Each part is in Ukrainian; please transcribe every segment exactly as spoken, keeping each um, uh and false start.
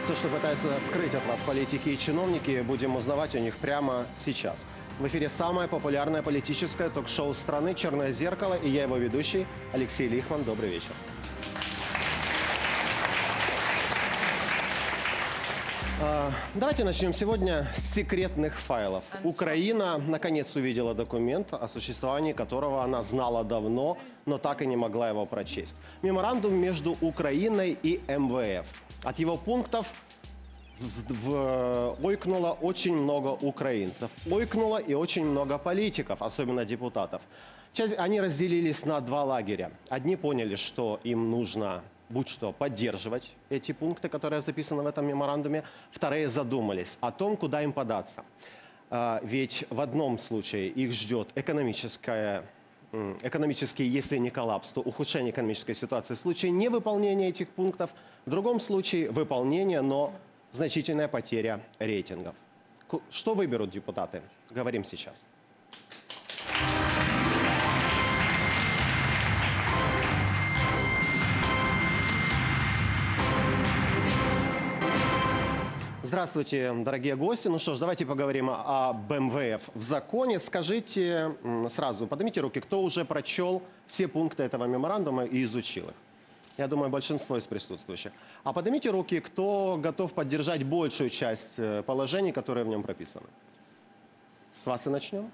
Все, что пытаются скрыть от вас политики и чиновники, будем узнавать у них прямо сейчас. В эфире самое популярное политическое ток-шоу страны «Черное зеркало», и я его ведущий Алексей Лихман. Добрый вечер. Давайте начнем сегодня с секретных файлов. Украина наконец увидела документ, о существовании которого она знала давно, но так и не могла его прочесть. Меморандум между Украиной и эм вэ эф. От его пунктов в... ойкнуло очень много украинцев. Ойкнуло и очень много политиков, особенно депутатов. Часть... Они разделились на два лагеря. Одни поняли, что им нужно, будь что, поддерживать эти пункты, которые записаны в этом меморандуме. Вторые задумались о том, куда им податься. Ведь в одном случае их ждет экономическая... экономический, если не коллапс, то ухудшение экономической ситуации в случае невыполнения этих пунктов. В другом случае выполнение, но значительная потеря рейтингов. Что выберут депутаты? Говорим сейчас. Здравствуйте, дорогие гости. Ну что ж, давайте поговорим об эм вэ эф в законе. Скажите сразу, поднимите руки, кто уже прочел все пункты этого меморандума и изучил их. Я думаю, большинство из присутствующих. А поднимите руки, кто готов поддержать большую часть положений, которые в нем прописаны. С вас и начнем.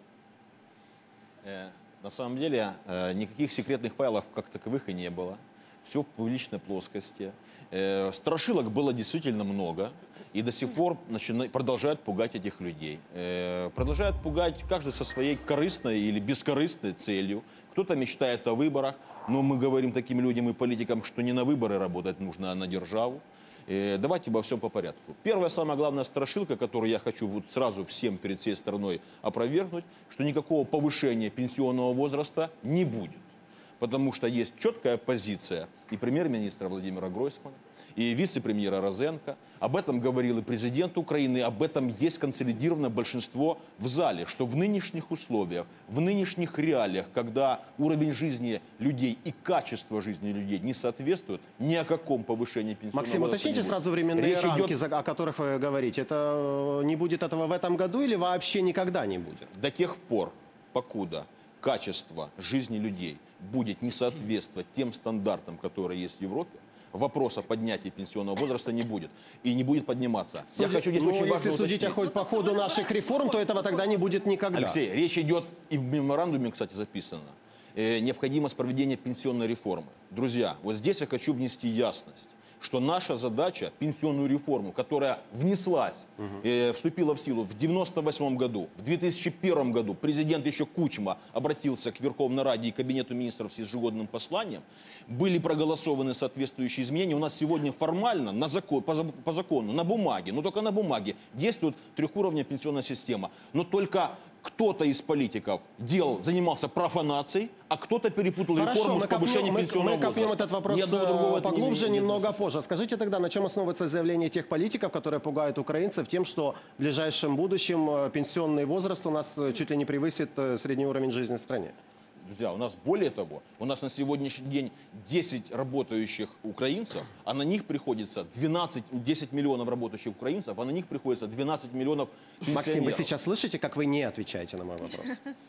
На самом деле, никаких секретных файлов как таковых и не было. Все в публичной плоскости. Страшилок было действительно много. И до сих пор начинают, продолжают пугать этих людей. Э, продолжают пугать каждый со своей корыстной или бескорыстной целью. Кто-то мечтает о выборах, но мы говорим таким людям и политикам, что не на выборы работать нужно, а на державу. Э, давайте обо всем по порядку. Первая, самая главная страшилка, которую я хочу вот сразу всем перед всей страной опровергнуть, что никакого повышения пенсионного возраста не будет. Потому что есть четкая позиция и премьер-министра Владимира Гройсмана, и вице-премьера Розенко. Об этом говорил и президент Украины, об этом есть консолидированное большинство в зале, что в нынешних условиях, в нынешних реалиях, когда уровень жизни людей и качество жизни людей не соответствуют, ни о каком повышении пенсионного Максим, возраста уточните сразу временные Речь рамки, идет... о которых вы говорите. Это не будет этого в этом году или вообще никогда не будет? До тех пор, покуда качество жизни людей будет не соответствовать тем стандартам, которые есть в Европе, вопроса поднятия пенсионного возраста не будет. И не будет подниматься. Суди... Я хочу здесь ну, очень если важно судить уточнить. хоть по ходу наших реформ, то этого тогда не будет никогда. Алексей, речь идет, и в меморандуме, кстати, записано, э, необходимость проведения пенсионной реформы. Друзья, вот здесь я хочу внести ясность, что наша задача, пенсионную реформу, которая внеслась, э, вступила в силу в девяносто восьмом году, в две тысячи первом году президент еще Кучма обратился к Верховной Раде и Кабинету министров с ежегодным посланием, были проголосованы соответствующие изменения. У нас сегодня формально, на закон, по, по закону, на бумаге, но только на бумаге, действует трехуровневая пенсионная система. Но только кто-то из политиков делал, занимался профанацией, а кто-то перепутал Хорошо, реформу мы с повышением копнем, пенсионного мы, мы копнем возраста. этот вопрос другого поглубже не, не, не немного позже. Скажите тогда, на чем основывается заявление тех политиков, которые пугают украинцев тем, что в ближайшем будущем пенсионный возраст у нас чуть ли не превысит средний уровень жизни в стране? Друзья, у нас более того, у нас на сегодняшний день десять работающих украинцев, а на них приходится двенадцать, десять миллионов работающих украинцев, а на них приходится двенадцать миллионов пенсионеров. Максим, вы сейчас слышите, как вы не отвечаете на мой вопрос?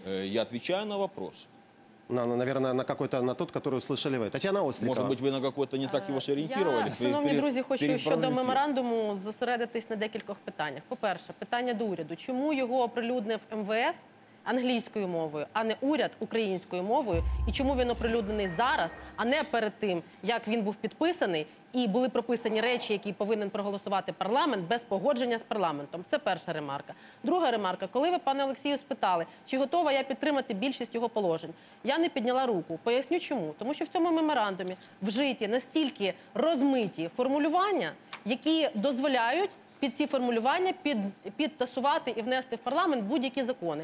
Я отвечаю на вопрос. На, наверное, на какой-то, на тот, который услышали ви. Тетяна Острікова. Может быть, ви на какой-то не так його зорієнтували? Я, шановні друзі, хочу щодо меморандуму зосередитись на декількох питаннях. По-перше, питання до уряду. Чому його оприлюднив ем вэ еф англійською мовою, а не уряд українською мовою? І чому він оприлюднений зараз, а не перед тим, як він був підписаний, і були прописані речі, які повинен проголосувати парламент без погодження з парламентом? Це перша ремарка. Друга ремарка. Коли ви, пане Олексію, спитали, чи готова я підтримати більшість його положень, я не підняла руку. Поясню чому. Тому що в цьому меморандумі вжиті настільки розмиті формулювання, які дозволяють під ці формулювання під, підтасувати і внести в парламент будь-які закони.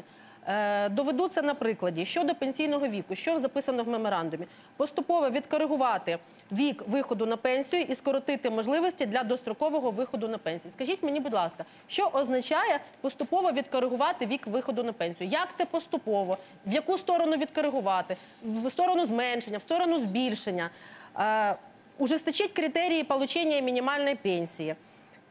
Доведу це на прикладі. Щодо пенсійного віку, що записано в меморандумі? Поступово відкоригувати вік виходу на пенсію і скоротити можливості для дострокового виходу на пенсію. Скажіть мені, будь ласка, що означає поступово відкоригувати вік виходу на пенсію? Як це поступово? В яку сторону відкоригувати? В сторону зменшення, в сторону збільшення? Ужесточить критерії отримання мінімальної пенсії.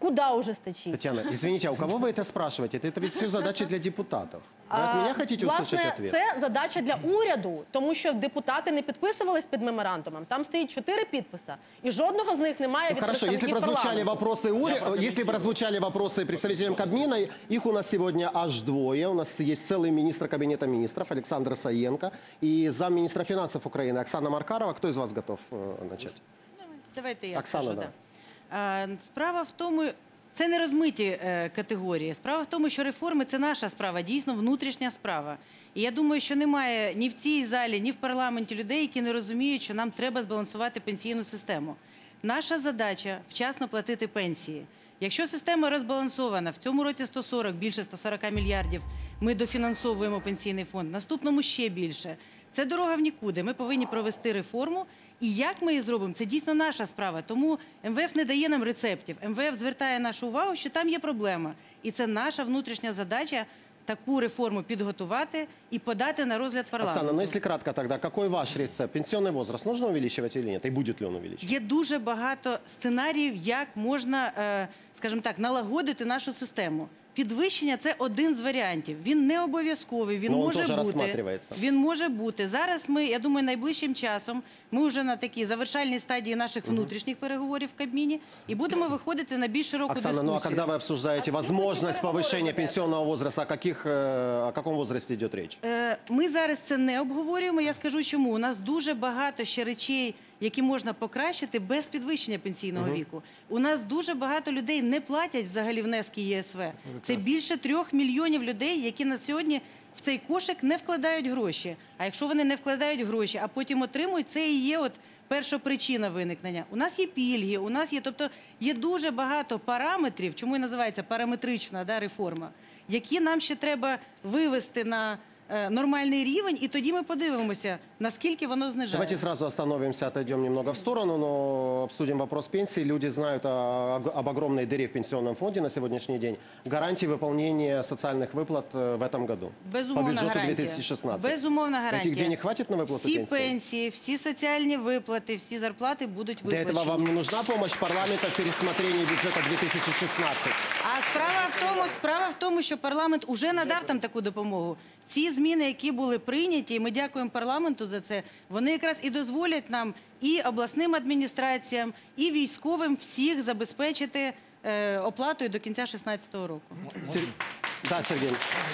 куда ужесточить? Татьяна, извините, а у кого вы это спрашиваете? Это ведь все задачи для депутатов. Вы от А, меня хотите услышать власне, ответ? це задача для уряду, тому що депутати не підписувались під меморандумом. Там стоїть чотири підписа, і жодного з них немає Ну, від хорошо, если представників прозвучали парламенту. вопросы, уре- если прозвучали вопросы представителям Кабмина, их у нас сегодня аж двое. У нас есть целый министр Кабинета министров Александр Саенко и замминистра финансов Украины Оксана Маркарова. Кто из вас готов э, начать? Давайте я Оксана, скажу. да. Да. А, справа в тому, це не розмиті е, категорії. Справа в тому, що реформи – це наша справа, дійсно внутрішня справа. І я думаю, що немає ні в цій залі, ні в парламенті людей, які не розуміють, що нам треба збалансувати пенсійну систему. Наша задача – вчасно платити пенсії. Якщо система розбалансована, в цьому році сто сорок, більше сто сорок мільярдів ми дофінансовуємо пенсійний фонд, в наступному ще більше. Це дорога в нікуди. Ми повинні провести реформу. І як ми її зробимо, це дійсно наша справа. Тому ем ве еф не дає нам рецептів. ем ве еф звертає нашу увагу, що там є проблема. І це наша внутрішня задача таку реформу підготувати і подати на розгляд парламенту. Оксана, ну если кратко тогда, какой ваш рецепт? Пенсионный возраст нужно увеличивать или нет? И будет ли он увеличивать? Є дуже багато сценаріїв, як можна, е, скажімо так, налагодити нашу систему. Підвищення – це один з варіантів. Він не обов'язковий, він Но он може тоже бути. рассматривается. Він може бути. Зараз ми, я думаю, найближчим часом ми вже на такій завершальній стадії наших внутрішніх переговорів в Кабміні і будемо виходити на більш широку Оксана, дискусію. ну а когда вы обсуждаете возможность повышения пенсионного возраста, о, каких, э, о каком возрасте идет речь? Е, Ми зараз це не обговорюємо. Я скажу чому. У нас дуже багато ще речей, які можна покращити без підвищення пенсійного віку. У нас дуже багато людей не платять взагалі внески є ес ве. Це більше трьох мільйонів людей, які на сьогодні в цей кошик не вкладають гроші. А якщо вони не вкладають гроші, а потім отримують, це і є от перша причина виникнення. У нас є пільги, у нас є, тобто є дуже багато параметрів, чому і називається параметрична, да, реформа, які нам ще треба вивести на е, нормальний рівень, і тоді ми подивимося, наскільки воно знижає. Давайте сразу остановимся, отойдем немного в сторону, но обсудим вопрос пенсии. Люди знают о- об огромной дыре в пенсионном фонде на сегодняшний день. Гарантии выполнения социальных выплат э, в этом году. Безумовна по бюджету гарантія. две тысячи шестнадцать. Безумовна гарантія. Этих денег хватит на выплату Всі пенсии? пенсії, всі соціальні виплати, всі зарплати будуть Для виплачені. этого вам не нужна помощь парламента в пересмотрении бюджета две тысячи шестнадцать? А справа в тому, справа в тому, що парламент уже надав там таку допомогу. Ці зміни, які були прийняті, і ми дякуємо парламенту за це, вони якраз і дозволять нам і обласним адміністраціям, і військовим всіх забезпечити е, оплатою до кінця шістнадцятого року. Сер- Да, Сергей.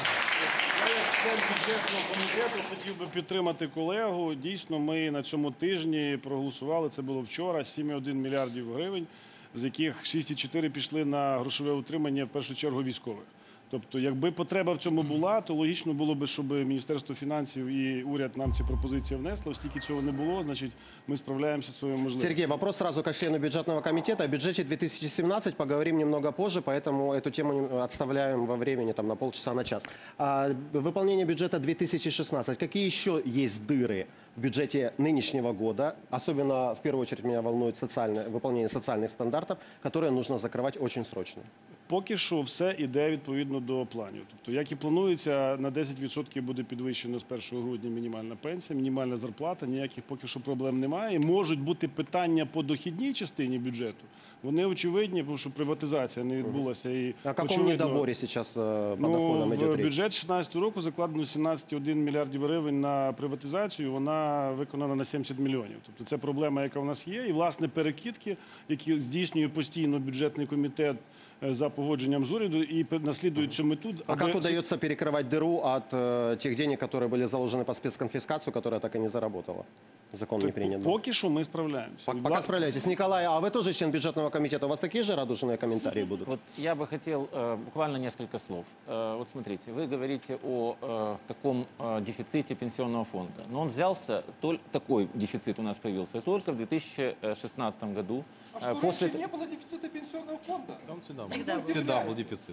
Я як член бюджетного комітету хотів би підтримати колегу. Дійсно, ми на цьому тижні проголосували, це було вчора, сім цілих один мільярдів гривень, з яких шість цілих чотири пішли на грошове утримання, в першу чергу, військових. Тобто, якби потреба в цьому була, то логічно було б, щоб Міністерство фінансів і уряд нам ці пропозиції внесли. Оскільки цього не було, значить, ми справляємося своєю можливістю. Сергей, вопрос сразу как члену бюджетного комитета. О бюджете две тысячи семнадцать поговорим немного позже, поэтому эту тему не- отставляем во времени там, на полчаса, на час. А, выполнение бюджета две тысячи шестнадцать. Какие еще есть дыры в бюджете нынешнего года? Особенно, в первую очередь, меня волнует социальное, выполнение социальных стандартов, которые нужно закрывать очень срочно. Поки що все йде відповідно до планів. Тобто, як і планується, на десять відсотків буде підвищено з першого грудня мінімальна пенсія, мінімальна зарплата, ніяких поки що проблем немає. Можуть бути питання по дохідній частині бюджету. Вони очевидні, тому що приватизація не відбулася. І, О каком очевидно, недоборе сейчас э, по Ну, доходам в идет речь? бюджет шістнадцятого року закладено сімнадцять цілих один мільярдів гривень на приватизацію, вона виконана на сімдесят мільйонів. Тобто це проблема, яка у нас є. І, власне, перекидки, які здійснює постійно бюджетний комітет е, за погодженням з уряду і пе- наслідуючи мету. А как удается перекрывать дыру от э, тех денег, которые были заложены по спецконфискацию, которая так и не заработала? Закон не принят. был. Поки що ми справляємося. Пок- Пока справляетесь. Николай, а вы тоже член бюджетного комитета. У вас такие же радужные комментарии будут? Вот я бы хотел э, буквально несколько слов. Э, вот смотрите, вы говорите о э, таком э, дефиците пенсионного фонда. Но он взялся, толь- такой дефицит у нас появился только в две тысячи шестнадцатом году. А э, что, после... раньше не было дефицита пенсионного фонда? Он всегда был. Всегда был. Всегда был дефицит.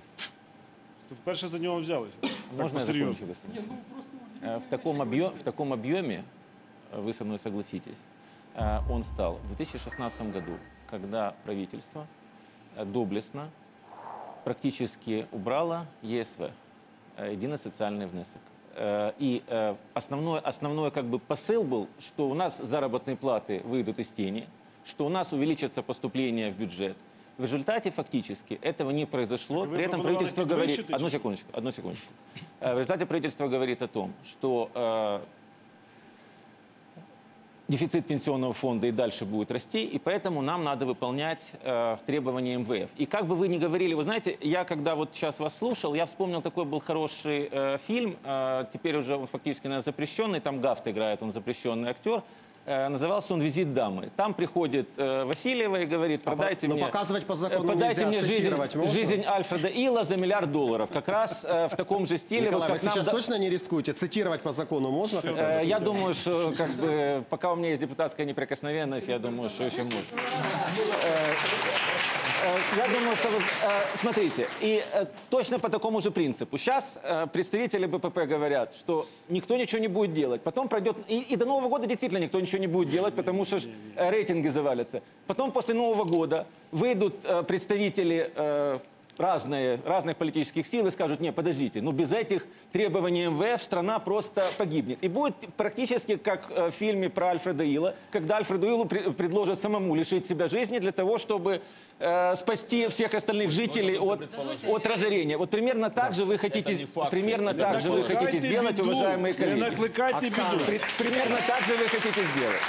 Вперше за нього взялися. Так Можно я по-серйозному. закончу, господин? Не, ну просто Э, удивительно. В таком, объем, в таком объеме, э, вы со мной согласитесь, э, он стал в две тысячи шестнадцатом году, когда правительство э, доблестно практически убрало е эс вэ, э, единый социальный внесок. Э, И э, основной, основной как бы посыл был, что у нас заработные платы выйдут из тени, что у нас увеличатся поступления в бюджет, В результате фактически этого не произошло. Вы При этом пропонували правительство говорит... подвищить Одну эти- секундочку, одну секундочку. Э, В результате правительство говорит о том, что э, дефицит пенсионного фонда и дальше будет расти, и поэтому нам надо выполнять э, требования эм вэ эф. И как бы вы ни говорили, вы знаете, я когда вот сейчас вас слушал, я вспомнил, такой был хороший э, фильм, э, теперь уже он фактически наверное, запрещенный, там Гафт играет, он запрещенный актер, э, назывался он «Визит дамы». Там приходит э, Васильева и говорит, продайте но мне... показывать по закону э, подайте нельзя, мне жизнь, цитировать можно? жизнь Альфреда Илла за миллиард долларов. Как раз э, в таком же стиле. Николай, вот вы как нам сейчас да- точно не рискуете? Цитировать по закону можно? хотя бы? Э, Я думаю, что как бы, пока у меня есть депутатская неприкосновенность, я думаю, что еще можно. Э, э, Я думаю, что... вот, э, Смотрите, и э, точно по такому же принципу. Сейчас э, представители бэ пэ пэ говорят, что никто ничего не будет делать. Потом пройдет... И, и до Нового года действительно никто ничего не будет делать, потому что ж, э, рейтинги завалятся. Потом после Нового года выйдут э, представители... э, разные, разных политических сил и скажут, не, подождите, ну без этих требований эм вэ эф страна просто погибнет. И будет практически как э, в фильме про Альфреда Илла, когда Альфреду Illу при- предложат самому лишить себя жизни для того, чтобы э, спасти всех остальных жителей от, от разорения. Вот примерно так же вы хотите, не факт. примерно Не так же вы хотите накликайте сделать, беду, уважаемые не коллеги. накликайте беду. При- примерно так же вы хотите сделать.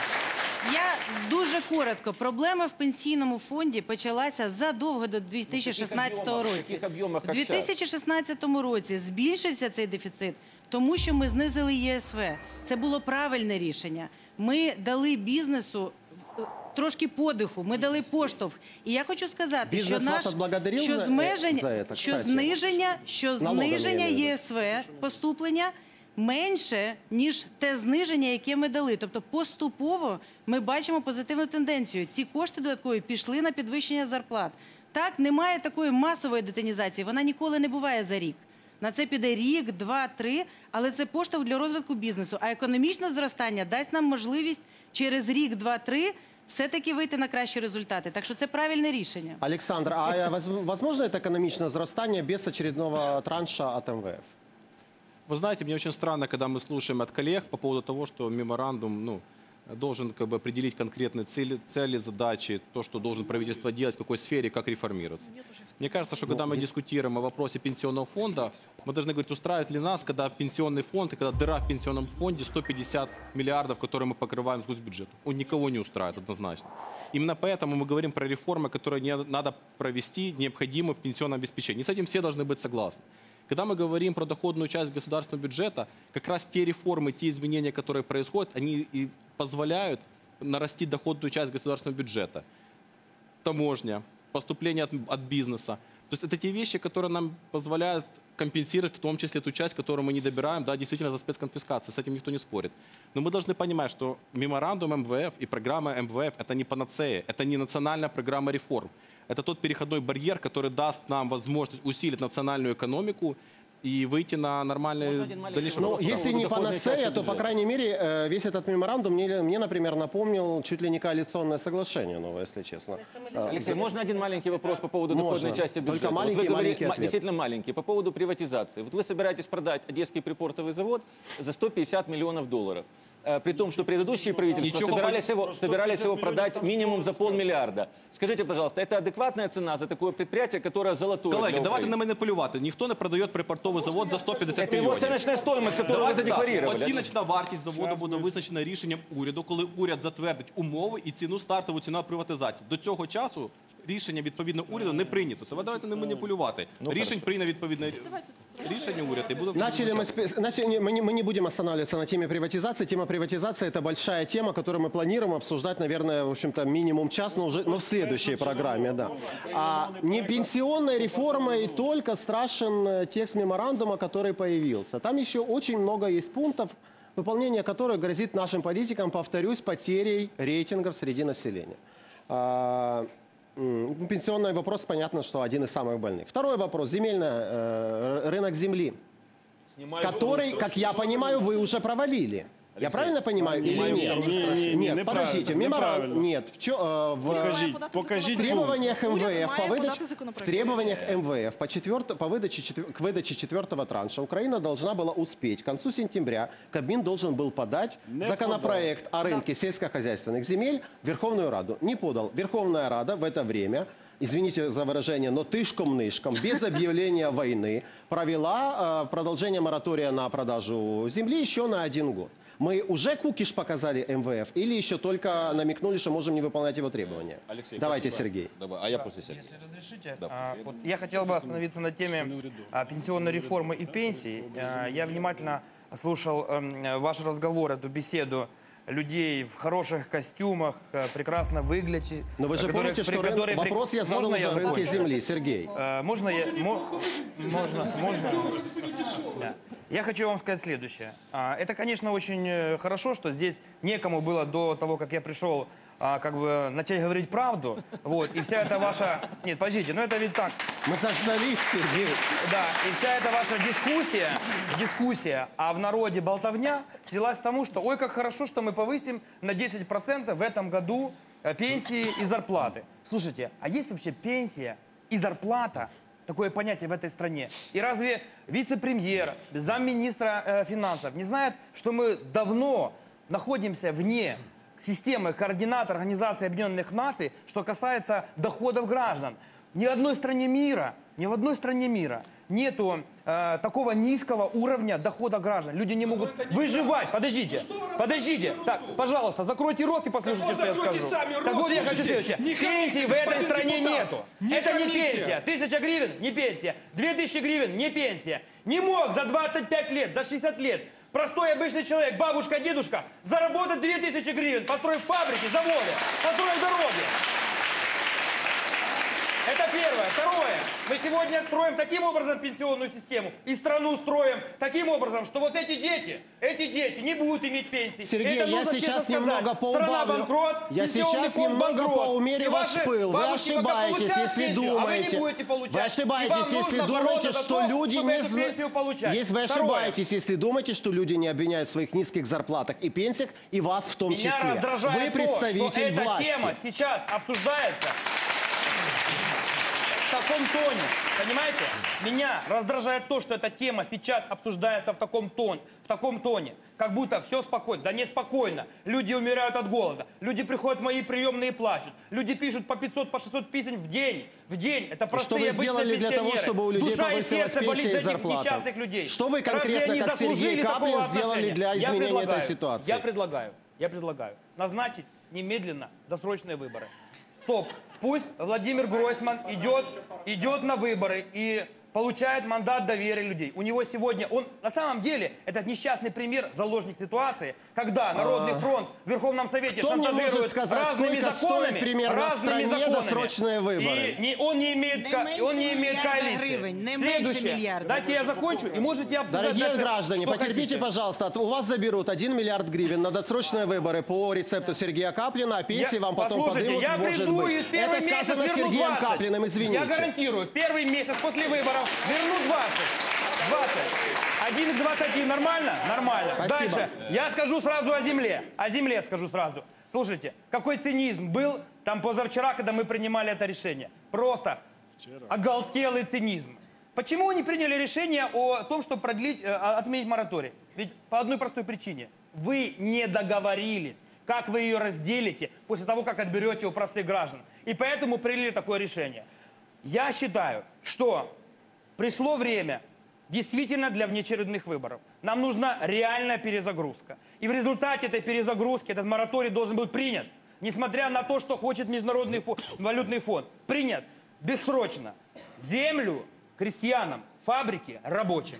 Я дуже коротко. Проблема в пенсійному фонді почалася задовго до дві тисячі шістнадцятого В року. таких об'ємах, У як дві тисячі шістнадцятому році збільшився цей дефіцит, тому що ми знизили є ес ве. Це було правильне рішення. Ми дали бізнесу е, трошки подиху, ми дали поштовх. І я хочу сказати, Бізнес що вас наш отблагодарив що за- змеження, за це, що кстати? зниження, що Налогами, зниження я имею в виду. є ес ве поступлення менше, ніж те зниження, яке ми дали. Тобто поступово ми бачимо позитивну тенденцію. Ці кошти додаткові пішли на підвищення зарплат. Так, немає такої масової детінізації, вона ніколи не буває за рік. На це піде рік, два, три, але це поштовх для розвитку бізнесу. А економічне зростання дасть нам можливість через рік, два, три все-таки вийти на кращі результати. Так що це правильне рішення. Александр, а воз- возможно это экономичное возрастание без очередного транша от эм вэ эф? Вы знаете, мне очень странно, когда мы слушаем от коллег по поводу того, что меморандум, ну, должен как бы определить конкретные цели, цели, задачи, то, что должен правительство делать, в какой сфере, как реформироваться. Мне кажется, что когда мы дискутируем о вопросе пенсионного фонда, мы должны говорить, устраивает ли нас, когда пенсионный фонд и когда дыра в пенсионном фонде сто пятьдесят миллиардов, которые мы покрываем с госбюджета. Он никого не устраивает однозначно. Именно поэтому мы говорим про реформы, которые не- надо провести, необходимы в пенсионном обеспечении. И с этим все должны быть согласны. Когда мы говорим про доходную часть государственного бюджета, как раз те реформы, те изменения, которые происходят, они и позволяют нарастить доходную часть государственного бюджета. Таможня, поступление от, от бизнеса. То есть это те вещи, которые нам позволяют компенсировать в том числе ту часть, которую мы не добираем, да, действительно за спецконфискацией, с этим никто не спорит. Но мы должны понимать, что меморандум эм вэ эф и программа эм вэ эф – это не панацея, это не национальная программа реформ. Это тот переходной барьер, который даст нам возможность усилить национальную экономику и выйти на нормальный Можно один маленький дальнейший Ну, вопрос? рост. если поводу не доходной панацея, части то, по бюджета. крайней мере, э, весь этот меморандум мне, мне, например, напомнил чуть ли не коалиционное соглашение новое, если честно. Алексей, можно один маленький вопрос по поводу Можно. доходной части Только бюджета? маленький, вот вы говорите, маленький ма- ответ. действительно маленький. По поводу приватизации. Вот вы собираетесь продать Одесский припортовый завод за сто пятьдесят миллионов долларов. Э, При том, что предыдущие правительства Ничего собирались по- его, собирались его продать минимум за полмиллиарда. Скажите, пожалуйста, это адекватная цена за такое предприятие, которое золотое Колеги, для давайте не Украины? маніпулювати. Ніхто не продає припортовий завод за сто п'ятдесят Это его мільйонів. оценочная стоимость, которую вы Давайте так, задекларировали. оціночна вартість заводу буде визначена рішенням уряду, коли уряд затвердить умови і ціну, стартову ціну приватизації. До цього часу рішення відповідно уряду не прийнято. То давайте не маніпулювати. Рішень прийняв відповідне рішення уряд і буде Начали мы, спе- начали- мы, не, мы не будем останавливаться на теме приватизации. Тема приватизации – это большая тема, которую мы планируем обсуждать, наверное, в общем-то, минимум час, но уже но в следующей программе, да. А не пенсионной реформой только страшен э, текст меморандума, который появился. Там еще очень много есть пунктов, выполнение которых грозит нашим политикам, повторюсь, потерей рейтингов среди населения. А, м, Пенсионный вопрос, понятно, что один из самых больных. Второй вопрос – земельный э, рынок земли, Снимают который, просто. как я понимаю, вы уже провалили. Я правильно понимаю или Не, нет? не, не, не, Нет, неправильно, подождите, меморандум, неправильно. нет, в, чё, э, в, Покажіть, покажіть в требованиях Уряд эм вэ эф має по, выдач- подати в законопроект. требованиях эм вэ эф по, четверт- по выдаче, четвер- к выдаче четвертого транша Украина должна была успеть. К концу сентября Кабмин должен был подать Не законопроект о рынке сельскохозяйственных земель в Верховную Раду. Не подал. Верховная Рада в это время извините за выражение, но тышком-нышком, без объявления войны, провела э, продолжение моратория на продажу земли еще на один год. Мы уже кукиш показали эм вэ эф или еще только намекнули, что можем не выполнять его требования? Алексей, Давайте, спасибо. Сергей. Давай, а я после Сергея. Если разрешите, Да. а, вот я хотел бы остановиться на теме а, пенсионной реформы и пенсий. А, я внимательно слушал эм, ваш разговор, эту беседу людей в хороших костюмах, э, прекрасно выглядящих. Но вы же которые- помните, что при- рын- которые при- вопрос я задал Можно уже я о рынке закончу? земли, Сергей. Э, Можно я... мо- Можно, можно. Да. Я хочу вам сказать следующее. А, Это, конечно, очень э, хорошо, что здесь некому было до того, как я пришел, а, как бы начать говорить правду. Вот. И вся эта ваша... Нет, подождите, ну это ведь так. Мы заждались, Сергей. Да, и вся эта ваша дискуссия, дискуссия, а в народе болтовня свелась к тому, что ой, как хорошо, что мы повысим на десять процентов в этом году э, пенсии и зарплаты. Слушайте, а есть вообще пенсия и зарплата? Такое понятие в этой стране. И разве вице-премьер, замминистра э, финансов не знает, что мы давно находимся вне системы координат Организации Объединенных Наций, что касается доходов граждан? Ни в одной стране мира, ни в одной стране мира нету э, такого низкого уровня дохода граждан. Люди не могут выживать. Подождите, подождите. Так, пожалуйста, закройте рот и послушайте, что я скажу. Так вот я хочу следующее. Пенсии в этой стране нету. Это не пенсия. Тысяча гривен – не пенсия. Две тысячи гривен – не пенсия. Не мог за двадцать пять лет, за шестьдесят лет простой обычный человек, бабушка, дедушка, заработать две тысячи гривен, построив фабрики, заводы, построив дороги. Это первое. Второе. Мы сегодня строим таким образом пенсионную систему и страну строим таким образом, что вот эти дети, эти дети не будут иметь пенсии. Сергей, Это я нужно сейчас честно немного сказать. Страна поубавлю. банкрот, Я пенсионный сейчас фонд немного банкрот. поумерю И ваш ваши пыл. Вы бабушки пока ошибаетесь, получают если пенсию, а вы не думаете. будете получать. Вы И ошибаетесь, вам если нужно думаете, бороться за что то, люди чтобы не эту знают. пенсию получать. Если вы Второе. ошибаетесь, если думаете, что люди не обвиняют в своих низких зарплатах и пенсиях, и вас в том Меня числе. раздражает Вы то, что представитель эта власти. тема сейчас обсуждается в таком тоне, понимаете? Меня раздражает то, что эта тема сейчас обсуждается в таком тоне, в таком тоне, как будто все спокойно. Да не спокойно. Люди умирают от голода. Люди приходят в мои приемные и плачут. Люди пишут по пятьсот, по шестьсот писем в день. В день. Это простые Что вы обычные сделали для того, пенсионеры. чтобы у людей Душа и повысилась сердце болит пенсия за и этих зарплата? несчастных людей. Что вы Разве конкретно, они как Сергей заслужили Каплин, такого сделали отношения? для Я изменения этой предлагаю, ситуации? Я предлагаю, я предлагаю назначить немедленно досрочные выборы. Стоп. Пусть Владимир Гройсман идет, идет на выборы и получает мандат доверия людей. У него сегодня, он на самом деле, этот несчастный пример, заложник ситуации, когда Народный фронт в Верховном Совете Кто мне шантажирует может сказать, разными сколько стоит законами, примерно в разными стране законами. досрочные выборы? И не- он не имеет, Не ко- меньше он не имеет миллиарда коалиции. гривен, не меньше Следующее. миллиарда. Дайте я закончу, и можете обсуждать Дорогие дальше, граждане, что потерпите, хотите. пожалуйста, у вас заберут один миллиард гривен на досрочные выборы по рецепту Сергея Каплина, а пенсии Я- вам потом послушайте, поднимут, я может приду и быть. в первый Это месяц сказано верну Сергеем двадцать. Каплиным, извините. Я гарантирую, в первый месяц после выборов верну двадцать. двадцать. один к двадцати нормально? Нормально. Спасибо. Дальше. Я скажу сразу о земле. О земле скажу сразу. Слушайте, какой цинизм был там позавчера, когда мы принимали это решение. Просто оголтелый цинизм. Почему они приняли решение о том, чтобы продлить, э, отменить мораторий? Ведь по одной простой причине. Вы не договорились, как вы ее разделите после того, как отберете у простых граждан. И поэтому приняли такое решение. Я считаю, что пришло время действительно для внеочередных выборов. Нам нужна реальная перезагрузка. И в результате этой перезагрузки этот мораторий должен быть принят. Несмотря на то, что хочет Международный фо- валютный фонд. Принят бессрочно. Землю крестьянам, фабрики рабочим.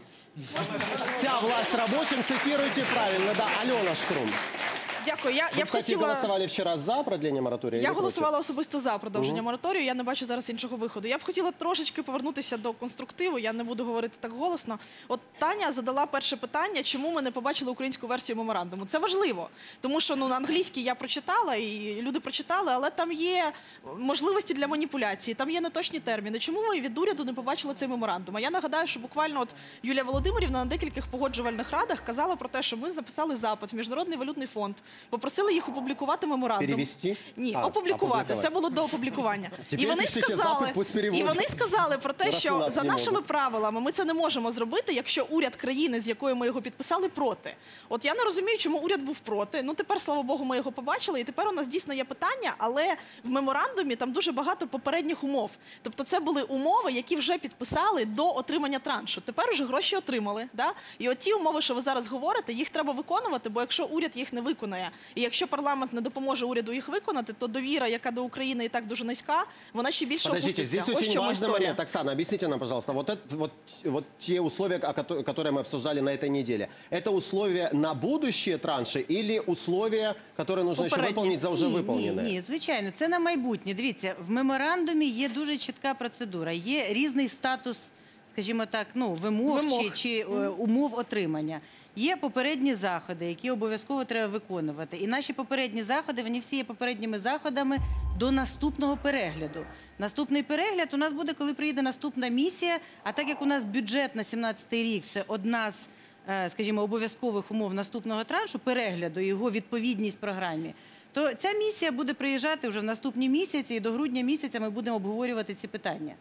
Вся власть рабочим, цитируйте правильно, да, Алена Шкрум. Дякую. Я, Ви, я б кстати, хотіла... голосували вчора за продлення мораторію? Я или голосувала особисто за продовження мораторію, я не бачу зараз іншого виходу. Я б хотіла трошечки повернутися до конструктиву, я не буду говорити так голосно. От Таня задала перше питання, чому ми не побачили українську версію меморандуму. Це важливо, тому що ну, на англійській я прочитала, і люди прочитали, але там є можливості для маніпуляції, там є неточні терміни. Чому ми від уряду не побачили цей меморандум? А я нагадаю, що буквально от Юлія Володимирівна на декількох погоджувальних радах казала про те, що ми написали запит в Міжнародний валютний фонд попросили їх опублікувати меморандум. Перевести? Ні, А, опублікувати. опублікувати. Це було до опублікування. І Тепер вони пишіть сказали, запит, пусть переводять. і вони сказали про те, Раз у що нас за не нашими можуть. правилами ми це не можемо зробити, якщо уряд країни, з якої ми його підписали, проти. От я не розумію, чому уряд був проти. Ну тепер, слава Богу, ми його побачили, і тепер у нас дійсно є питання, але в меморандумі там дуже багато попередніх умов. Тобто це були умови, які вже підписали до отримання траншу. Тепер вже гроші отримали. Да? І от ті умови, що ви зараз говорите, їх треба виконувати, бо якщо уряд їх не виконає, і якщо парламент не допоможе уряду їх виконати, то довіра, яка до України і так дуже низька, вона ще більше Подождите, опуститься. здесь Ось очень чому важный історія. момент. Оксана, объясните нам, пожалуйста, вот, это, вот, вот те условия, о кото- которые мы обсуждали на этой неделе, это условия на будущие транши или условия, которые нужно еще Попередні. выполнить за уже Ні, выполненные? Ні, ні, звичайно, це на майбутнє. Дивіться, в меморандумі є дуже чітка процедура, є різний статус, скажімо так, ну, вимог, Вимог. чи, чи е, умов отримання. Є попередні заходи, які обов'язково треба виконувати. І наші попередні заходи, вони всі є попередніми заходами до наступного перегляду. Наступний перегляд у нас буде, коли приїде наступна місія, а так як у нас бюджет на сімнадцятий рік – це одна з, е, скажімо, обов'язкових умов наступного траншу, перегляду, його відповідність програмі, то ця місія буде приїжджати вже в наступні місяці, і до грудня місяця ми будемо обговорювати ці питання.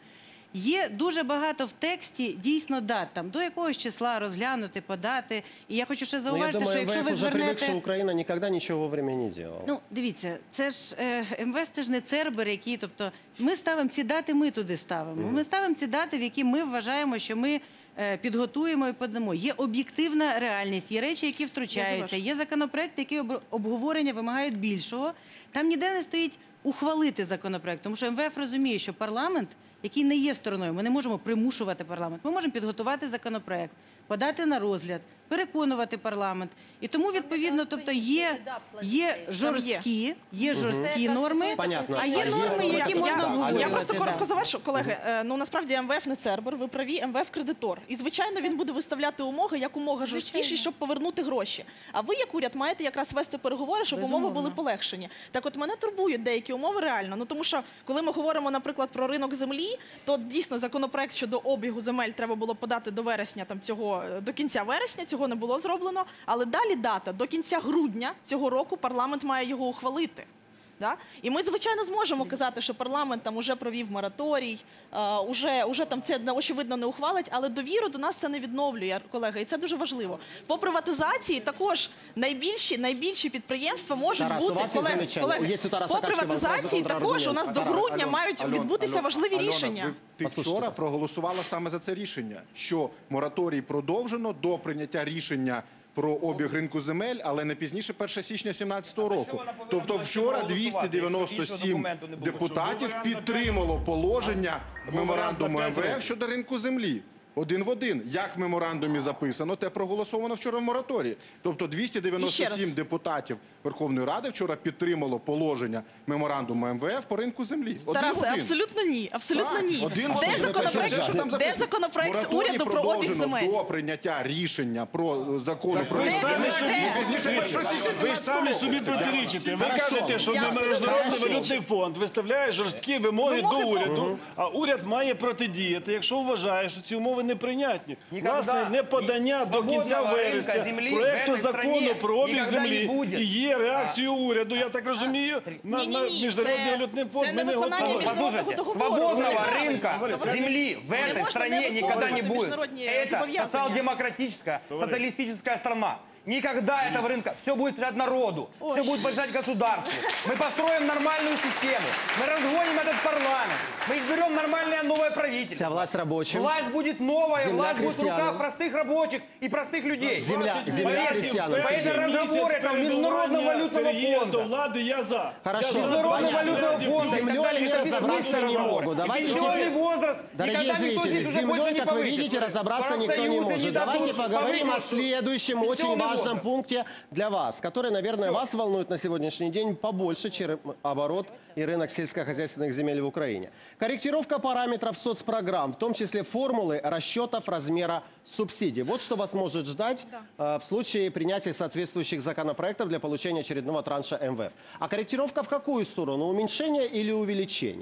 Є дуже багато в тексті дійсно дат, там, до якогось числа розглянути, подати. І я хочу ще Ну, я зауважити, думаю, що якщо МВФ ви уже привык, звернете... что Украина никогда ничего вовремя не делала. Ну, дивіться, це ж е, МВФ, це ж не Цербер, який, тобто, ми ставимо ці дати, ми туди ставимо. Ми ставимо ці дати, в які ми вважаємо, що ми е, підготуємо і подамо. Є об'єктивна реальність, є речі, які втручаються, є законопроекти, які об, обговорення вимагають більшого. Там ніде не стоїть ухвалити законопроект, тому що МВФ розуміє, що парламент, який не є стороною, ми не можемо примушувати парламент, ми можемо підготувати законопроект, подати на розгляд, переконувати парламент. І тому, відповідно, тобто є, є жорсткі, є жорсткі норми, Понятно. а є А є норми, які норми, можна так, обговорювати. Я просто да. коротко завершу, колеги. Е, Ну насправді МВФ не Цербер, ви праві, МВФ кредитор. І звичайно він буде виставляти умови як умога жорсткіші, щоб повернути гроші. А ви, як уряд, маєте якраз вести переговори, щоб умови Безумовно. були полегшені. Так от мене турбують деякі умови реально. Ну тому що коли ми говоримо, наприклад, про ринок землі, то дійсно законопроект щодо обігу земель треба було подати до вересня, там цього до кінця вересня. Цього не було зроблено. Але далі дата до кінця грудня цього року парламент має його ухвалити. Да? І ми, звичайно, зможемо казати, що парламент там уже провів мораторій, е, уже, уже там це очевидно не ухвалить, але довіру до нас це не відновлює, колеги, і це дуже важливо. По приватизації також найбільші, найбільші підприємства можуть Тарас, у бути, вас є колеги, замечання? колеги, Є у Тараса по Качки приватизації вопрос також у нас до контраргумент. грудня мають Альон, відбутися Альон, важливі Альона, рішення. Ви ти Послухайте. вчора проголосувала саме за це рішення, що мораторій продовжено до прийняття рішення про обіг ринку земель, але не пізніше першого січня дві тисячі сімнадцятого року. що вона повинна Тобто була вчора голосувати, двісті дев'яносто якщо іншого сім документу не було? депутатів підтримало положення меморандуму Меморандум п'ять МВФ щодо ринку землі. Один в один. Як в меморандумі записано, те проголосовано вчора в мораторії. Тобто двісті дев'яносто І сім ще раз. депутатів Верховної Ради вчора підтримало положення меморандуму МВФ по ринку землі. Один в Тарасе, один. абсолютно ні, абсолютно Так, ні. один в Де один. законопроект, Що там де записано? законопроект Мораторій уряду про обіг продовжено земель? до прийняття рішення про закону про Ви Де ринок самі він? собі, Де? пізніше першого січня ви ж самі сімнадцятого собі року. протирічите. Ви Хорошо. кажете, що Я абсолютно Міжнародний хорошо. валютний фонд виставляє жорсткі вимоги Вимоги до по- уряду, а уряд має протидіяти, якщо вважає, що ці умови неприйнятні. Ніколи Власне, не подання до кінця свободного ринка вересня землі в проекту этой закону стране про обіг ніколи не землі буде. і є реакцією уряду, я так розумію, на, на Ні-ні-ні, Міжнародний це- валютний фонд. це Ми не не виконання готові. міжнародного Послушайте, договору. свободного Говорите, рынка говорите. земли в Не этой можно стране не никогда не выполнять будет. международные Это зобовязания. социал-демократическая, социалистическая страна. Никогда этого рынка. Все будет принадлежать народу, все будет принадлежать государству. Мы построим нормальную систему, мы разгоним этот парламент, мы изберем нормальное новое Вся правительство. власть рабочим. Власть будет новая, Земля власть будет в руках крестьянам. простых рабочих и простых людей. Земля, земля Поверьте, крестьянам. поэтому Сергей. разговоры там Международного валютного Сергія до фонда. влади я за. Хорошо. Я за Международного Понятно. валютного фонда. и так Землей далее, они это разобраться бессмысленный не разговор. могут. И Давайте пенсионный теперь- возраст Дорогие никогда никто зрители, здесь с уже больше землей, не как вы повысит. видите, разобраться никто не Профсоюзы может. не Давайте дадут поговорим о повысить следующем очень пенсионный важном возраст. пункте для вас, который, наверное, вас волнует на сегодняшний день побольше, чем оборот и рынок сельскохозяйственных земель в Украине. Корректировка параметров соцпрограмм, в том числе формулы расчетов размера субсидий. Вот что вас может ждать э, в случае принятия соответствующих законопроектов для получения очередного транша МВФ. А корректировка в какую сторону? Уменьшение или увеличение?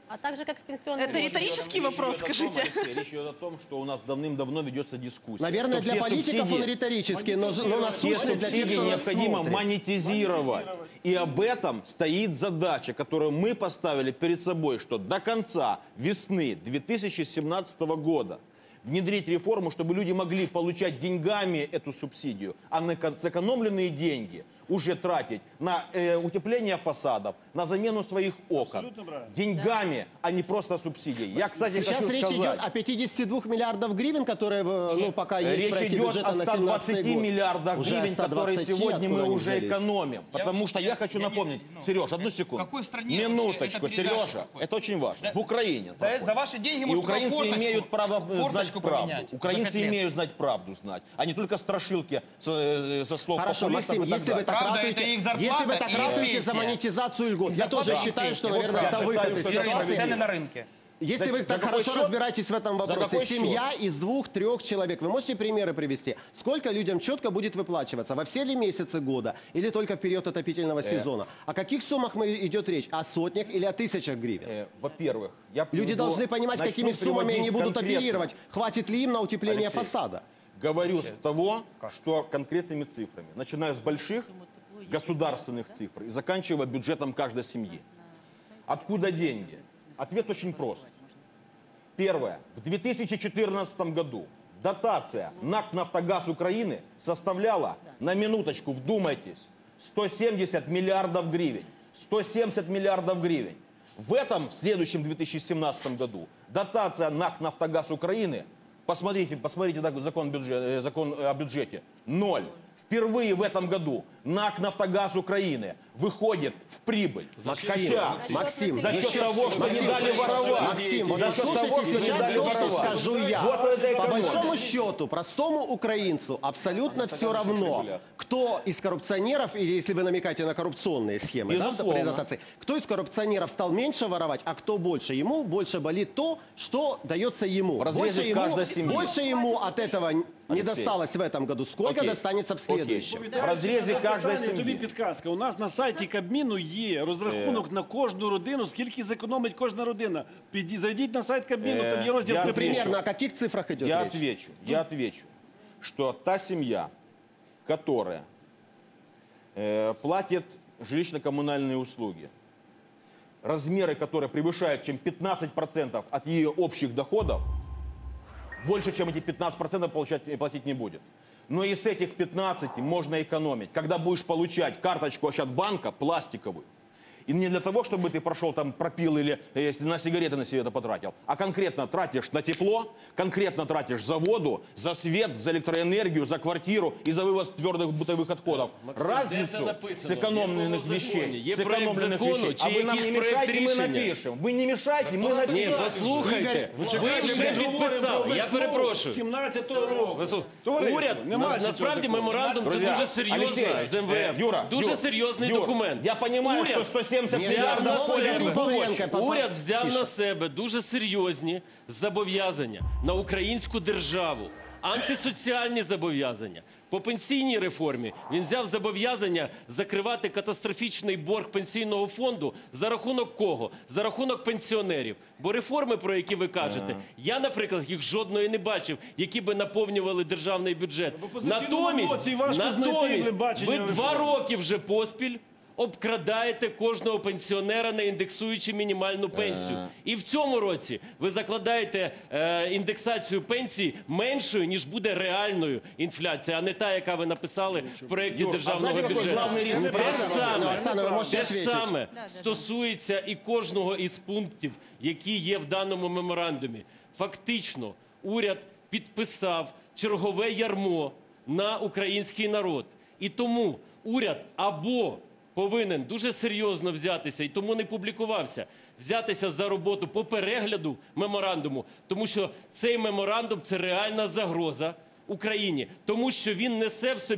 А так же, как с пенсионными. Это риторический вопрос, Речь идет о том, скажите. Алексей, речь идет о том, что у нас давным-давно ведется дискуссия. Наверное, что для все политиков он субсидии- риторический, но, но насущный Все для тех, субсидии кто нас необходимо смотрит. монетизировать. И об этом стоит задача, которую мы поставили перед собой, что до конца весны две тысячи семнадцатого года внедрить реформу, чтобы люди могли получать деньгами эту субсидию, а на кон- сэкономленные деньги уже тратить на э, утепление фасадов, на замену своих окон. Абсолютно правильно. Деньгами, а не просто субсидией. Я, кстати, Сейчас хочу речь сказать, идет о пятидесяти двух миллиардов гривен, которые э, ну, пока есть в речь проекте идет бюджета о на ста семнадцатый двадцати год. миллиардах Уже о гривен, которые ста двадцати, сегодня мы откуда они уже взялись? экономим. Потому что я хочу напомнить, Сереж, одну секунду. какой стране Минуточку, вообще эта передача Сережа, проходит? это очень важно. В Украине. За, проходит. за ваши деньги И можно только украинцы форточку- имеют право знать форточку правду. поменять за Украинцы пять лет. имеют знать правду знать, а не только страшилки со, э, со слов Хорошо, популистов Максим, и так если вы далее. так Правда, ратуете, это их зарплата если вы так и их ратуете за пенсия. монетизацию льгот, я тоже зарплата, считаю, их что, пенсия. наверное, Вот это я выход считаю, из что Цены, это ситуации. цены на рынке. Если За- вы за так какой хорошо счет? разбираетесь в этом За вопросе, какой счет? семья из двух-трех человек, вы можете примеры привести? Сколько людям четко будет выплачиваться? Во все ли месяцы года? Или только в период отопительного сезона? О каких суммах мы- идет речь? О сотнях или о тысячах гривен? Э, Во-первых, я Люди приведу- должны понимать, начну какими суммами приводить они будут конкретно. оперировать. Хватит ли им на утепление Алексей. фасада? Говорю с того, что конкретными цифрами. Начиная с больших государственных цифр и заканчивая бюджетом каждой семьи. Откуда деньги? Ответ очень прост. Первое. В две тысячи четырнадцатом году дотация НАК «Нафтогаз Украины» составляла, на минуточку, вдумайтесь, сто семьдесят миллиардов гривен. сто семьдесят миллиардов гривен. В этом, в следующем две тысячи семнадцатом году, дотация НАК «Нафтогаз Украины», посмотрите, посмотрите так, закон, бюджет, э, закон о бюджете, ноль. Впервые в этом году НАК «Нафтогаз Украины» выходит в прибыль. Хотя Максим, за счет еще- того, что Максим, не дали воровать. Максим, вот за счет послушайте того, что не сейчас дали то, что воровать. скажу я. Вот это По экономика. большому счету, простому украинцу абсолютно все равно, кто из коррупционеров, или если вы намекаете на коррупционные схемы, да, Безусловно. при дотации, кто из коррупционеров стал меньше воровать, а кто больше. Ему больше болит то, что дается ему. В разрезе больше ему, каждой семьи. больше ему от этого не Алексей. досталось в этом году. Сколько Окей. достанется в Окей. следующем? В разрезе каждой Запитання, тобі семьи. підказка. У нас на сайті Кабміну є розрахунок на кожну родину, скільки зекономить кожна родина. Піді- Зайдіть на сайт Кабміну, там є розділ я «При отвечу. Примерно о каких цифрах идет Я речь? отвечу, я отвечу, что та семья, которая э, платит жилищно-коммунальные услуги, размеры которой превышают чем пятнадцать процентов от ее общих доходов, больше, чем эти пятнадцать процентов получать, платить не будет. Но и с этих пятнадцати можно экономить. Когда будешь получать карточку от банка пластиковую, и не для того, чтобы ты прошел там, пропил или э, если на сигареты на себе это потратил, а конкретно тратишь на тепло, конкретно тратишь за воду, за свет, за электроэнергию, за квартиру и за вывоз твердых бытовых отходов. Разницу сэкономленных вещей, сэкономленных вещей. А вы нам не мешайте, мы напишем. Вы не мешайте, мы Ні, напишем. послухайте, ви вже підписали, я перепрошую. сімнадцятого року. Послухайте, Товариство, уряд, нема на- цього насправді закону. меморандум це Друзі, дуже серйозно Олексійович, з МВФ. е, Юра, дуже Юр, серйозний Юр, документ. я понимаю, Уряд- что сто семьдесят Ні, миллиардов я ходят знаю, в Павленко, Польшу. Папа- Уряд взяв Тише. на себе дуже серйозні зобов'язання на українську державу, антисоціальні зобов'язання. По пенсійній реформі він взяв зобов'язання закривати катастрофічний борг пенсійного фонду за рахунок кого? За рахунок пенсіонерів. Бо реформи, про які ви кажете, я, наприклад, їх жодної не бачив, які би наповнювали державний бюджет. В опозиційному Натомість, блоці важко знайти натомість бачення ви реформ. два роки вже поспіль обкрадаєте кожного пенсіонера, не індексуючи мінімальну пенсію. І в цьому році ви закладаєте е, індексацію пенсії меншою, ніж буде реальною інфляція, а не та, яка ви написали в проєкті Юр, а державного знаєте, який бюджету. главний ризик? Те ж саме, Ну, Оксана, ви можете те ж відповісти. саме стосується і кожного із пунктів, які є в даному меморандумі. Фактично, уряд підписав чергове ярмо на український народ. І тому уряд або повинен дуже серйозно взятися, і тому не публікувався, взятися за роботу по перегляду меморандуму, тому що цей меморандум – це реальна загроза Україні, тому що він несе в собі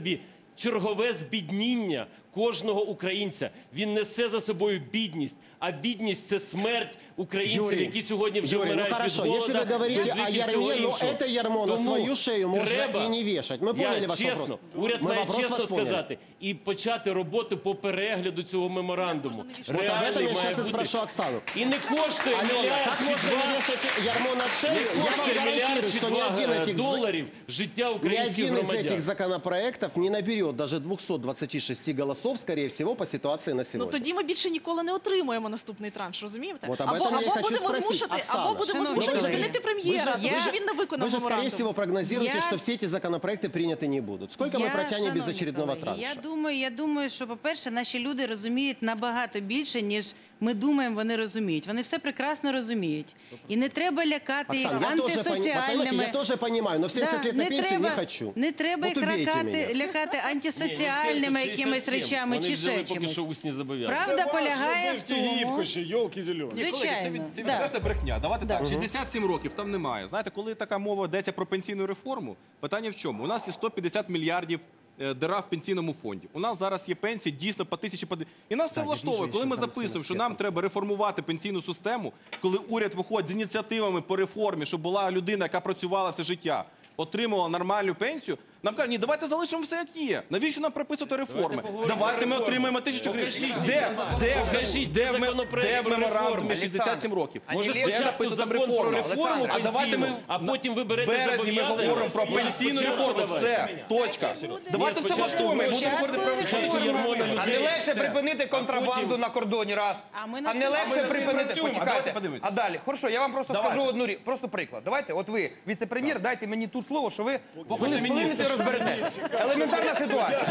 чергове збідніння кожного українця. Він несе за собою бідність, а бідність – це смерть українців, Юрий, які сьогодні вже Юрий, ну вмирають від хорошо, голода, если вы говорите від о всього ярме, но іншого. это ярмо на Тому свою шею можно треба, и не вешать. Мы поняли я ваш чесно, вопрос. уряд Мы має вопрос чесно ваш поняли. сказати і почати роботу по перегляду цього меморандуму. Вот об этом Реальний я має сейчас и бути. спрошу Оксану. І не коштує Алена, мільярд как чи можно два, не вешать ярмо на шею? не Я вам коштує мільярд гарантирую, чи что ни два один, этих, доларів життя ни українських один из этих громадян. законопроектов не наберет даже двухсот двадцати шести голосов, скорее всего, по ситуации на Ну сегодня. тоді ми більше ніколи не отримуємо наступний транш, розумієте? От об або этом я і або хочу будемо спросить. змушати, Оксана, або будемо шановні змушати колеги, змінити прем'єра, ви ж- тому я- що він не виконав Вы же, скорее меморандум. всего, прогнозируете, Я- что все эти законопроекты приняты не будут. Сколько мы Я, протянем без шановні очередного колеги, транша? Я думаю, я думаю, що, по-перше, наші люди розуміють набагато більше, ніж ми думаємо, вони розуміють. Вони все прекрасно розуміють. І не треба лякати їх Оксана, я тоже, пони- вот понимаете, антисоціальними... я тоже понимаю, но в семьдесят Да, лет на не пенсию треба, не хочу. Не треба Вот їх убейте лякати, меня. лякати Ні, антисоціальними шістдесят сім, якимись шістдесят сім. речами Вони чи взяли ще поки чимось. що усні зобов'язання. Правда полягає в Ті гібко тому... ще, йолки зелені. Колеги, це, Звичайно. від- це да. відверта брехня. Давайте так, шістдесят сім років там немає. Знаєте, коли така мова йдеться про пенсійну реформу, питання в чому? У нас є сто п'ятдесят мільярдів е, дира в пенсійному фонді. У нас зараз є пенсії дійсно по тисячі... по- І нас це влаштовує. Коли ми записуємо, що нам треба реформувати пенсійну систему, коли уряд виходить з ініціативами по реформі, щоб була людина, яка працювала все життя, отримувала нормальну пенсію, нам кажуть, ні, давайте залишимо все, як є. Навіщо нам прописувати реформи? поговоримо Давайте про ми реформи. отримаємо тисячу гривень. Покажіть, Де, де, покажіть, де, де в ме- законопроект де в про меморандумі реформи? шістдесят сім років? Може, Де спочатку написано закон про реформа? реформу А давайте ми пенсійну, а потім ви берете березні ми зобов'язання. говоримо про Може, пенсійну спочатку реформу. давайте. Все, точка. Давайте все спочатку влаштуємо і будемо спочатку говорити про реформу. реформу. Ярмо на А людей. не легше Все. припинити контрабанду потім- на кордоні, раз. А ми на А не це- легше ми над цим припинити... працюємо. А Почекайте. давайте подивимося. А далі. Хорошо, я вам просто Давайте. скажу одну річ. Просто приклад. Давайте, от ви, віце-прем'єр, дайте мені тут слово, що ви Поки що вплинете і міністр. розберетесь. Елементарна ситуація.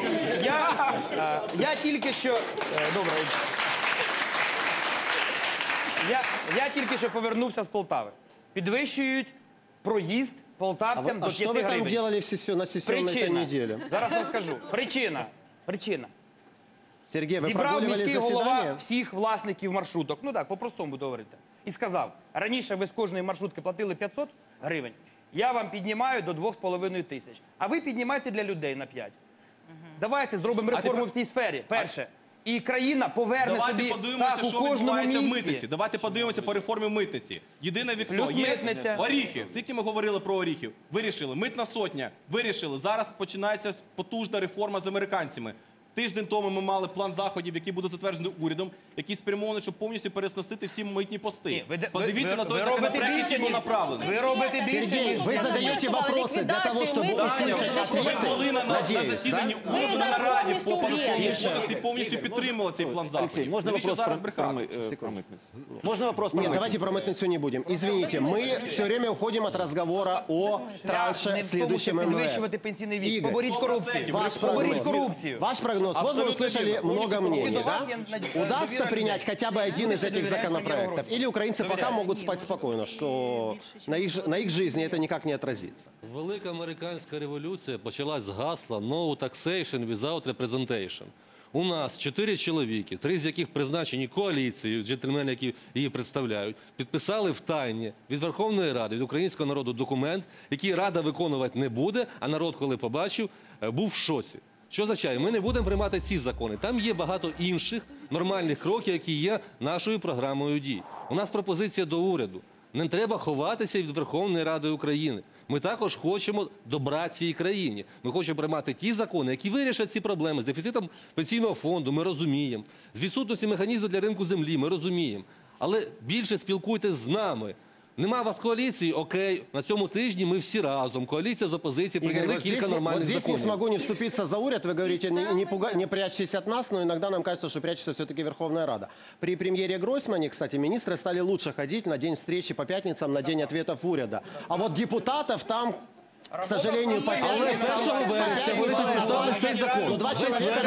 Я, е, я тільки що... е, Добре. Я, я тільки що повернувся з Полтави. Підвищують проїзд А, полтавцям вы- а до что вы п'яти там гривень. делали в сессию, на сессионной этой Причина. неделе? Зараз розкажу. Причина. Причина. Сергей, вы Зібрав прогуливали міський голова заседание? всіх власників маршруток, ну так, по-простому буду говорити, і сказав, раніше ви з кожної маршрутки платили п'ятсот гривень, я вам піднімаю до двох з половиною тисяч, а ви піднімаєте для людей на п'ять. Давайте зробимо А реформу тепер- в цій сфері, перше. І країна поверне Давайте собі подивимося, так у що кожному відбувається в місті. митниці. Давайте подивимося по реформі митниці. Єдине вікно. Плюс Є митниця. оріхи. Скільки ми говорили про оріхів? Вирішили. Митна сотня. Вирішили. Зараз починається потужна реформа з американцями. Тиждень тому ми мали план заходів, який буде затверджений урядом, який спрямований, щоб повністю переснастити всі митні пости. Ні, ви де- Подивіться ви- на той ви робите законопроект, більше, який був ніж- направлений. Ви робите більше, Сергей, ніж... вы задаете вопросы для того, чтобы Ликвидацию услышать мытницы. Ви були ответы, на, на надеюсь, засіданні да? уряду на зараз нараді повністю по податковому уверені. кодексі і повністю підтримували цей план заходів. Можно Навіщо вопрос зараз про, про, брехати? мы- э, про мытницу? Можно вопрос про Нет, мытницу? давайте про мытницу не будем. Извините, мы все время уходим от разговора о Не транше в тому, следующем щоб МВФ. підвищувати пенсійний вік. Игорь, Поборіть корупцію. Ваш Поборіть прогноз. корупцію. Ваш прогноз. Вот вы Абсолютно услышали верно. много Полностью мнений, до вас да? я над- Удастся доверяю принять людей. хотя бы один из этих Доверяю законопроектов? премьеру Или украинцы пока Доверяю. могут спать спокойно, что на их, ж- на их жизни это никак не отразится? Велика американська революція почалась з гасла «No taxation without representation». У нас чотири чоловіки, три з яких призначені коаліцією, джентльмени, які її представляють, підписали в тайні від Верховної Ради, від українського народу документ, який Рада виконувати не буде, а народ, коли побачив, е, був в шоці. Що означає? Ми не будемо приймати ці закони. Там є багато інших нормальних кроків, які є нашою програмою дій. У нас пропозиція до уряду. Не треба ховатися від Верховної Ради України. Ми також хочемо добра цій країні. Ми хочемо приймати ті закони, які вирішать ці проблеми з дефіцитом пенсійного фонду, ми розуміємо. З відсутності механізму для ринку землі, ми розуміємо. Але більше спілкуйтесь з нами. Нема у вас коаліції? Окей. На цьому тижні ми всі разом, коаліція з опозиції, Игорь, прийняли вот кілька здесь, вот нормальних здесь не законів. смогу не вступиться за уряд. Вы говорите, не, не, пуга- не прячьтесь от нас, но иногда нам кажется, что прячется все-таки Верховная Рада. При премьере Гройсмане, кстати, министры стали лучше ходить на день встречи по пятницам, на день ответов уряда. А вот депутатов там, к сожалению, по Але пятницам... першого вересня вони підписали цей закон. Два человека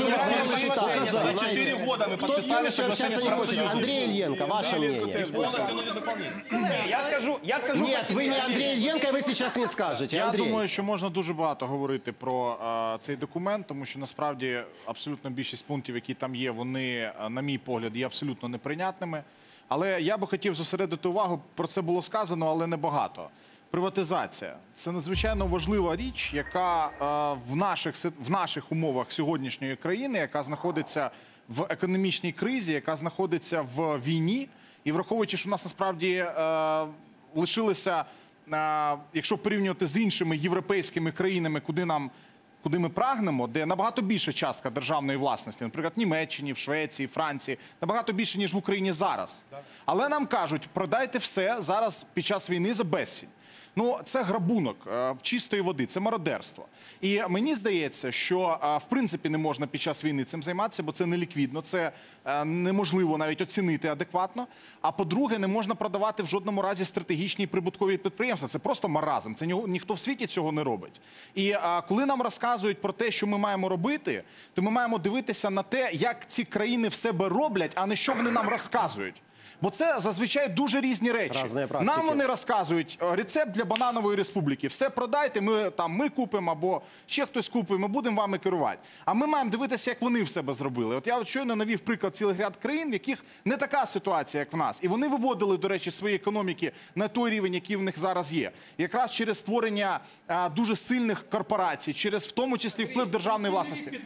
За чотири года ми Кто с підписали, нами що общаться не хочет? Андрей Ильенко, ваше мнение. повністю не виконується. Я скажу, я скажу... Нет, вы не Андрей Ильенко, вы сейчас не скажете. Я Андрей. думаю, що можна дуже багато говорити про е, цей документ, тому що насправді абсолютно більшість пунктів, які там є, вони, е, на мій погляд, є абсолютно неприйнятними. Але я би хотів зосередити увагу, про це було сказано, але не багато. приватизація – це надзвичайно важлива річ, яка е, в наших, си- в наших умовах сьогоднішньої країни, яка знаходиться в економічній кризі, яка знаходиться в війні, і враховуючи, що в нас насправді е, лишилося, е, якщо порівнювати з іншими європейськими країнами, куди нам куди ми прагнемо, де набагато більша частка державної власності, наприклад, в Німеччині, в Швеції, Франції, набагато більше, ніж в Україні зараз. Але нам кажуть, продайте все зараз під час війни за безцінь. Ну, це грабунок е, чистої води, це мародерство. І мені здається, що е, в принципі не можна під час війни цим займатися, бо це неліквідно, це е, неможливо навіть оцінити адекватно. А по-друге, не можна продавати в жодному разі стратегічні і прибуткові підприємства. Це просто маразм, це ні, ніхто в світі цього не робить. І е, коли нам розказують про те, що ми маємо робити, то ми маємо дивитися на те, як ці країни в себе роблять, а не що вони нам розказують. Бо це зазвичай дуже різні речі. Разные практики. Нам вони розказують е, рецепт для бананової республіки. Все продайте, ми там ми купимо або ще хтось купить, ми будемо вами керувати. А ми маємо дивитися, як вони в себе зробили. От я от щойно навів приклад цілих ряд країн, в яких не така ситуація, як в нас. І вони виводили, до речі, свої економіки на той рівень, який в них зараз є. Якраз через створення е, дуже сильних корпорацій, через в тому числі вплив державної власності.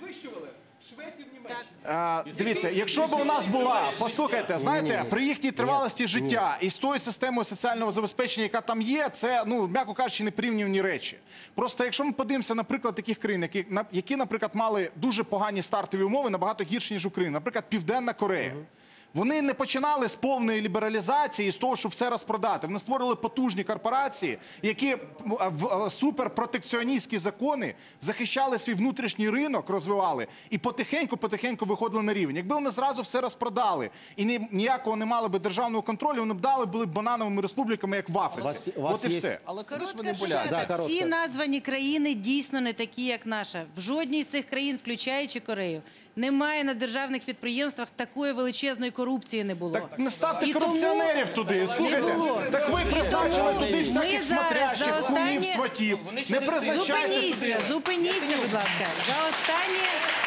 Е, Дивіться, якщо б у нас була, послухайте, знаєте, при їхній тривалості життя і з тою системою соціального забезпечення, яка там є, це, ну, м'яко кажучи, непорівнювані речі. Просто якщо ми подивимося, наприклад, таких країн, які, на- які, наприклад, мали дуже погані стартові умови, набагато гірші, ніж Україна, наприклад, Південна Корея. Вони не починали з повної лібералізації, з того, щоб все розпродати. Вони створили потужні корпорації, які м, в е, суперпротекціоністські закони захищали свій внутрішній ринок, розвивали і потихеньку-потихеньку виходили на рівень. Якби вони зразу все розпродали і ні, ніякого не мали би державного контролю, вони б дали були б банановими республіками, як в Африці. вас- у вас От і є- все. Але це ж Коротка маніпуляція. шутка. Да, коротко. Всі названі країни дійсно не такі, як наша. В жодній з цих країн, включаючи Корею, немає на державних підприємствах такої величезної корупції не було. Так не ставте І тому- корупціонерів туди, слухайте. було. Так ви призначили туди Ми всяких зараз смотрящих, за кумів, останні- сватів. Вони ще Не не призначайте туди. Зупиніться, зупиніться, будь ласка. За останні...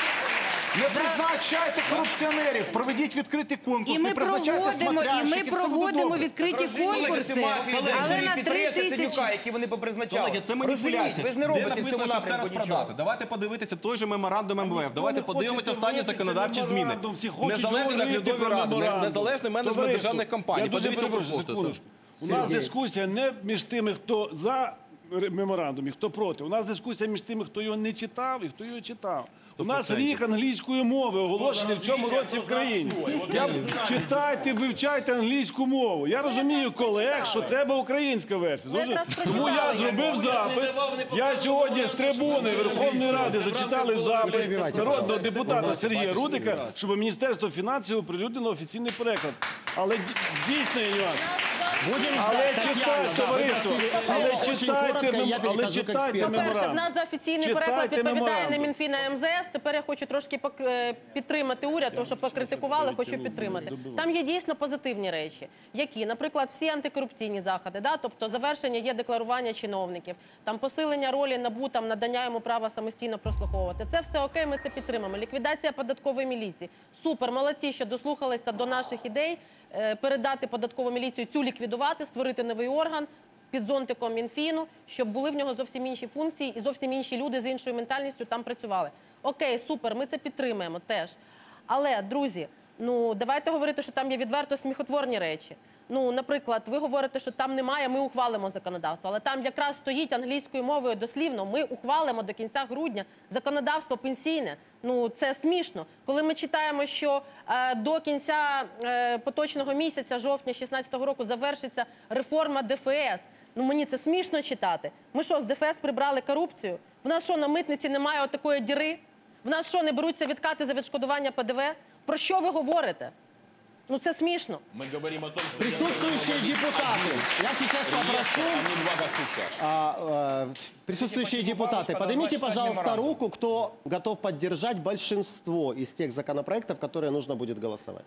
Не призначайте корупціонерів, проведіть відкритий конкурс, І ми не призначайте проводимо, і смотрящих, ми і все буде проводимо добре. відкриті конкурси, але на три тисячі... які вони попризначали. Колеги, це Розумієте, маніпуляція. ви ж не Де робите в написано, цьому що все напрямку розпродати? нічого. Давайте подивитися той же меморандум ем ве еф. Давайте не подивимося хоче останні дивитися законодавчі зміни. меморандум, всі хочуть Незалежні говорити наглядові про ради, меморандум. незалежний менеджмент Товариство, державних компаній. Я дуже Подивіться перепрошую, просто. секундочку. У нас Сергій. дискусія не між тими, хто за ре- меморандум і хто проти. У нас дискусія між тими, хто його не читав і хто його читав. У нас рік англійської мови оголошений в цьому році в країні. Я, читайте, вивчайте англійську мову. Я розумію колег, що треба українська версія. якраз Зрозумів? Тому я прочитали. зробив запит. Я сьогодні з трибуни Верховної Ради зачитали запит народного депутата Сергія Рудика, щоб Міністерство фінансів оприлюднило офіційний переклад. Але ді- дійсно є нюанс. Будем Але ждать, Татьяна, читайте, да, вы товариство, просили але очень читайте, коротко, мем- я але перехожу к читайте экспертам. По-перше, в меморандум. нас за офіційний переклад Читайте відповідає не меморандум. Мінфін, а ем зе ес. Тепер я хочу трошки пок- е, підтримати уряд, тому що покритикували, хочу підтримати. Там є дійсно позитивні речі, які, наприклад, всі антикорупційні заходи, да? Тобто завершення є декларування чиновників, там посилення ролі НАБУ, там надання йому права самостійно прослуховувати. Це все окей, ми це підтримаємо. Ліквідація податкової міліції. Супер, молодці, що дослухалися до наших ідей, е, передати податкову міліцію, цю ліквідувати, створити новий орган під зонтиком Мінфіну, щоб були в нього зовсім інші функції і зовсім інші люди з іншою ментальністю там працювали. Окей, супер, ми це підтримуємо теж. Але, друзі, ну давайте говорити, що там є відверто сміхотворні речі. Ну, наприклад, ви говорите, що там немає, ми ухвалимо законодавство, але там якраз стоїть англійською мовою дослівно, ми ухвалимо до кінця грудня законодавство пенсійне. Ну, це смішно. Коли ми читаємо, що е, до кінця е, поточного місяця, жовтня шістнадцятого року, завершиться реформа де еф ес, ну мені це смішно читати. Ми що, з де еф ес прибрали корупцію? В нас що, на митниці немає отакої діри? В нас що, не беруться відкати за відшкодування пе де ве? Про що ви говорите? Ну це смішно. Мы говорим о том, что... Присутствующие депутаты, я сейчас попрошу, а не два, как сейчас. а, э, присутствующие депутаты, поднимите, пожалуйста, руку, кто готов поддержать большинство из тех законопроектов, которые нужно будет голосовать.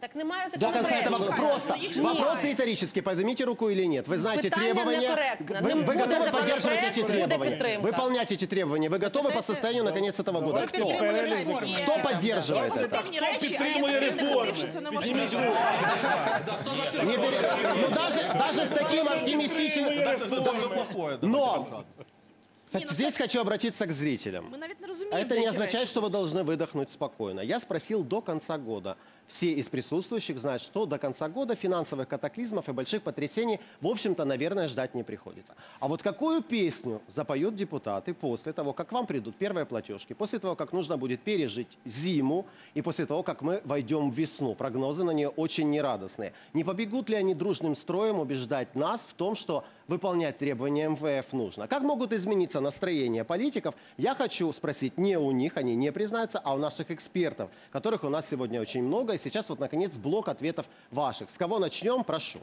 Так немає До конца законопроекту. этого просто. Ну, їх же Вопрос немає. риторический. Поднимите руку или нет. Вы знаете Питание требования. некорректно. Вы, Не вы будет готовы поддерживать законопроект, эти будет требования? підтримка. Выполнять эти требования. Вы готовы по состоянию на конец этого года? Кто? Кто поддерживает это? Позитивні речі, а підтримує я реформи. що це неможливо. Підніміть руку. Не бере- Ну даже, даже с таким оптимистичным... Но здесь хочу обратиться к зрителям. Ми навіть не розуміємо. Это не деякі означает, речі. что вы должны выдохнуть спокойно. Я спросил до конца года. Все из присутствующих знают, что до конца года финансовых катаклизмов и больших потрясений, в общем-то, наверное, ждать не приходится. А вот какую песню запоют депутаты после того, как к вам придут первые платежки, после того, как нужно будет пережить зиму и после того, как мы войдем в весну? Прогнозы на нее очень нерадостные. Не побегут ли они дружным строем убеждать нас в том, что выполнять требования эм вэ эф нужно? Как могут измениться настроения политиков? Я хочу спросить не у них, они не признаются, а у наших экспертов, которых у нас сегодня очень много. И сейчас вот, наконец, блок ответов ваших. С кого начнем? Прошу.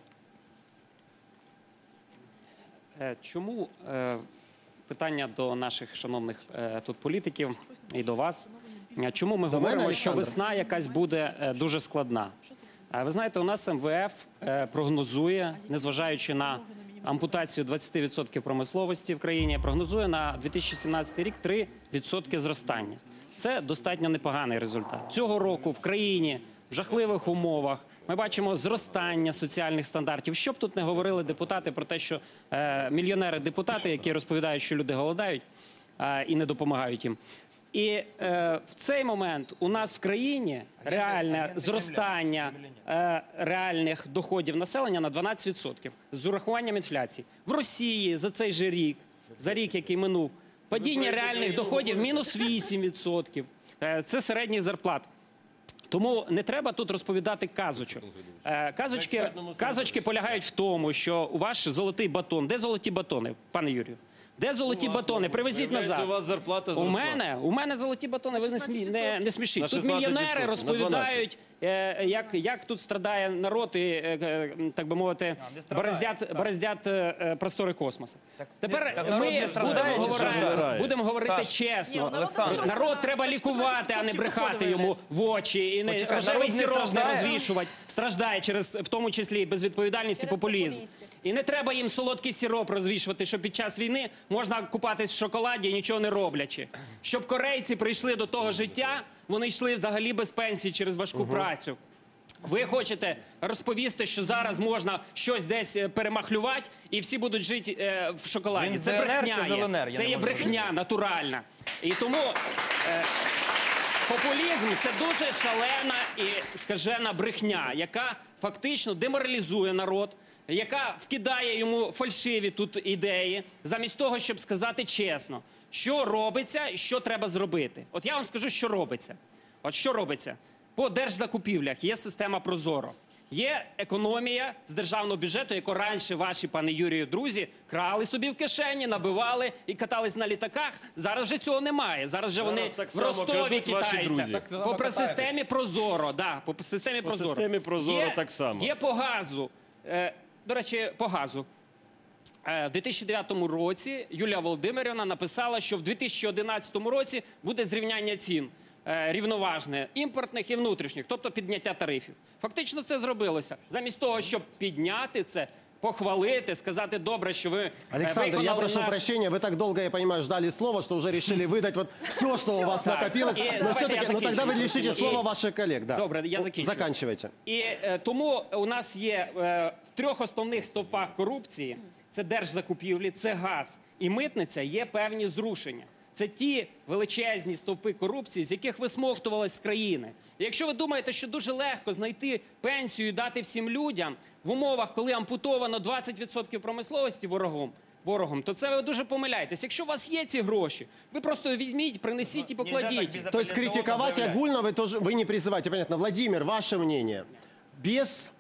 Е, Чому е, питання до наших шановних е, тут політиків і до вас? Е, Чому ми До говоримо, мене, що Олександр. весна якась буде е, дуже складна? Е, Ви знаєте, у нас ем вэ еф е, прогнозує, незважаючи на ампутацію двадцять відсотків промисловості в країні, прогнозує на дві тисячі сімнадцятий рік три відсотки зростання. Це достатньо непоганий результат. Цього року в країні в жахливих умовах ми бачимо зростання соціальних стандартів. Що б тут не говорили депутати про те, що е, мільйонери-депутати, які розповідають, що люди голодають е, і не допомагають їм. І е, в цей момент у нас в країні реальне зростання е, реальних доходів населення на дванадцять відсотків з урахуванням інфляції. В Росії за цей же рік, за рік, який минув, падіння реальних доходів мінус вісім відсотків. Е, це середніх зарплат. Тому не треба тут розповідати казочок. Е, Казочки, казочки полягають в тому, що ваш золотий батон. Де золоті батони, пане Юрію? Де золоті батони? Привезіть Виявляється, назад. у вас зарплата У зросла. мене, у мене золоті батони, ви не, смі, не, не смішіть. На Тут шістнадцять мільйонери відсотків, на розповідають, е, як, як тут страдає народ і, е, е, так би мовити, бороздять, бороздять е, простори космосу. Тепер так народ ми не страждає будемо, чи говорити, страждає? будемо говорити Саш, чесно. Ні, народ Олександр. просто Народ на- треба на лікувати, а не чотирнадцять брехати відсотків йому виявляється. в очі і не Почекай, рожевий народ не сироп не страждає? розвішувати. Страждає через, в тому числі, і безвідповідальність і Через популізм. популістів. І не треба їм солодкий сироп розвішувати, що під час війни можна купатись в шоколаді і нічого не роблячи. Щоб корейці прийшли до того життя, вони йшли взагалі без пенсії через важку працю. Ви хочете розповісти, що зараз можна щось десь е, перемахлювати, і всі будуть жити е, в шоколаді. Він Це ДНР брехня чи є. ЛНР? Я Це не є можу брехня натуральна. І тому е, популізм – це дуже шалена і скажена брехня, яка фактично деморалізує народ, яка вкидає йому фальшиві тут ідеї, замість того, щоб сказати чесно, що робиться і що треба зробити. От я вам скажу, що робиться. От що робиться? По держзакупівлях є система Прозоро. Є економія з державного бюджету, яку раніше ваші, пане Юрію, друзі, крали собі в кишені, набивали і катались на літаках. Зараз вже цього немає. Зараз вже вони так в само Ростові крадуть ваші китаються. друзі. Попри системі Прозоро, да, по системі По Прозоро. системі Прозоро Є- так само. Є по газу. Е, до речі, по газу. Е, В дві тисячі дев'ятому році Юлія Володимирівна написала, що в дві тисячі одинадцятому році буде зрівняння цін е, рівноважне імпортних і внутрішніх, тобто підняття тарифів. Фактично це зробилося. Замість того, щоб підняти це, похвалити, сказати добре, що ви е, Александр, я виконали прошу наш... прощения, вы так долго, я понимаю, ждали слова, что уже решили выдать вот все, что у вас Так. накопилось. И Но давайте все-таки, я ну тогда вы закінчу. лишите И- слова ваших коллег. Да. Добре, я Ну, закінчую. Заканчивайте. І е, тому у нас є е, в трьох основних стовпах корупції: це держзакупівлі, це газ і митниця, є певні зрушення. Це ті величезні стовпи корупції, з яких висмоктувалось з країни. І якщо ви думаєте, що дуже легко знайти пенсію і дати всім людям в умовах, коли ампутовано двадцять відсотків промисловості ворогом, ворогом, то це ви дуже помиляєтесь. Якщо у вас є ці гроші, ви просто візьміть, принесіть і покладіть. То есть критиковать Агульна вы тоже вы не призываете, понятно. Владимир, ваше мнение. Без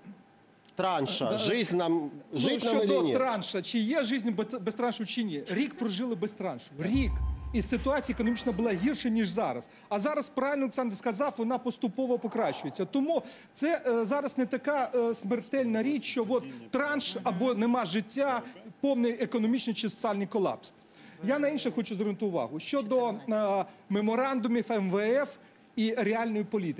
транша, жизнь нам, жить ну, нам или щодо нет? транша, чи є життя без, без траншу, чи ні? Рік прожили без траншу. Рік. І ситуація економічна була гірша, ніж зараз. А зараз, правильно Олександр сказав, вона поступово покращується. Тому це е, зараз не така е, смертельна річ, що от транш або нема життя, повний економічний чи соціальний колапс. Я на інше хочу звернути увагу. Щодо е, меморандумів ем ве еф і реальної політики.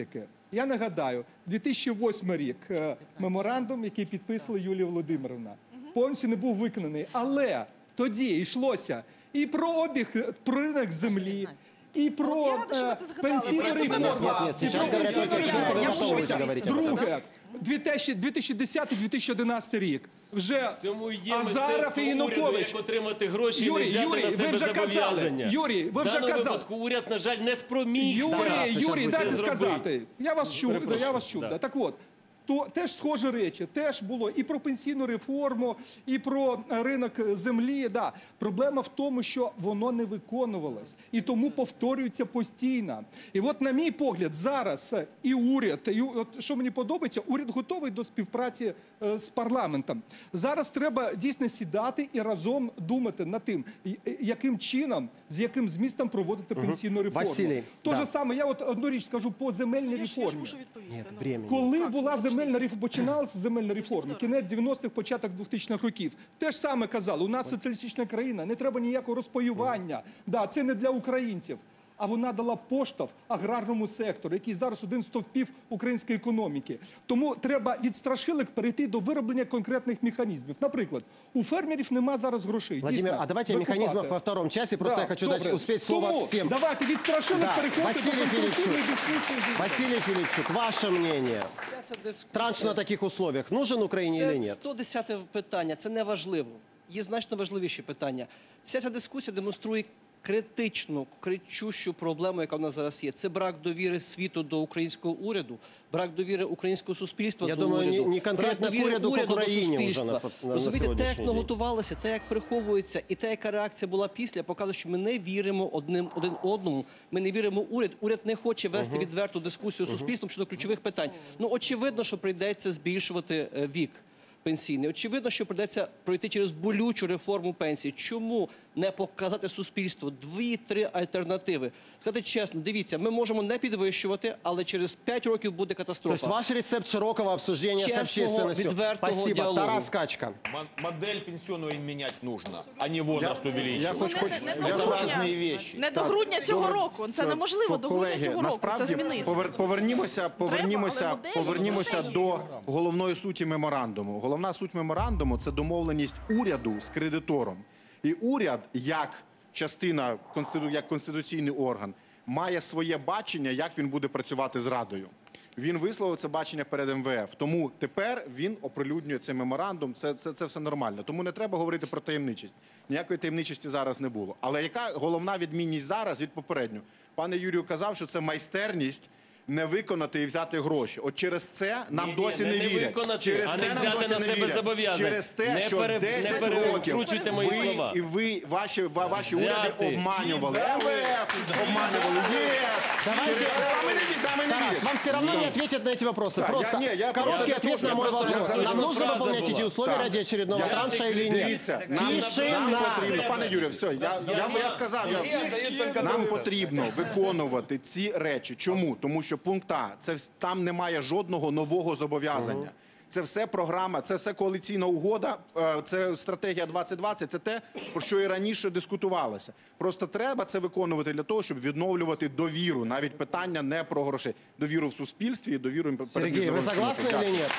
Я нагадаю, дві тисячі восьмий рік е, меморандум, який підписала Юлія Володимирівна, повністю не був виконаний. Але тоді йшлося і про обіг, про ринок землі, і про е, пенсійну реформу. Нет, нет, сейчас говорят о тех, кто Я потом можу будете говорить об этом. Друге, дві тисячі десятий - дві тисячі одинадцятий рік. Вже Цьому є Азаров мистецтво і уряду, Янукович. як отримати гроші і не Юрій, взяти Юрій, на ви себе вже казали. зобов'язання. Юрій, ви вже В даному казали. випадку уряд, на жаль, не спромігся. Юрій, Юрій, це дайте зробити. сказати. Я вас чув, Перепрошую. я вас чув. Да. Да. Так от, то теж схожі речі, теж було і про пенсійну реформу, і про е, ринок землі. Да. Проблема в тому, що воно не виконувалось, і тому повторюється постійно. І от, на мій погляд, зараз е, і уряд, і от, що мені подобається, уряд готовий до співпраці е, з парламентом. Зараз треба дійсно сідати і разом думати над тим, і- і- яким чином, з яким змістом проводити пенсійну реформу. Василій, То да. же саме, я от одну річ скажу по земельній реформі. Нет, времени. Коли була земельна реформа, починалася земельна реформа, кінець дев'яностих, початок двохтисячних років, те ж саме казали, у нас соціалістична країна, не треба ніякого розпаювання, да, це не для українців. А вона дала поштовх аграрному сектору, який зараз один з стовпів української економіки. Тому треба від страшилок перейти до вироблення конкретних механізмів. Наприклад, у фермерів нема зараз грошей. Владимир, дійсно, а давайте о викупати. механизмах во втором часе. Просто Да, я хочу добре. дать, успеть слово Тому всем. давайте від страшилок Да. переходити Василий до конструктивної Филипчук. дискусії. Василий Филипчук, ваше мнение. Транш на таких условиях нужен Украине или Це нет? сто десяте питання, це не важливо. Є значно важливіші питання. Вся ця дискусія демонструє критичну, кричущу проблему, яка в нас зараз є. Це брак довіри світу до українського уряду, брак довіри українського суспільства Я до думаю, уряду, не- не конкретно брак довіри к уряду, к уряду до Україні вже суспільства. на соб- на- на Розумієте, те, сьогоднішній як день. ми готувалися, те, як приховується, і те, яка реакція була після, показує, що ми не віримо одним один одному. Ми не віримо в уряд. Уряд не хоче вести відверту дискусію з суспільством щодо ключових питань. Ну, очевидно, що прийдеться збільшувати е, вік пенсійний. Очевидно, що прийдеться пройти через болючу реформу пенсії. Чому не показати суспільству дві-три альтернативи? Сказати чесно, дивіться, ми можемо не підвищувати, але через п'ять років буде То есть катастрофа. ваш рецепт широкого обсуждения с Честного, общественностью. відвертого Спасибо. диалогу. Тарас Качка. М- Модель пенсионную менять нужно, а не возраст Я увеличивать. хоч хоч Не Это до грудня. разные вещи. Не до грудня цього року. Це неможливо до грудня Колеги, цього року. Це насправді змінити. повер- повернімося, повернімося, моделі, повернімося моделі. до головної суті меморандуму. Головна суть меморандуму – це домовленість уряду з кредитором. І уряд, як частина конститу- як конституційний орган, має своє бачення, як він буде працювати з Радою. Він висловив це бачення перед ем ве еф. Тому тепер він оприлюднює цей меморандум. Це, це, це все нормально. Тому не треба говорити про таємничість. Ніякої таємничості зараз не було. Але яка головна відмінність зараз від попереднього? Пане Юрію казав, що це майстерність не виконати і взяти гроші. От через це нам Ні, досі ні, не, не вірять. виконати, Через а це не нам взяти досі на не себе вірять. зобов'язань. Через те, Не що пере- не десять перекручуйте років мої ви, слова. і ви, ваші, ва- ваші уряди Взяти. обманювали. ем ве еф обманювали. єс! Давайте, Через це нам не вірять, нам не Тарас, вірять. вам все равно не ответят на эти вопросы. Да, Просто я- не, я короткий просто- ответ я на мой просто- вопрос. я- Нам я- нужно фраза выполнять была. эти условия Так. ради очередного Я- транша или нет? Дивіться, нам, Тишина! нам потрібно, пане Юрію, все, я, я, я сказав, я, нам потрібно виконувати ці речі. Чому? Тому що пункт А, це вс- там немає жодного нового зобов'язання. Це все програма, це все коаліційна угода, е, це стратегія двадцять двадцять, це те, про що і раніше дискутувалося. Просто треба це виконувати для того, щоб відновлювати довіру. Навіть питання не про грошей. Довіру в суспільстві і довіру перед Сергей, вы міжнародними согласны спільнотами. или нет?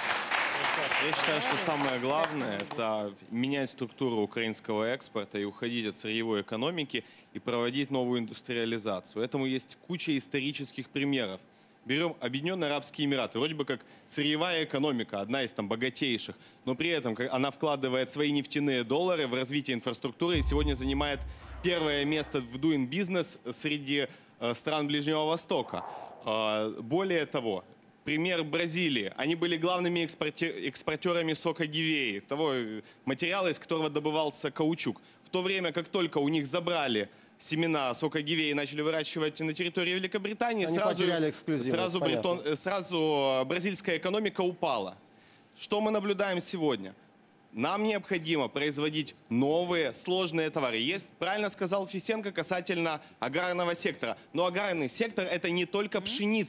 Я считаю, что самое главное – это менять структуру украинского экспорта и уходить от сырьевой экономики и проводить новую индустриализацию. Этому есть куча исторических примеров. Берем Объединенные Арабские Эмираты, вроде бы как сырьевая экономика, одна из там богатейших, но при этом как она вкладывает свои нефтяные доллары в развитие инфраструктуры и сегодня занимает первое место в Doing Business среди э, стран Ближнего Востока. Э, более того, пример Бразилии. Они были главными экспорте- экспортерами сока гивеи, того э, материала, из которого добывался каучук. В то время, как только у них забрали семена сока гивеи и начали выращивать на территории Великобритании, Они сразу, потеряли эксклюзивность, сразу, понятно. бретон- э, сразу э, бразильская экономика упала. Что мы наблюдаем сегодня? Нам необходимо производить новые сложные товары. Есть, правильно сказал Фисенко касательно аграрного сектора. Но аграрный сектор – это не только пшеница.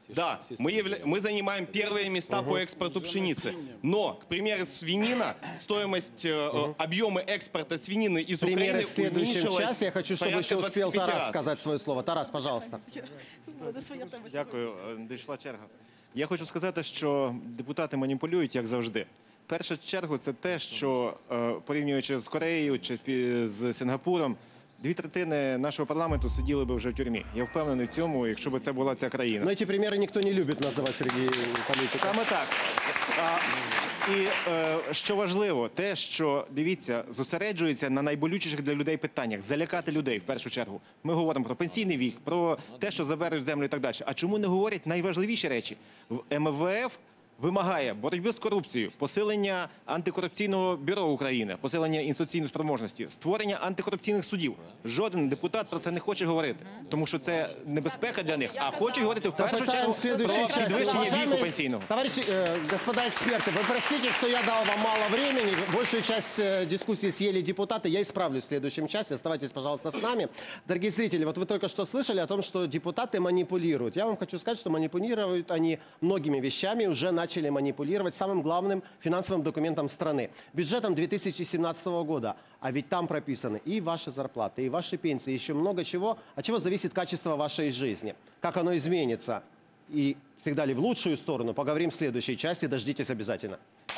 Да, мы, явля... мы занимаем первые места Угу. по экспорту пшеницы. Но, к примеру, свинина, стоимость, э, объемы экспорта свинины из Примеры Украины в следующем уменьшилась часе. Я хочу, чтобы порядка еще успел двадцати пяти Тарас раз. сказать свое слово. Тарас, пожалуйста. Дякую, дійшла черга. Я хочу сказати, що депутати маніпулюють, як завжди. В першу чергу, це те, що е, порівнюючи з Кореєю чи з- з Сінгапуром, дві третини нашого парламенту сиділи би вже в тюрмі. Я впевнений в цьому, якщо б це була ця країна. Но эти примеры никто не любит называть среди политиков. Саме так. А, і е, що важливо, те, що, дивіться, зосереджується на найболючіших для людей питаннях. Залякати людей, в першу чергу. Ми говоримо про пенсійний вік, про те, що заберуть землю і так далі. А чому не говорять найважливіші речі? В ем ве еф вимагає боротьби з корупцією, посилення антикорупційного бюро України, посилення інституційної спроможності, створення антикорупційних судів. Жоден депутат про це не хоче говорити, тому що це небезпека для них. А хочуть говорити в першу Попытаем чергу в следующей про части. підвищення віку Уважаемые пенсійного. Товарищи, э, господа эксперты, вы простите, что я дал вам мало времени. Большую часть э, дискуссии съели депутаты. Я исправлюсь в следующем часе. Оставайтесь, пожалуйста, с нами. Дорогие зрители, вот вы только что слышали о том, что депутаты манипулируют. Я вам хочу сказать, что манипулируют они многими вещами, уже начали манипулировать самым главным финансовым документом страны. Бюджетом две тысячи семнадцатого года. А ведь там прописаны и ваши зарплаты, и ваши пенсии, еще много чего, от чего зависит качество вашей жизни. Как оно изменится и всегда ли в лучшую сторону, поговорим в следующей части. Дождитесь обязательно.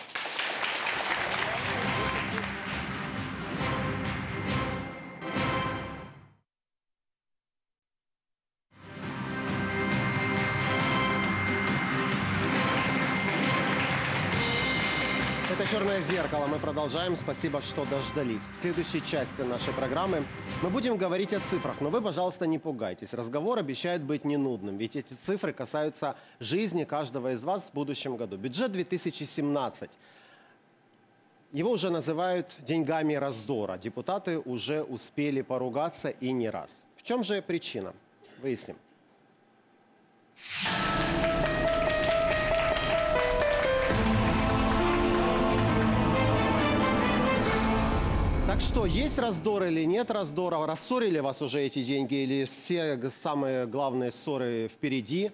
Это «Черное зеркало». Мы продолжаем. Спасибо, что дождались. В следующей части нашей программы мы будем говорить о цифрах. Но вы, пожалуйста, не пугайтесь. Разговор обещает быть не нудным. Ведь эти цифры касаются жизни каждого из вас в будущем году. Бюджет две тысячи семнадцать. Его уже называют деньгами раздора. Депутаты уже успели поругаться и не раз. В чем же причина? Выясним. Так что, есть раздор или нет раздора? Рассорили вас уже эти деньги или все г- самые главные ссоры впереди?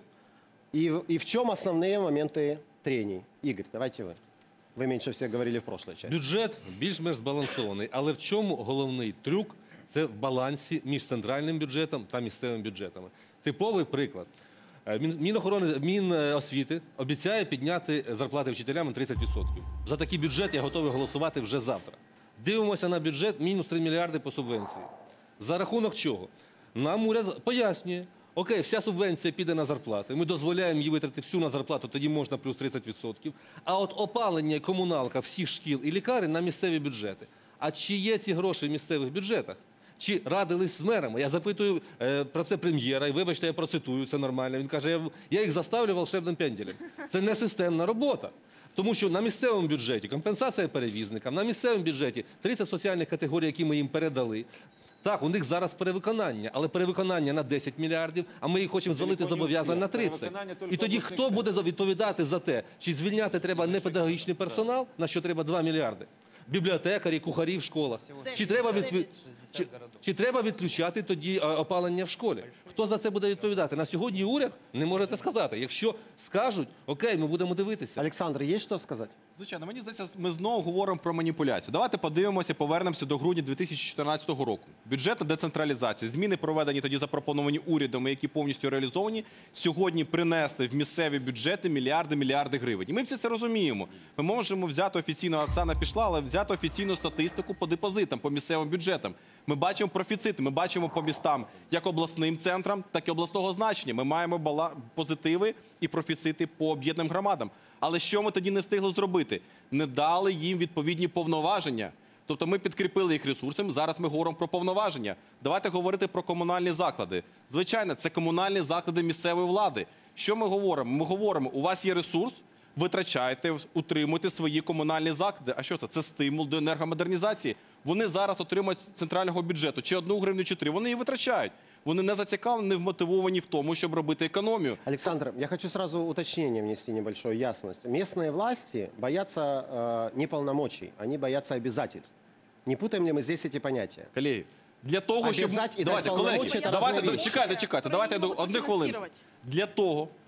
И, в- и в чем основные моменты трений? Игорь, давайте вы. Ви менше всіх говорили в прошлой части. Бюджет більш-менш збалансований, але в чому головний трюк? Це в балансі між центральним бюджетом та місцевими бюджетами. Типовий приклад. Е, Мін- Мінохорони, Міносвіти обіцяє підняти зарплати вчителям на тридцять відсотків. За такий бюджет я готовий голосувати вже завтра. Дивимося на бюджет, мінус три мільярди по субвенції. За рахунок чого? Нам уряд пояснює, окей, вся субвенція піде на зарплати, ми дозволяємо її витратити всю на зарплату, тоді можна плюс тридцять відсотків. А от опалення і комуналка всіх шкіл і лікарень на місцеві бюджети. А чи є ці гроші в місцевих бюджетах? Чи радились з мерами? Я запитую е, про це прем'єра, і вибачте, я процитую, це нормально. Він каже, я, я їх заставлю волшебним пенделем. Це не системна робота. Тому що на місцевому бюджеті компенсація перевізникам, на місцевому бюджеті тридцять соціальних категорій, які ми їм передали. Так, у них зараз перевиконання, але перевиконання на десять мільярдів, а ми їх хочемо звалити зобов'язань на тридцять. І тоді хто буде за- відповідати за те, чи звільняти треба непедагогічний персонал, на що треба два мільярди? Бібліотекарі, кухарі в школах. Чи треба, від... чи... чи треба відключати тоді е, опалення в школі? Хто за це буде відповідати? На сьогодні уряд не може це сказати. Якщо скажуть, окей, ми будемо дивитися. Олександр, є що сказати? Звичайно, мені здається, ми знову говоримо про маніпуляцію. Давайте подивимося, повернемося до грудня дві тисячі чотирнадцятого року. Бюджетна децентралізація, зміни проведені тоді запропоновані урядом, які повністю реалізовані, сьогодні принесли в місцеві бюджети мільярди, мільярди гривень. І ми всі це розуміємо. Ми можемо взяти офіційно, Оксана пішла, але взяти офіційну статистику по депозитам, по місцевим бюджетам. Ми бачимо профіцити, ми бачимо по містам, як обласним центрам, так і обласного значення. Ми маємо бала... позитиви і профіцити по об'єднаним громадам. Але що ми тоді не встигли зробити? Не дали їм відповідні повноваження. Тобто ми підкріпили їх ресурсами, зараз ми говоримо про повноваження. Давайте говорити про комунальні заклади. Звичайно, це комунальні заклади місцевої влади. Що ми говоримо? Ми говоримо, у вас є ресурс, витрачайте, утримуйте свої комунальні заклади. А що це? Це стимул до енергомодернізації. Вони зараз отримують з центрального бюджету чи одну гривню, чи три. Вони її витрачають. Вони не зацікавлені, не вмотивовані в тому, щоб робити економію. Александр, я хочу сразу уточнение внести небольшую ясность. Местные власти боятся э, не полномочий, они боятся обязательств. Не путаем ли мы здесь эти понятия? Колеги, для того, щоб... Обязать і Давайте, дати колеги, полномочия – це давайте, різні до- речі. чекайте, чекайте, давайте до одну хвилину. Для того,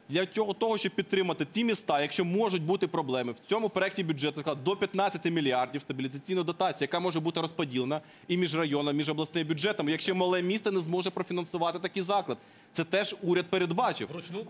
для цього, того, щоб підтримати ті міста, якщо можуть бути проблеми, в цьому проєкті бюджету сказали, до п'ятнадцяти мільярдів стабілізаційної дотації, яка може бути розподілена і між районами, між обласними бюджетами, якщо мале місто не зможе профінансувати такий заклад. Це теж уряд передбачив. Вручну?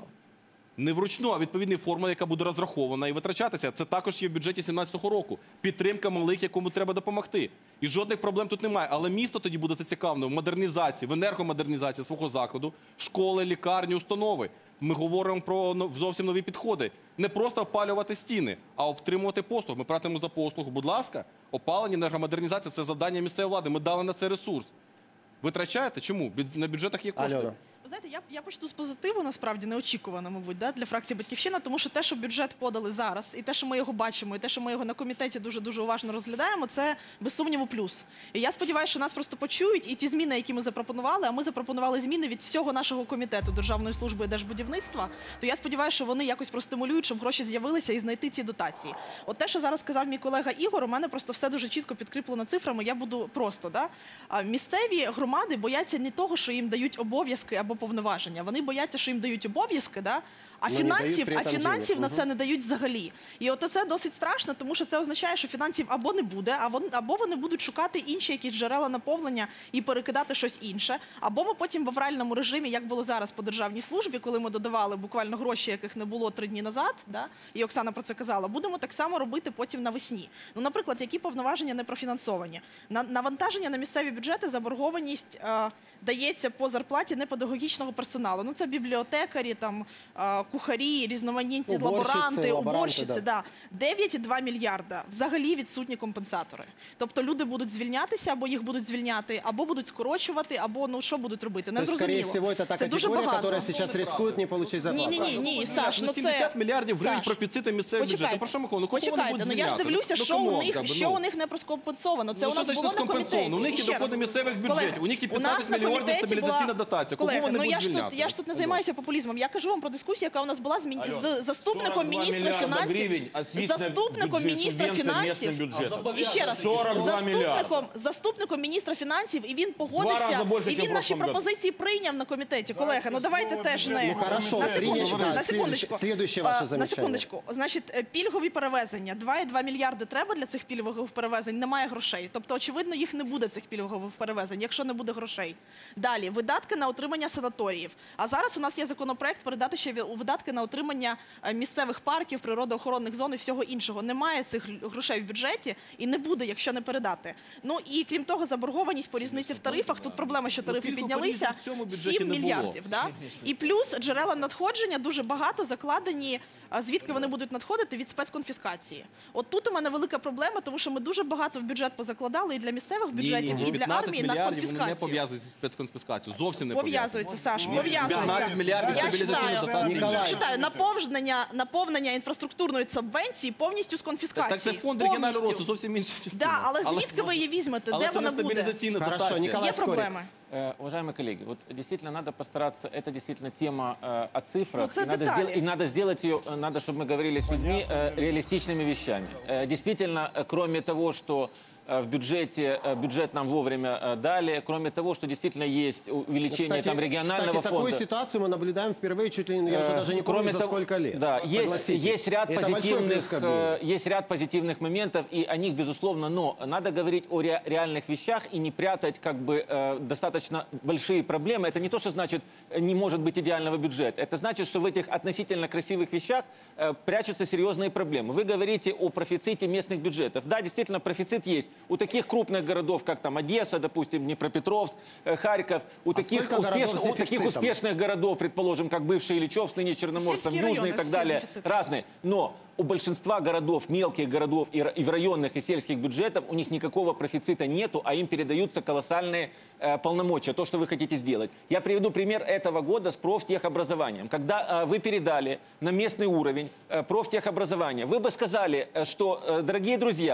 Не вручну, а відповідній формулі, яка буде розрахована і витрачатися. Це також є в бюджеті сімнадцятого року. Підтримка малих, якому треба допомогти. І жодних проблем тут немає. Але місто тоді буде зацікавлено в модернізації, в енергомодернізації свого закладу, школи, лікарні, установи. Ми говоримо про зовсім нові підходи. Не просто опалювати стіни, а отримувати послуг. Ми платимо за послугу. Будь ласка, опалення, енергомодернізація – це завдання місцевої влади. Ми дали на це ресурс. Витрачаєте? Чому? На бюджетах є кошти. Альона. Ви знаєте, я, я почну з позитиву, насправді, неочікувано, мабуть, да, для фракції «Батьківщина», тому що те, що бюджет подали зараз, і те, що ми його бачимо, і те, що ми його на комітеті дуже-дуже уважно розглядаємо, це, без сумніву, плюс. І я сподіваюся, що нас просто почують, і ті зміни, які ми запропонували, а ми запропонували зміни від всього нашого комітету Державної служби і держбудівництва, то я сподіваюся, що вони якось простимулюють, щоб гроші з'явилися і знайти ці дотації. От те, що зараз сказав мій колега Ігор, у мене просто все дуже чітко підкріплено цифрами, я буду просто, да? А місцеві громади бояться не того, що їм дають обов'язки або повноваження. Вони бояться, що їм дають обов'язки, да? а Ну, фінансів, при а этом фінансів денег. на це не дають взагалі. І от це досить страшно, тому що це означає, що фінансів або не буде, або, або вони будуть шукати інші якісь джерела наповнення і перекидати щось інше, або ми потім в авральному режимі, як було зараз по державній службі, коли ми додавали буквально гроші, яких не було три дні назад, да? і Оксана про це казала, будемо так само робити потім навесні. Ну, наприклад, які повноваження не профінансовані? На, навантаження на місцеві бюджети, заборгованість е, дається по зарплаті непедагогічного персоналу. Ну, це бібліотекарі, там, е, кухарі, різноманітні Уборщиці, лаборанти, лаборанти, уборщиці. да. Да. дев'ять цілих два мільярда. Взагалі відсутні компенсатори. Тобто люди будуть звільнятися, або їх будуть звільняти, або будуть скорочувати, або, ну, що будуть робити? Не То есть, скорее зрозуміло. всего, это та Це дуже категория, багато. которая сейчас рискует не получить зарплату. Ні, ні, ні, ні, Саш, ну це... сімдесят мільярдів гривень Саш, профіциту місцевих бюджетів. почекайте, Про що ми говоримо? Ну, кого вони Почекайте, будуть ну я ж звільняти? дивлюся, Ну, що у камон, них, как би, що ну. у них не проскомпенсовано. Це Ну, у що нас значить було на скомпенсовано? комітеті. У них І є ще доходи раз. місцевих Колеги, бюджетів. У них є у нас п'ятнадцять на мільярдів комітеті стабілізаційна була- дотація. Кого Колеги, вони ну, я будуть ж тут, звільняти? я ж тут не займаюся популізмом. Я кажу вам про дискусію, яка у нас була з, мін... з заступником міністра фінансів. Заступником міністра фінансів. І ще раз. сорок два мільярди. Заступником, заступником міністра фінансів, і він Два погодився, рази більше, і ніж в він наші прошлом году. пропозиції прийняв на комітеті. Колеги, ну давайте теж не... Ну, хорошо, на принято, секундочку, да. на секундочку. Следующее ваше А, На замечание. секундочку. Значить, е, пільгові перевезення. два цілих два мільярди треба для цих пільгових перевезень? Немає грошей. Тобто, очевидно, їх не буде, цих пільгових перевезень, якщо не буде грошей. Далі, видатки на утримання санаторіїв. А зараз у нас є законопроект передати ще ві- видатки на утримання е, місцевих парків, природоохоронних зон і всього іншого. Немає цих грошей в бюджеті і не буде, якщо не передати. Ну і крім того, заборгованість по різниці в тарифах. Тут проблема, що тарифи пільгу піднялися. перевезень в цьому бюджеті сім не було. мільярдів. Да? І плюс джерела надходження дуже багато закладені, а звідки вони будуть надходити від спецконфіскації. От тут у мене велика проблема, тому що ми дуже багато в бюджет позакладали і для місцевих бюджетів, Ні, ні, і для п'ятнадцять армії на мільярдів вони не конфіскацію. пов'язують з спецконфіскацією. Зовсім не Пов'язуються, Саш, Ні, пов'язуються. п'ятнадцять мільярдів Я стабілізаційної читаю, дотації. Ніколай. читаю, наповнення, наповнення інфраструктурної субвенції повністю з Так, конфіскації. так це фонд регіонального Повністю. розвитку, зовсім інша частина. Да, але звідки ви її візьмете? але Де це не вона буде? стабілізаційна Хорошо, дотація. Николай Є Скорик. проблеми. Э, Уважаемые коллеги, вот действительно надо постараться, это действительно тема э, о цифрах, Ну, это и, надо детали. сдел- и надо сделать ее, э, надо, чтобы мы говорили с людьми э, реалистичными вещами. Э, действительно, э, кроме того, что э, в бюджете, э, бюджет нам вовремя э, дали, кроме того, что действительно есть увеличение Кстати, там регионального кстати, такую фонда. ситуацию мы наблюдаем впервые чуть ли не, я уже Э, даже не помню, кроме за того- сколько лет. Да, есть, Согласитесь. есть ряд Это большой плюс позитивных, как бы. э, есть ряд позитивных моментов, и о них безусловно, но надо говорить о ре- реальных вещах и не прятать как бы э, достаточно большие проблемы. Это не то, что значит э, не может быть идеального бюджета. Это значит, что в этих относительно красивых вещах э, прячутся серьезные проблемы. Вы говорите о профиците местных бюджетов. Да, действительно, профицит есть. У таких крупных городов, как там Одесса, допустим, Днепропетровск, э, Харьков, у таких, сколько городов успеш- с у таких дефицитом? успешных городов, предположим, как бывший Ильичевск, ныне Черноморск, там, Сельские Южный и районы, так все далее, дефицит. разные. Но у большинства городов, мелких городов и, р- и в районных и сельских бюджетов у них никакого профицита нету, а им передаются колоссальные э, полномочия, то, что вы хотите сделать. Я приведу пример этого года с профтехобразованием. Когда э, вы передали на местный уровень э, профтехобразование, вы бы сказали, э, что, э, дорогие друзья,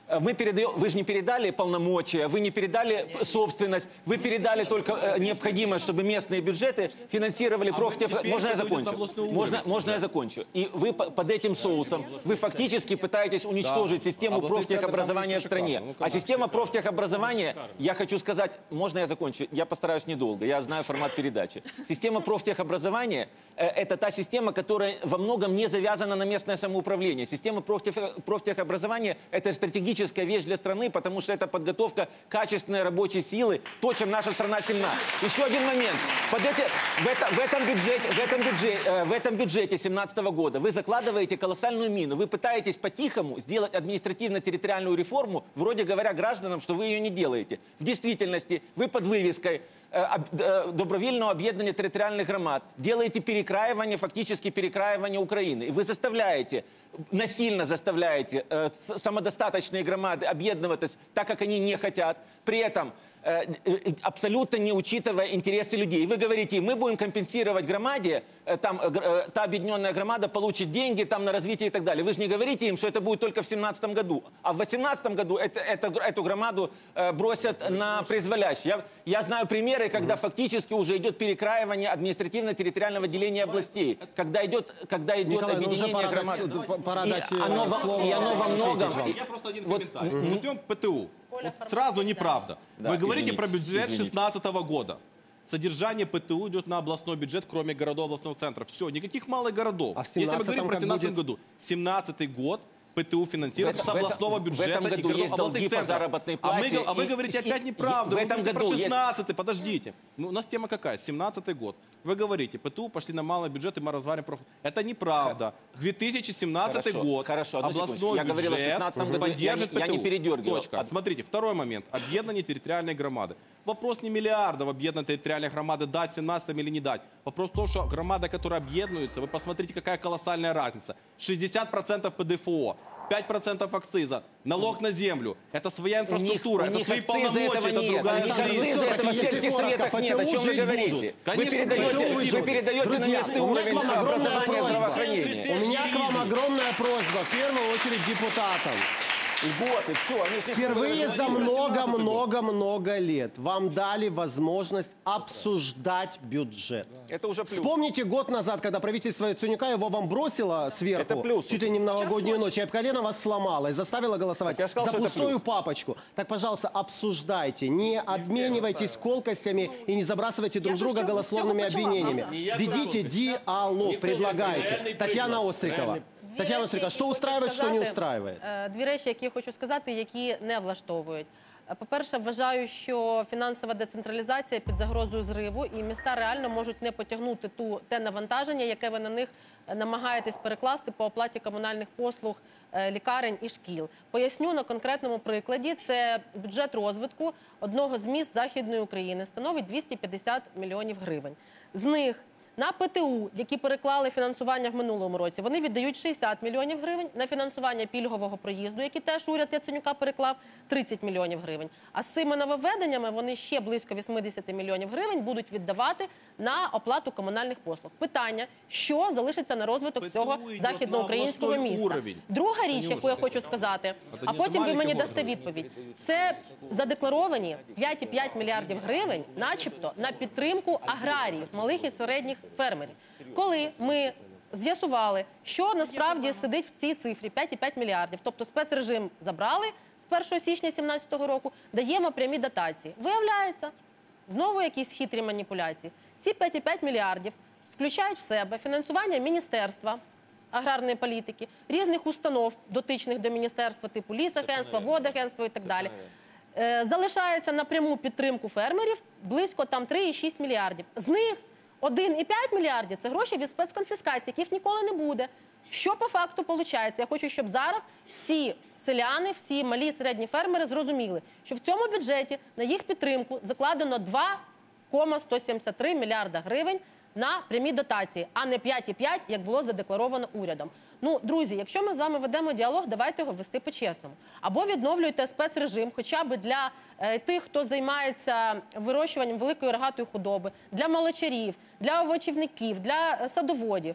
Мы передаем, вы же не передали полномочия, вы не передали собственность, вы передали только э, необходимое, чтобы местные бюджеты финансировали профтех... Можно я закончу? Можно, можно я закончу? И вы по- под этим соусом, вы фактически пытаетесь уничтожить систему профтехобразования в стране. А система профтехобразования, я хочу сказать, можно я закончу? Я постараюсь недолго, я знаю формат передачи. Система профтехобразования э, – это та система, которая во многом не завязана на местное самоуправление. Система профтех- профтехобразования – это стратегическая вещь для страны, потому что это подготовка качественной рабочей силы, то, чем наша страна сильна. Еще один момент. Под эти, в, это, в, этом бюджете, в, этом бюджете, э, в этом бюджете две тысячи семнадцатого года вы закладываете колоссальную мину. Вы пытаетесь по-тихому сделать административно-территориальную реформу, вроде говоря гражданам, что вы ее не делаете. В действительности вы под вывеской добровільного об'єднання територіальних громад делаете перекраивание, фактически перекраивание Украины. И вы заставляете, насильно заставляете э, самодостаточные громады объединяться так, как они не хотят. При этом э, абсолютно не учитывая интересы людей. Вы говорите, мы будем компенсировать громаде, э, там э, та объединенная громада получит деньги там, на развитие и так далее. Вы же не говорите им, что это будет только в две тысячи семнадцатом году. А в две тысячи восемнадцатом году это, это, эту громаду э, бросят на произволящий. Я, я знаю примеры, когда mm-hmm. фактически уже идет перекраивание административно-территориального деления областей. Когда идет, когда идет Николай, объединение ну громад. Дать, пора и, дать оно, слово, и оно во многом... Я просто один вот, комментарий. mm-hmm. Возьмем ПТУ. Вот сразу неправда. Да, Вы говорите извините, про бюджет две тысячи извините. шестнадцатого года. Содержание ПТУ идет на областной бюджет, кроме городов областного центра. Все, никаких малых городов. А в Если мы говорим семнадцатом про как семнадцатый будет? году, семнадцатый год ПТУ финансируется В это- с областного в этом- в бюджета этом и году городов есть долги областных по центров. заработной А, мы, плате, а вы и- говорите и- опять и- неправду. в Вы этом говорите про году есть- шестнадцатый, подождите. Ну, у нас тема какая? семнадцатый год. Вы говорите, ПТУ пошли на малый бюджет, и мы развалим проф... Это неправда. две тысячи семнадцатый Хорошо, год. хорошо, одну областной секундочку. Я бюджет говорил о шестнадцатом году, поддержит я не- я не ПТУ. передергивал. Точка. Смотрите, второй момент. Объединение территориальной громады. Вопрос не миллиардов объединенной территориальной громады дать в семнадцатом или не дать. Вопрос в том, что громада, которая объединяется, вы посмотрите, какая колоссальная разница. шестьдесят процентов ПДФО. пять процентов акциза, налог на землю. Это своя инфраструктура, у это них свои акциза полномочия, этого это нет. другая У них акциза жизнь. этого в сельских советах нет. О чем вы говорите? Вы передаете, вы передаете на Друзья, местный у меня уровень к вам огромная образования и просьба. здравоохранения. У меня к вам огромная просьба, в первую очередь депутатам. Льготы, все. Они же не Впервые за смогут развиваться. много-много-много лет вам дали возможность обсуждать бюджет. Это уже плюс. Вспомните год назад, когда правительство Яценюка его вам бросило сверху, Это плюс. чуть ли не в новогоднюю ночь, и об колено вас сломало и заставило голосовать я сказал, за что это пустую плюс. папочку. Так, пожалуйста, обсуждайте, не обменивайтесь колкостями и не забрасывайте друг Я же друга с чего- голословными с чего начала, обвинениями. правда? Ніякої Ведите колкості. диалог, Ніхто предлагайте. реальний Татьяна приклад. Острикова. Реальний Дві Татьяна речі, Острикова, які что хочу устраивает, что не сказати. устраивает? Е, Дві речі, які я хочу сказати, які не влаштовують. Е, По-перше, вважаю, що фінансова децентралізація під загрозою зриву, і міста реально можуть не потягнути ту, те навантаження, яке ви на них е, намагаєтесь перекласти по оплаті комунальних послуг, е, лікарень і шкіл. Поясню на конкретному прикладі. Це бюджет розвитку одного з міст Західної України становить двісті п'ятдесят мільйонів гривень. З них на ПТУ, які переклали фінансування в минулому році, вони віддають шістдесят мільйонів гривень, на фінансування пільгового проїзду, який теж уряд Яценюка переклав, тридцять мільйонів гривень. А з цими нововведеннями вони ще близько вісімдесят мільйонів гривень будуть віддавати на оплату комунальних послуг. Питання, що залишиться на розвиток цього йде західноукраїнського на обласний міста. уровень. Друга річ, яку я хочу сказати, а потім ви мені дасте відповідь. Це задекларовані п'ять цілих п'ять мільярдів гривень, начебто, на підтримку аграріїв, малих і середніх фермерів. Коли ми з'ясували, що насправді сидить в цій цифрі п'ять цілих п'ять мільярдів, тобто спецрежим забрали з першого січня дві тисячі сімнадцятого року, даємо прямі дотації. Виявляється, знову якісь хитрі маніпуляції. Ці п'ять цілих п'ять мільярдів включають в себе фінансування Міністерства аграрної політики, різних установ, дотичних до міністерства, типу Лісагентства, Водагентства і так далі. Е, Залишається на пряму підтримку фермерів близько там три цілих шість мільярдів. З них один цілих п'ять мільярдів – це гроші від спецконфіскації, яких ніколи не буде. Що по факту виходить? Я хочу, щоб зараз всі селяни, всі малі і середні фермери зрозуміли, що в цьому бюджеті на їх підтримку закладено два цілих сто сімдесят три мільярда гривень на прямі дотації, а не п'ять цілих п'ять, як було задекларовано урядом. Ну, друзі, якщо ми з вами ведемо діалог, давайте його вести по-чесному. Або відновлюйте спецрежим, хоча б для е, тих, хто займається вирощуванням великої рогатої худоби, для молочарів, для овочівників, для е, садоводів.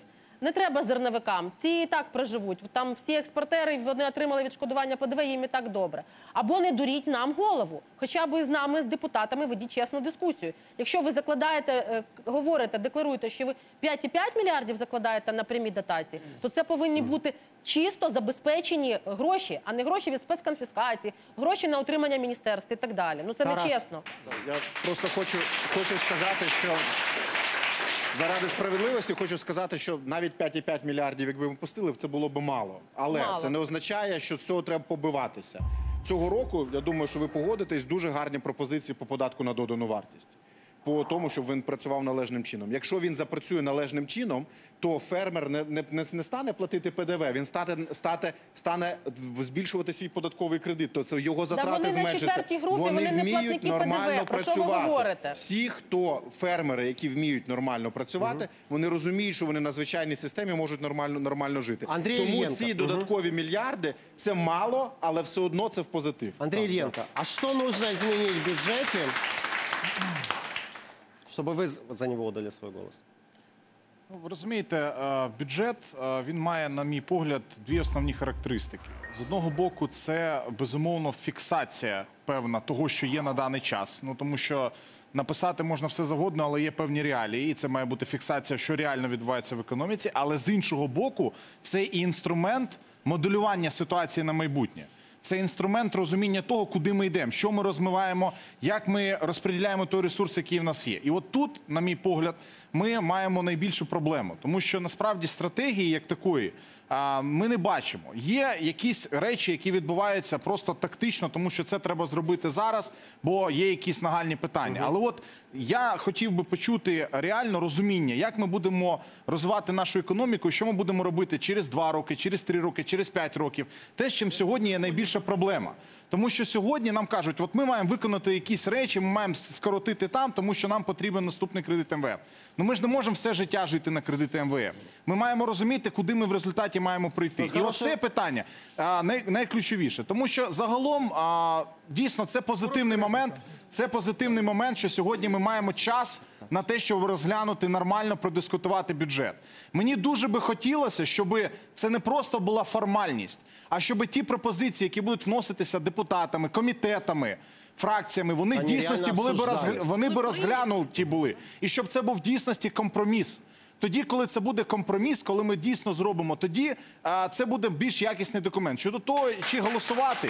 Не треба зерновикам, ці і так проживуть. Там всі експортери, вони отримали відшкодування По Д В, їм і так добре. Або не дуріть нам голову. Хоча б з нами, з депутатами, ведіть чесну дискусію. Якщо ви закладаєте, говорите, декларуєте, що ви п'ять цілих п'ять мільярдів закладаєте на прямі дотації, то це повинні бути чисто забезпечені гроші, а не гроші від спецконфіскації, гроші на утримання міністерств і так далі. Ну це не Тарас, чесно. Я просто хочу, хочу сказати, що заради справедливості хочу сказати, що навіть п'ять цілих п'ять мільярдів, якби ми пустили, це було б мало. Але Мало. це не означає, що з цього треба побиватися. Цього року, я думаю, що ви погодитесь, дуже гарні пропозиції по податку на додану вартість. По тому, щоб він працював належним чином. Якщо він запрацює належним чином, то фермер не, не, не стане платити П Д В, він стане, стане, стане збільшувати свій податковий кредит, то це його затрати вони на зменшаться. четвертій групі, вони не вміють платники нормально П Д В. Про що ви працювати. говорите? Всі, хто фермери, які вміють нормально працювати, вони розуміють, що вони на звичайній системі можуть нормально, нормально жити. Андрій Тому Ільєнко. ці додаткові мільярди – це мало, але все одно це в позитив. Андрей Ильенко, а что нужно изменить в бюджете, чтобы вы за него отдали свой голос? Ну, ви розумієте, е, бюджет, е, він має, на мій погляд, дві основні характеристики. З одного боку, це, безумовно, фіксація певна того, що є на даний час. Ну, тому що написати можна все завгодно, але є певні реалії, і це має бути фіксація, що реально відбувається в економіці. Але з іншого боку, це і інструмент моделювання ситуації на майбутнє. Це інструмент розуміння того, куди ми йдемо, що ми розмиваємо, як ми розподіляємо той ресурс, який в нас є. І от тут, на мій погляд, ми маємо найбільшу проблему. Тому що, насправді, стратегії як такої ми не бачимо. Є якісь речі, які відбуваються просто тактично, тому що це треба зробити зараз, бо є якісь нагальні питання. Але от я хотів би почути реально розуміння, як ми будемо розвивати нашу економіку, що ми будемо робити через два роки, через три роки, через п'ять років. Те, з чим сьогодні є найбільша проблема. Тому що сьогодні нам кажуть, от ми маємо виконати якісь речі, ми маємо скоротити там, тому що нам потрібен наступний кредит М В Ф. Ну ми ж не можемо все життя жити на кредити М В Ф. Ми маємо розуміти, куди ми в результаті маємо прийти. І оце питання а, най, найключовіше. Тому що загалом а, дійсно це позитивний момент, це позитивний момент, що сьогодні ми маємо час на те, щоб розглянути, нормально продискутувати бюджет. Мені дуже би хотілося, щоб це не просто була формальність, а щоб ті пропозиції, які будуть вноситися депутатами, комітетами, фракціями, вони в дійсності були б розгля... вони б розглянуті були. І щоб це був в дійсності компроміс. Тоді, коли це буде компроміс, коли ми дійсно зробимо, тоді а, це буде більш якісний документ. Щодо того, чи голосувати,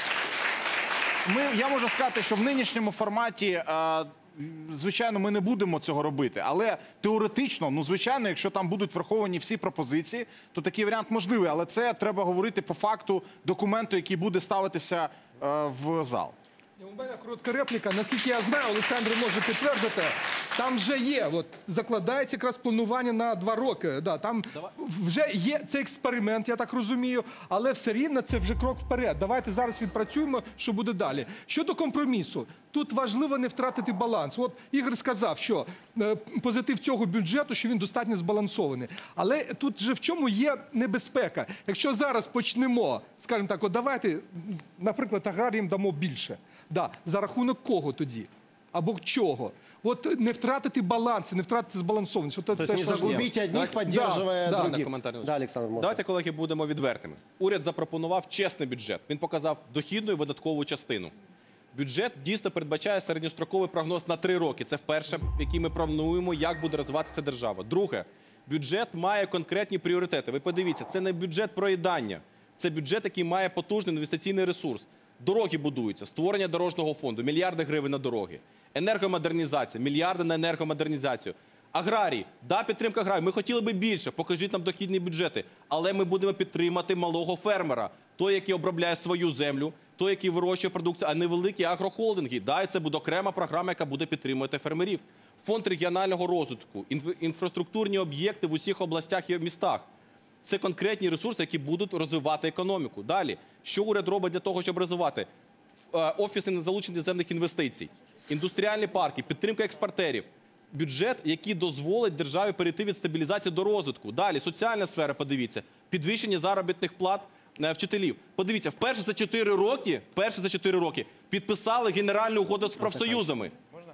ми, я можу сказати, що в нинішньому форматі, а, звичайно, ми не будемо цього робити. Але теоретично, ну, звичайно, якщо там будуть враховані всі пропозиції, то такий варіант можливий. Але це треба говорити по факту документу, який буде ставитися а, в зал. У мене коротка репліка. Наскільки я знаю, Олександр може підтвердити, там вже є, от, закладається якраз планування на два роки. Да, там вже є цей експеримент, я так розумію, але все рівно це вже крок вперед. Давайте зараз відпрацюємо, що буде далі. Щодо компромісу, тут важливо не втратити баланс. От Ігор сказав, що е, позитив цього бюджету, що він достатньо збалансований. Але тут же в чому є небезпека? Якщо зараз почнемо, скажімо так, от давайте, наприклад, аграріям дамо більше. Да. За рахунок кого тоді? Або чого? От не втратити баланс, не втратити збалансованість. Тобто не загубити одних, підтримуючи да, других. коментар. Да, Олександр, можна. Давайте, колеги, будемо відвертими. Уряд запропонував чесний бюджет. Він показав дохідну і видаткову частину. Бюджет дійсно передбачає середньостроковий прогноз на три роки. Це вперше, в який ми плануємо, як буде розвиватися держава. Друге, бюджет має конкретні пріоритети. Ви подивіться, це не бюджет проїдання. Це бюджет, який має потужний інвестиційний ресурс. Дороги будуються, створення дорожнього фонду, мільярди гривень на дороги. Енергомодернізація, мільярди на енергомодернізацію. Аграрії, да, підтримка аграрії. Ми хотіли би більше, покажіть нам дохідні бюджети. Але ми будемо підтримати малого фермера. Той, який обробляє свою землю, той, який вирощує продукцію, а не великі агрохолдинги. Да, і це буде окрема програма, яка буде підтримувати фермерів. Фонд регіонального розвитку, інфраструктурні об'єкти в усіх областях і містах. Це конкретні ресурси, які будуть розвивати економіку. Далі, що уряд робить для того, щоб розвивати? Офіси на залучення іноземних інвестицій, індустріальні парки, підтримка експортерів. Бюджет, який дозволить державі перейти від стабілізації до розвитку. Далі, соціальна сфера, подивіться, підвищення заробітних плат вчителів. Подивіться, вперше за чотири роки, вперше за чотири роки підписали Генеральну угоду з профсоюзами.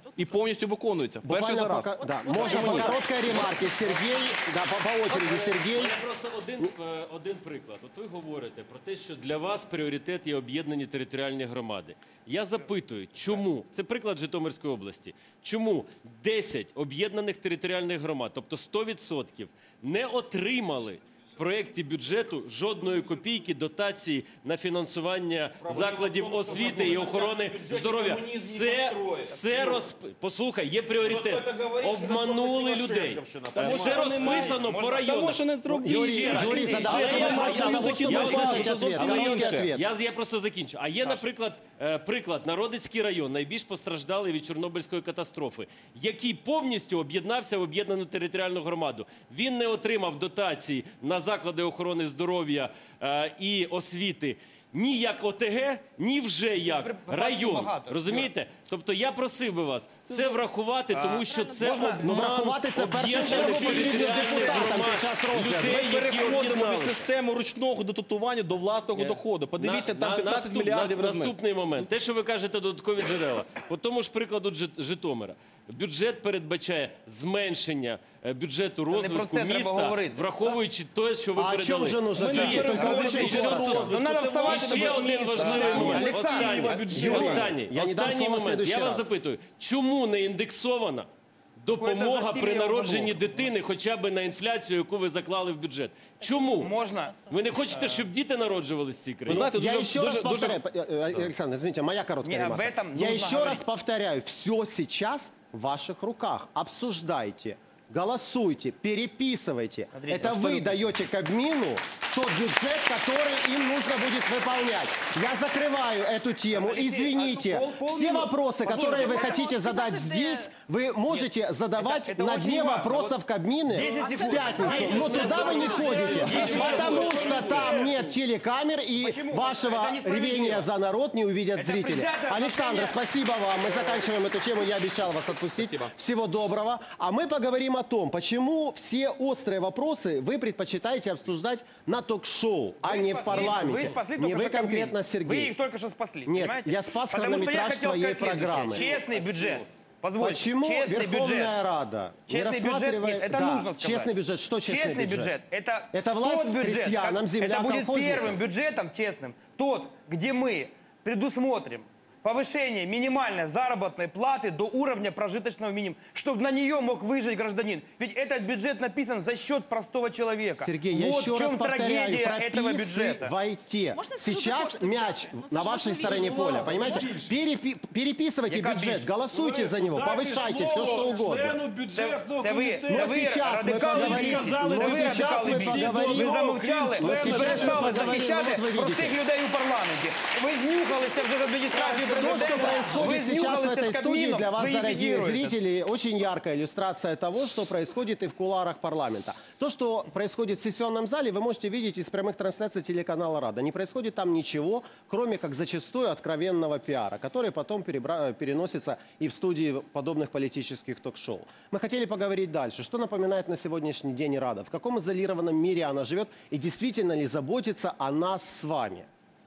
і повністю виконуються. Перший Буквально за раз. пока- да, можно по короткой ремарке. Сергей, да, по, по очереди Сергей. Я просто один, е, один приклад. От ви говорите про те, що для вас пріоритет є об'єднані територіальні громади. Я запитую, чому? Це приклад Житомирської області. Чому десять об'єднаних територіальних громад, тобто сто відсотків, не отримали в проєкті бюджету жодної копійки дотації на фінансування закладів освіти і охорони здоров'я? Все, все розп... Послухай, є пріоритет. Обманули людей. Все розписано по районах. Тому що не Юрій, Юрій, задавайте вопрос, я того, чтобы услышать ответ. Короткий ответ. Я, я просто закінчу. А є, наприклад, е, приклад Народицький район, найбільш постраждалий від Чорнобильської катастрофи, який повністю об'єднався в об'єднану територіальну громаду. Він не отримав дотації на заклади охорони здоров'я е, і освіти ні як О Те Ге, ні вже як район. Розумієте? Тобто я просив би вас це врахувати, тому що це обман Ну, врахувати це в першу чергу потрібно депутатам під час розгляду. людей, Ми які переходимо від об'єдналися. системи ручного дотування до власного доходу. Подивіться, На- там на- п'ятнадцять наступ- мільярдів на- розмір. Наступний момент. Те, що ви кажете, додаткові джерела. По тому ж прикладу Жи- Житомира. Бюджет передбачає зменшення е, бюджету розвитку це треба міста, говорити. враховуючи те, що ви А о передали. чому же нужно Ні, говорити? і Тільки ще розвитку що міста. стосується- Ну, надо І вставати ще на один місто. важливий момент. Олександр, Останній. Юрій, Останній. я не дам Останній слово в момент. Я следующий вас раз. запитую, чому не індексована допомога за при сім'ю народженні одного. дитини хоча б на інфляцію, яку ви заклали в бюджет? Чому? Можна? Ви не хочете, щоб діти народжувалися в цій Ви країні? знаєте, Я дуже, еще раз дуже, повторяю, дуже... э, э, Александр, извините, моя короткая Не, об ремарка. этом Я нужно еще говорить. раз повторяю, все сейчас в ваших руках. Обсуждайте, голосуйте, переписывайте. Смотрите, Это вы абсолютно. даете Кабмину тот бюджет, который им нужно будет выполнять. Я закрываю эту тему. Извините, пол- пол- все полминуты. вопросы, которые Послушайте, вы можно хотите задать здесь, вы можете задавать это на очень дне важно. вопросов Кабмины десять в секунд. пятницу. десять Но секунд. туда вы не ходите, десять потому секунд. что там нет телекамер и Почему? вашего Это несправедливо. ревения за народ не увидят Это зрители. предвзятое Александр, отношение. спасибо вам. Мы заканчиваем эту тему. Я обещал вас отпустить. Спасибо. Всего доброго. А мы поговорим о том, почему все острые вопросы вы предпочитаете обсуждать на ток-шоу, а Вы не в спасли- парламенте. Вы спасли не только вы что Кабмин. конкретно, Сергей. Вы их только что спасли, Нет, понимаете? я спас Потому что я хронометраж хотел своей сказать следующее. программы. Честный бюджет. Позвольте. Почему честный Верховная бюджет. Рада не Честный бюджет, рассматривает... нет, это Да, нужно сказать. честный бюджет. Что честный, Честный бюджет, это, Это власть тот бюджет, крестьянам, как- земля это будет колхозникам. первым бюджетом честным, тот, где мы предусмотрим повышение минимальной заработной платы до уровня прожиточного минимума, чтобы на нее мог выжить гражданин. Ведь этот бюджет написан за счет простого человека. Сергей, я вот еще в чем раз повторяю, трагедия этого бюджета. прописывайте. Можно я скажу Сейчас такое, что мяч ну, на это же вашей більше. стороне поля, понимаете? Перепи- переписывайте Яка бюджет, більше? голосуйте за него, повышайте, все что угодно. Члену бюджетного Це ви, комітету. це Ну, ви сейчас мы радикали поговорим. більшість. Ну, Це ви сейчас радикали мы більшість. поговорим. Ви замовчали, Ну, ви сейчас мы перестали поговорим. захищати Вот вы видите. простих людей у парламенті. Ви знюхалися вже з адміністрації То, президента. что Ви происходит сейчас в знюхалися этой з студии, Кабміном, для вас, ви її дорогие підігруєте. зрители, очень яркая иллюстрация того, что происходит и в кулуарах парламента. То, что происходит в сессионном зале, вы можете видеть из прямых трансляций телеканала «Рада». Не происходит там ничего, кроме как зачастую откровенного пиара, который потом перебра- переносится и в студии подобных политических ток-шоу. Мы хотели поговорить дальше. Что напоминает на сегодняшний день «Рада»? В каком изолированном мире она живет? И действительно ли заботится о нас с вами?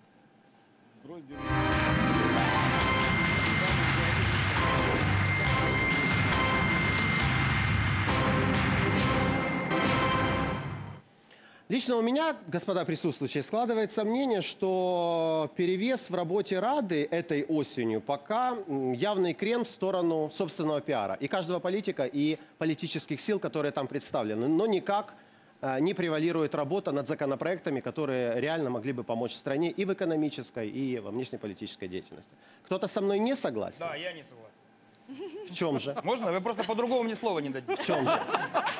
Лично у меня, господа присутствующие, складывается мнение, что перевес в работе Рады этой осенью пока м, явный крен в сторону собственного пиара. И каждого политика, и политических сил, которые там представлены. Но никак э, не превалирует работа над законопроектами, которые реально могли бы помочь стране и в экономической, и во внешнеполитической деятельности. Кто-то со мной не согласен? Да, я не согласен. В чем же? Можно? Вы просто по-другому мне слова не дадите. В чем же?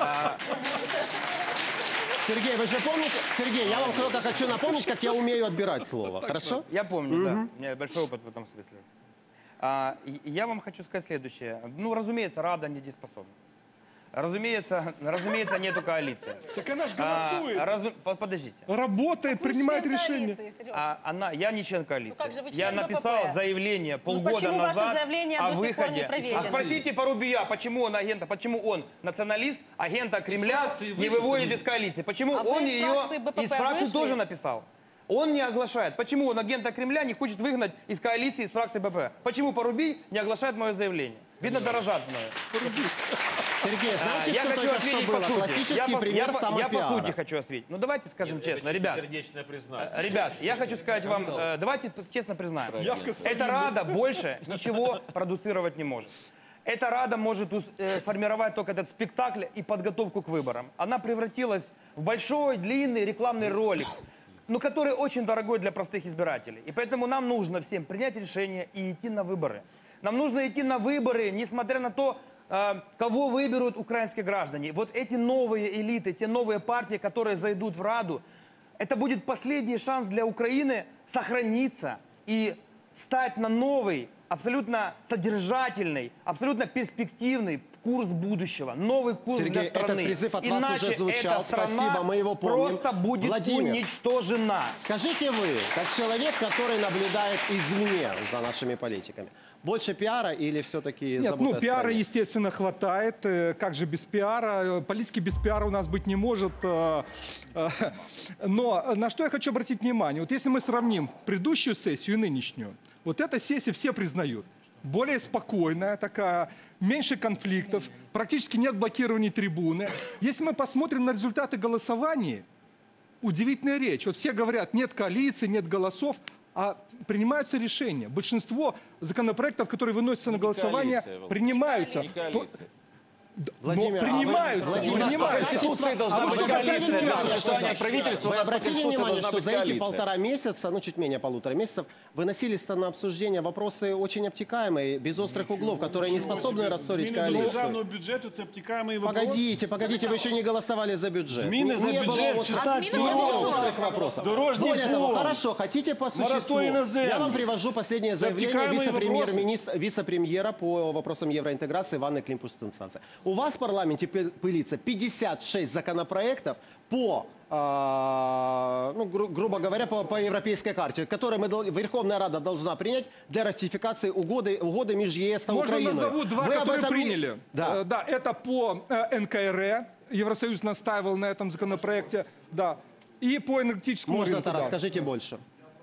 Сергей, вы же помните? Сергей, я вам только хочу напомнить, как я умею отбирать слово. Хорошо? Я помню, да. У меня большой опыт в этом смысле. А, и- и я вам хочу сказать следующее. Ну, разумеется, Рада недееспособна. Разумеется, разумеется, нету коалиции. Так она же А, голосует. разу- по- Подождите. Работает, принимает решения. А она, я не член коалиции. Ну как же вы Я член написал БПП? заявление полгода почему ваше назад заявление о до сих пор не выходе. проверено? А спросите Порубия, почему он агента, почему он националист, агента Кремля фракции не вышел, выводит или- из коалиции. Почему А вы он из ее фракции БПП из фракции вышли? тоже написал. Он не оглашает. Почему он агента Кремля не хочет выгнать из коалиции, из фракции Бэ Пэ Вэ? Почему Порубий не оглашает мое заявление? Видно, дорожат мною. Сергей, знаете, я что хочу только ответить что по было? сути. Классический Я, по, пример я, по, я по самопиара. сути хочу ответить. Ну давайте скажем честно, ребят. Сердечное признание. Э, Ребят, я хочу сказать вам, э, давайте честно признаем. Явка с Эта Рада больше ничего продуцировать не может. Эта Рада может э, формировать только этот спектакль и подготовку к выборам. Она превратилась в большой, длинный рекламный ролик, ну, который очень дорогой для простых избирателей. И поэтому нам нужно всем принять решение и идти на выборы. Нам нужно идти на выборы, несмотря на то, э, кого выберут украинские граждане. Вот эти новые элиты, те новые партии, которые зайдут в Раду, это будет последний шанс для Украины сохраниться и стать на новый, абсолютно содержательный, абсолютно перспективный курс будущего, новый курс Сергей, для страны. этот призыв от вас Иначе уже звучал. эта страна Спасибо, мы его помним. просто будет Владимир, уничтожена. скажите вы, как человек, который наблюдает извне за нашими политиками, больше пиара или все-таки Нет, забота ну о пиара, стране? естественно, хватает. Э, Как же без пиара? Э, Политики без пиара у нас быть не может. Э, э, Но на что я хочу обратить внимание? Вот если мы сравним предыдущую сессию и нынешнюю, вот эта сессия все признают. Более спокойная такая, меньше конфликтов, практически нет блокирования трибуны. Если мы посмотрим на результаты голосования, удивительная речь. Вот все говорят, нет коалиции, нет голосов, а принимаются решения. Большинство законопроектов, которые выносятся на голосование, коалиция, Володь. принимаются. Не То- коалиция. Владимир, Но а вы- принимаются, Владимир, принимаются. По Конституции должна А вы быть что коалиция касается для пиара? существования правительства. Вы у нас по обратили Конституции внимание, должна что быть за эти коалиция. полтора месяца, ну чуть менее полутора месяцев, выносились-то на обсуждение вопросы очень обтекаемые, без острых углов, которые не способны рассорить Зміни до коалицию. державного бюджету – це обтікаємий вопрос. Погодите, погодите, вы еще не голосовали за бюджет. Зміни за Не было бюджет острых- шістнадцятого не было року. острых вопросов. Дорожний Более того, фонд. хорошо, хотите по существу? Мораторий на землю. Я вам привожу последнее заявление обтекаемые вице-премьер-министра, вице-премьера по вопросам евроинтеграции Иваны Климпуш-Цинцадзе. У вас в парламенте пы- пылится пятьдесят шесть законопроектов по, а, ну, гру- грубо говоря, по, по европейской карте, которые мы, дол- Верховная Рада должна принять для ратификации угоды, угоды между ЕС и Можно Украиной. назову два, Вы об которые этом не- приняли. Да. Э, да, это по э, эн ка эр э. Евросоюз настаивал на этом законопроекте. Да. И по энергетическому Можно, рынку. Тарас, да. скажите больше.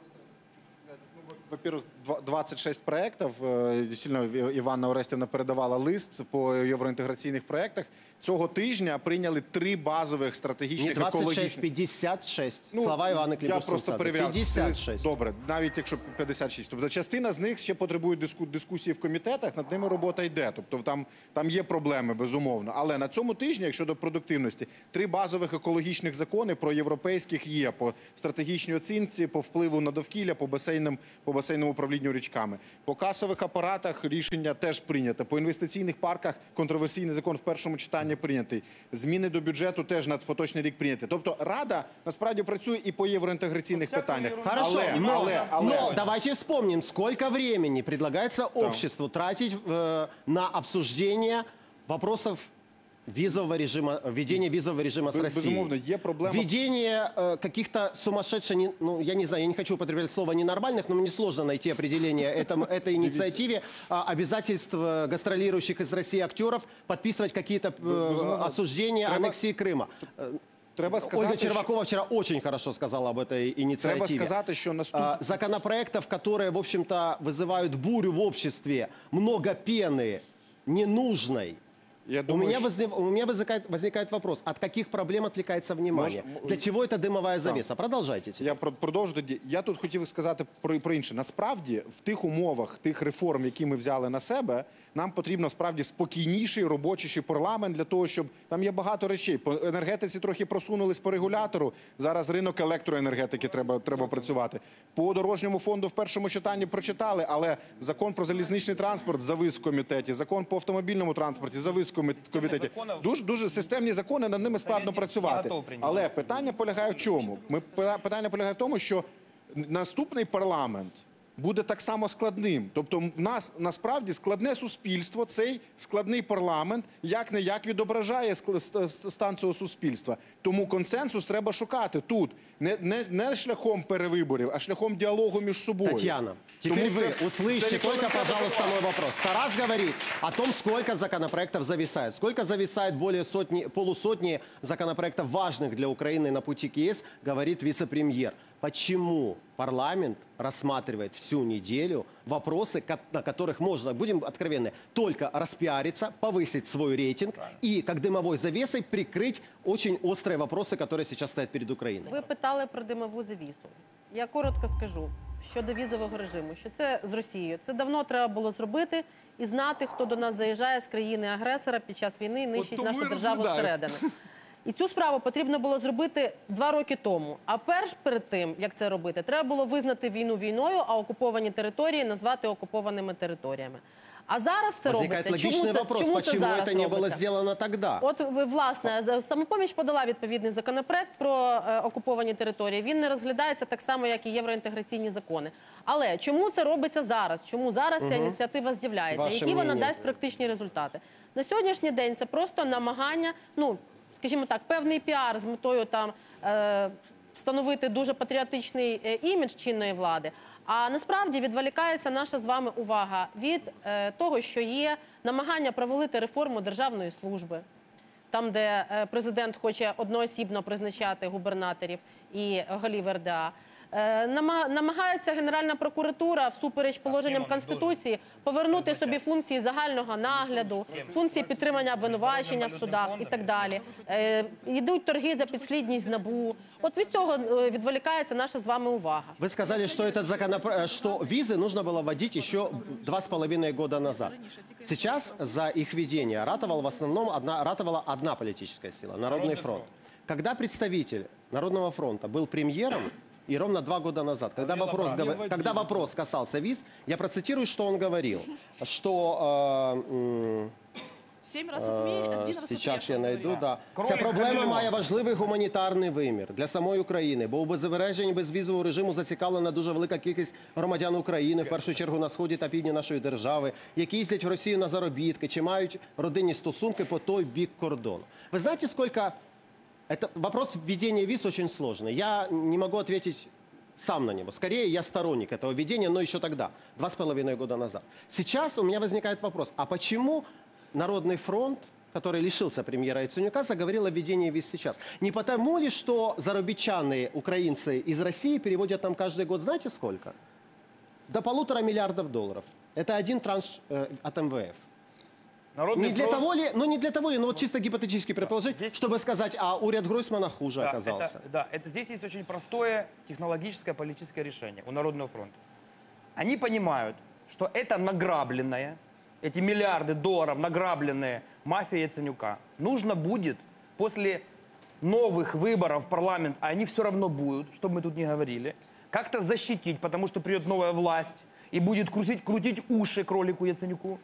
Во-первых, два- двадцять шість проєктів. Е, Дійсно, Іванна Орестівна передавала лист по євроінтеграційних проєктах. Цього тижня прийняли три базових Не стратегічних двадцать шесть, екологічних... пятьдесят шесть. Ну, Слова Иваны я Климпуш-Цинцадзе. просто перевіряв. пятьдесят шесть. Добре, навіть якщо п'ятдесят шість. Тобто частина з них ще потребує диску, дискусії в комітетах, над ними робота йде. Тобто там, там є проблеми, безумовно. Але на цьому тижні, якщо до продуктивності, три базових екологічних закони про європейських є. По стратегічній оцінці, по впливу на довкілля, по басейнам, по басейному управлінню річками. По касових апаратах рішення теж прийнято. По інвестиційних парках контроверсійний закон в першому читанні прийнятий. Зміни до бюджету теж на поточний рік прийняті. Тобто Рада насправді працює і по євроінтеграційних питаннях. Хорошо, але, но, але, але, но давайте вспомним, сколько времени предлагается обществу тратить э, на обсуждение вопросов визового режима, введения визового режима с Без- Россией. безумовно, є проблема. Введение э, каких-то сумасшедших, не- ну, я не знаю, я не хочу употреблять слово ненормальных, но мне сложно найти определение этому, этой инициативе, а, обязательств э, гастролирующих из России актеров подписывать какие-то э, безумовно. осуждения Треба- аннексии Крыма. Э, Треба сказати, Ольга що- Червакова вчера очень хорошо сказала об этой инициативе. Треба сказати, що наступ... А, Законопроектов, которые, в общем-то, вызывают бурю в обществе, много пены, ненужной. Я У думаю, меня, що- возник, у меня возникает, возникает вопрос, от каких проблем отвлекается внимание? Мож- Для чего эта дымовая завеса? Продолжайте. Я про- продовжу тоді. Я тут хотів сказати про, про інше. Насправді, в тих умовах, тих реформ, які ми взяли на себе, нам потрібно справді спокійніший, робочіший парламент для того, щоб там є багато речей. По енергетиці трохи просунулись по регулятору. Зараз ринок електроенергетики треба, треба працювати. По дорожньому фонду в першому читанні прочитали, але закон про залізничний транспорт завис в комітеті, закон по автомобільному транспорті завис в комі- комітеті. Дуже, дуже системні закони, над ними складно працювати. Але питання полягає в чому? Ми, питання полягає в тому, що наступний парламент буде так само складним. Тобто в нас насправді складне суспільство, цей складний парламент як-не-як відображає скл- ст- стан цього суспільства. Тому консенсус треба шукати тут. Не, не, не шляхом перевиборів, а шляхом діалогу між собою. Татьяна, теперь Тому вы це- услышьте це только, ніколи не пожалуйста, треба мой вопрос. Тарас говорит о том, сколько законопроектов зависает. Сколько зависает более сотни, полусотни законопроектов важных для Украины на пути к ЕС, говорит вице-премьер. почему парламент рассматривает всю неделю вопросы, ко- на которых можно, будем откровенны, только распиариться, повысить свой рейтинг и, как дымовой завесой, прикрыть очень острые вопросы, которые сейчас стоят перед Украиной. Ви питали про димову завісу. Я коротко скажу щодо візового режиму, що це з Росією. Це давно треба було зробити і знати, хто до нас заїжджає з країни-агресора під час війни і нищить тому нашу і державу розглядають. зсередини. І цю справу потрібно було зробити два роки тому. А перш перед тим, як це робити, треба було визнати війну війною, а окуповані території назвати окупованими територіями. А зараз це Возникает робиться. логичный Чому це, вопрос, чому це почему зараз это не было робиться? сделано тогда? От, ви, власне, за- «Самопоміч» подала відповідний законопроект про е, окуповані території. Він не розглядається так само, як і євроінтеграційні закони. Але чому це робиться зараз? Чому зараз ця Мгм. ініціатива з'являється? Ваше Які вона мнение? дасть практичні результати? На сьогоднішній день це просто намагання, ну, скажімо так, певний піар з метою там е, встановити дуже патріотичний е, імідж чинної влади. А насправді відволікається наша з вами увага від е, того, що є намагання провалити реформу державної служби, там, де е, президент хоче одноосібно призначати губернаторів і голів ер де а. Е, нама- намагається Генеральна прокуратура всупереч положенням Конституції повернути собі функції загального нагляду, функції підтримання обвинувачення в судах і так далі. Е, Йдуть торги за підслідність НАБУ. От від цього е, відволікається наша з вами увага. Вы сказали, что, этот законопро- что визы нужно было вводить еще два с половиной года назад. Сейчас за их введение ратовала в основном одна, ратовала одна политическая сила – Народный фронт. Когда представитель Народного фронта был премьером, и ровно два года назад, когда вопрос, гов- когда вопрос касался виз, я процитирую, что он говорил, что... э, м, Сім разів отмій, Е, один раз Сейчас я отрежь, найду, говорю. да. Кролик Ця проблема хамелеон. має важливий гуманітарний вимір для самої України, бо у беззапереченні безвізового режиму зацікавлена дуже велика кількість громадян України, в першу чергу на сході та півдні нашої держави, які їздять в Росію на заробітки чи мають родинні стосунки по той бік кордону. Ви знаєте, скільки... Это вопрос введения виз очень сложный. Я не могу ответить сам на него. Скорее, я сторонник этого введения, но еще тогда, два с половиной года назад. Сейчас у меня возникает вопрос, а почему Народный фронт, который лишился премьера Яценюка, заговорил о введении виз сейчас? Не потому ли, что зарубичаны, украинцы из России переводят нам каждый год, знаете сколько? До полутора миллиардов долларов. Это один транш э, от эм вэ эф. Народный Не для фронт- того ли, ну не для того ли, но вот чисто гипотетически предположить, чтобы сказать, а уряд Гройсмана хуже Да, оказался. это- да, это здесь есть очень простое технологическое политическое решение у Народного фронта. Они понимают, что это награбленное, эти миллиарды долларов награбленные мафией Яценюка, нужно будет после новых выборов в парламент, а они все равно будут, чтобы мы тут не говорили, как-то защитить, потому что придет новая власть и будет крутить, крутить уши кролику Яценюку.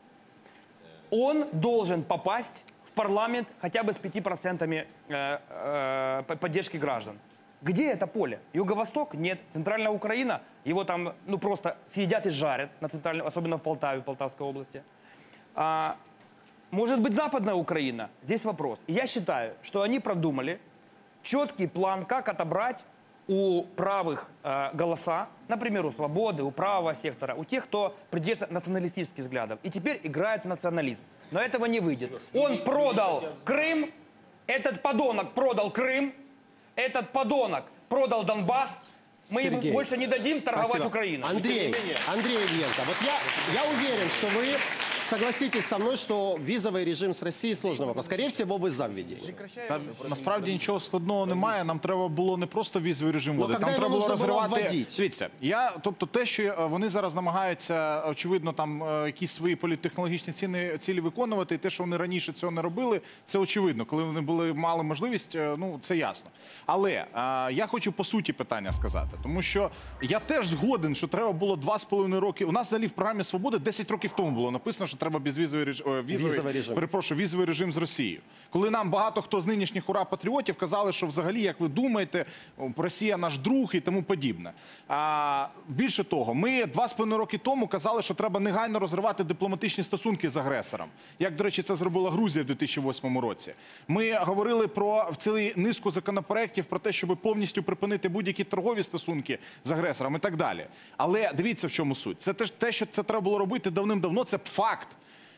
Он должен попасть в парламент хотя бы с пятью процентами э, э, по- поддержки граждан. Где это поле? Юго-Восток? Нет. Центральная Украина? Его там ну, просто съедят и жарят, на центральной, особенно в Полтаве, в Полтавской области. А, может быть, Западная Украина? Здесь вопрос. И я считаю, что они продумали четкий план, как отобрать у правых э, голоса, например, у «Свободы», у правого сектора, у тех, кто придерживается националистических взглядов. И теперь играет в национализм. Но этого не выйдет. Он продал Крым, этот подонок продал Крым, этот подонок продал Донбасс. Мы ему Сергей, больше не дадим торговать спасибо. Украиной. Андрей, Андрей Ильенко, вот я, я уверен, что вы согласитесь со мной, что визовый режим с Россией сложный вопрос. Скорее всего, вы за введение. Та, насправді нічого складного немає. Нам треба було не просто візовий режим Ну, вводити, тогда нам треба його було нужно було розривати. вводити. Дивіться, я, тобто те, що е, вони зараз намагаються, очевидно, там е, якісь свої політтехнологічні ціни, цілі виконувати, і те, що вони раніше цього не робили, це очевидно. Коли вони були мали можливість, е, ну це ясно. Але е, я хочу по суті питання сказати, тому що я теж згоден, що треба було два з половиною роки. У нас взагалі в програмі «Свободи» десять років тому було написано, що треба безвізовий режим, е, візовий, Візовий режим. перепрошую, візовий режим з Росією. Коли нам багато хто з нинішніх ура-патріотів казали, що взагалі, як ви думаєте, Росія наш друг і тому подібне. А, більше того, ми два з половиною роки тому казали, що треба негайно розривати дипломатичні стосунки з агресором. Як, до речі, це зробила Грузія в дві тисячі восьмому році. Ми говорили про цілу низку законопроєктів про те, щоб повністю припинити будь-які торгові стосунки з агресором і так далі. Але дивіться, в чому суть. Це теж те, що це треба було робити давним-давно, це факт.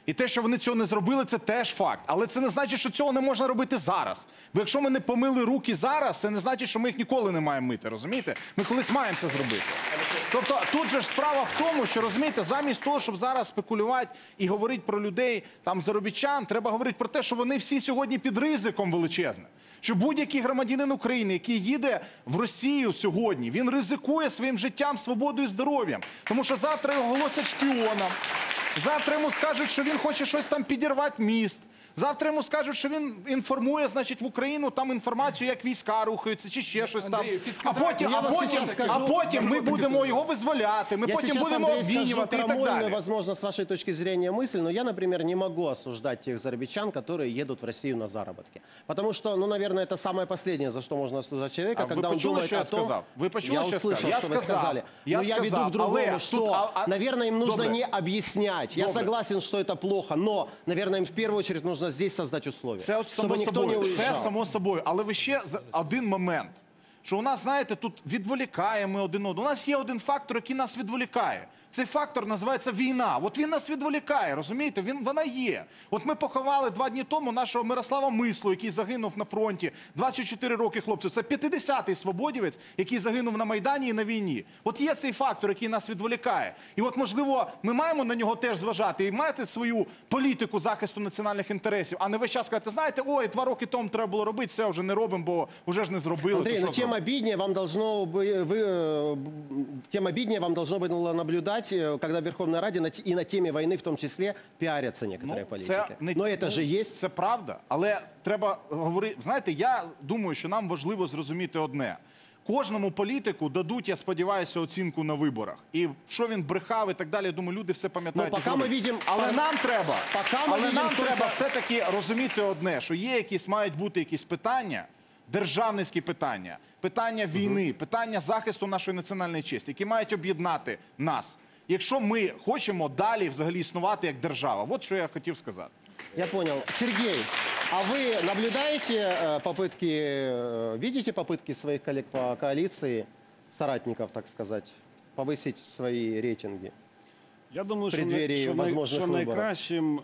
І те, що вони цього не зробили, це теж факт. Але це не значить, що цього не можна робити зараз. Бо якщо ми не помили руки зараз, це не значить, що ми їх ніколи не маємо мити, розумієте? Ми колись маємо це зробити. Тобто тут же ж справа в тому, що, розумієте, замість того, щоб зараз спекулювати і говорити про людей, там, заробітчан, треба говорити про те, що вони всі сьогодні під ризиком величезним. Що будь-який громадянин України, який їде в Росію сьогодні, він ризикує своїм життям, свободою і здоров'ям. Тому що завтра його оголосять шпіоном. Завтра йому скажуть, що він хоче щось там підірвати міст. Завтра йому скажуть, що він інформує, значить, в Україну там інформацію, як війська рухаються, чи ще щось там. А потім, а потім, а потім ми будемо його визволяти, ми Я потім сейчас, будемо Андрей, скажу обвинювати і так крамольную, далі. возможно, с вашей точки зрения мысль, но я, например, не могу осуждать тех зарабичан, которые едут в Россию на заработки. Потому что, ну, наверное, это самое последнее, за что можно осуждать человека, А ви когда он почули, думает що я о том... сказав? Ви почули, я що я услышал, сказав? Я что вы сказав. сказали. Я но я веду сказав, к другому, але что, тут, а- а- наверное, им нужно Добре. не объяснять. Я Добре. согласен, что это плохо, но, наверное, им в первую очередь нужно здесь создать условия. Це от чтобы само никто собою, не це уезжал. само собою. Але ви ще з- один момент, що у нас, знаєте, тут відволікаємо один одного. У нас є один фактор, який нас відволікає. Цей фактор називається війна. От він нас відволікає, розумієте? Він, вона є. От ми поховали два дні тому нашого Мирослава Мислу, який загинув на фронті. двадцять чотири роки хлопцю. Це п'ятдесятий свободівець, який загинув на Майдані і на війні. От є цей фактор, який нас відволікає. І от, можливо, ми маємо на нього теж зважати і маєте свою політику захисту національних інтересів, а не весь час сказати, знаєте, ой, два роки тому треба було робити, все, вже не робимо, бо вже ж не зробили. Андрей, то ну що тем зробимо? обиднее вам должно бы, вы, э, тем обиднее вам должно было наблюдать, э, когда в Верховной Раде на т- и на теме войны в том числе пиарятся некоторые политики. Це не- Но это ну, же есть. Це правда, але треба говорити. Знаєте, я думаю, що нам важливо зрозуміти одне. Кожному політику дадуть, я сподіваюся, оцінку на виборах. І що він брехав і так далі, я думаю, люди все пам'ятають. Ну, і поки зроблять. ми видим- Але нам треба, Поки ми але видим нам тільки- треба все-таки розуміти одне, що є якісь, мають бути якісь питання, державницькі питання, питання війни, питання захисту нашої національної честі, які мають об'єднати нас. Якщо ми хочемо далі взагалі існувати як держава. От що я хотів сказати. Я понял. Сергей, а вы наблюдаете э, попытки, э, видите попытки своих коллег по коалиции, соратников, так сказать, повысить свои рейтинги? Я думаю, в що, най- преддверии що, най- возможных що выборов? найкращим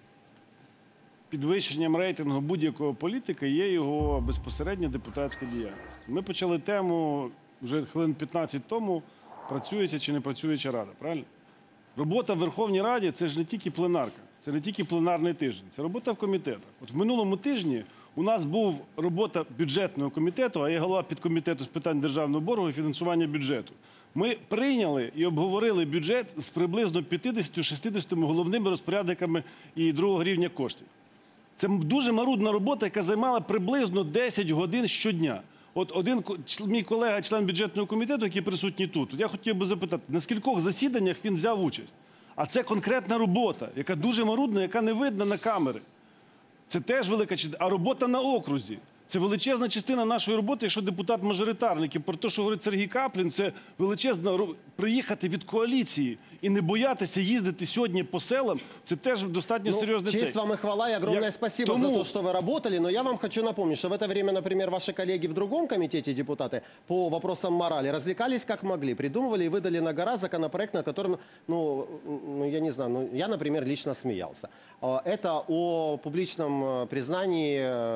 підвищенням рейтингу будь-якого політика є його безпосередня депутатська діяльність. Ми почали тему вже хвилин п'ятнадцять тому, працююча чи не працююча рада, правильно? Робота в Верховній Раді – це ж не тільки пленарка, це не тільки пленарний тиждень, це робота в комітетах. От в минулому тижні у нас був робота бюджетного комітету, а я голова підкомітету з питань державного боргу і фінансування бюджету. Ми прийняли і обговорили бюджет з приблизно п'ятдесят-шістдесят головними розпорядниками і другого рівня коштів. Це дуже марудна робота, яка займала приблизно десять годин щодня. От один ко- чл- мій колега, член бюджетного комітету, який присутній тут, от я хотів би запитати, на скількох засіданнях він взяв участь? А це конкретна робота, яка дуже марудна, яка не видна на камери. Це теж велика частина. А робота на окрузі – це величезна частина нашої роботи, якщо депутат-мажоритарник. І про те, що говорить Сергій Каплін, це величезна ро- приїхати від коаліції і не боятися їздити сьогодні по селам, це теж достатньо Ну, серйозний честь цей. вам и хвала, и огромное Я- спасибо Тому- за то, что вы работали. Но я вам хочу напомнить, что в это время, например, ваши коллеги в другом комитете, депутаты, по вопросам морали, развлекались как могли, придумывали и выдали на гора законопроект, на котором, ну, ну, я не знаю, ну, я, например, лично смеялся. А, Это о публичном э, признании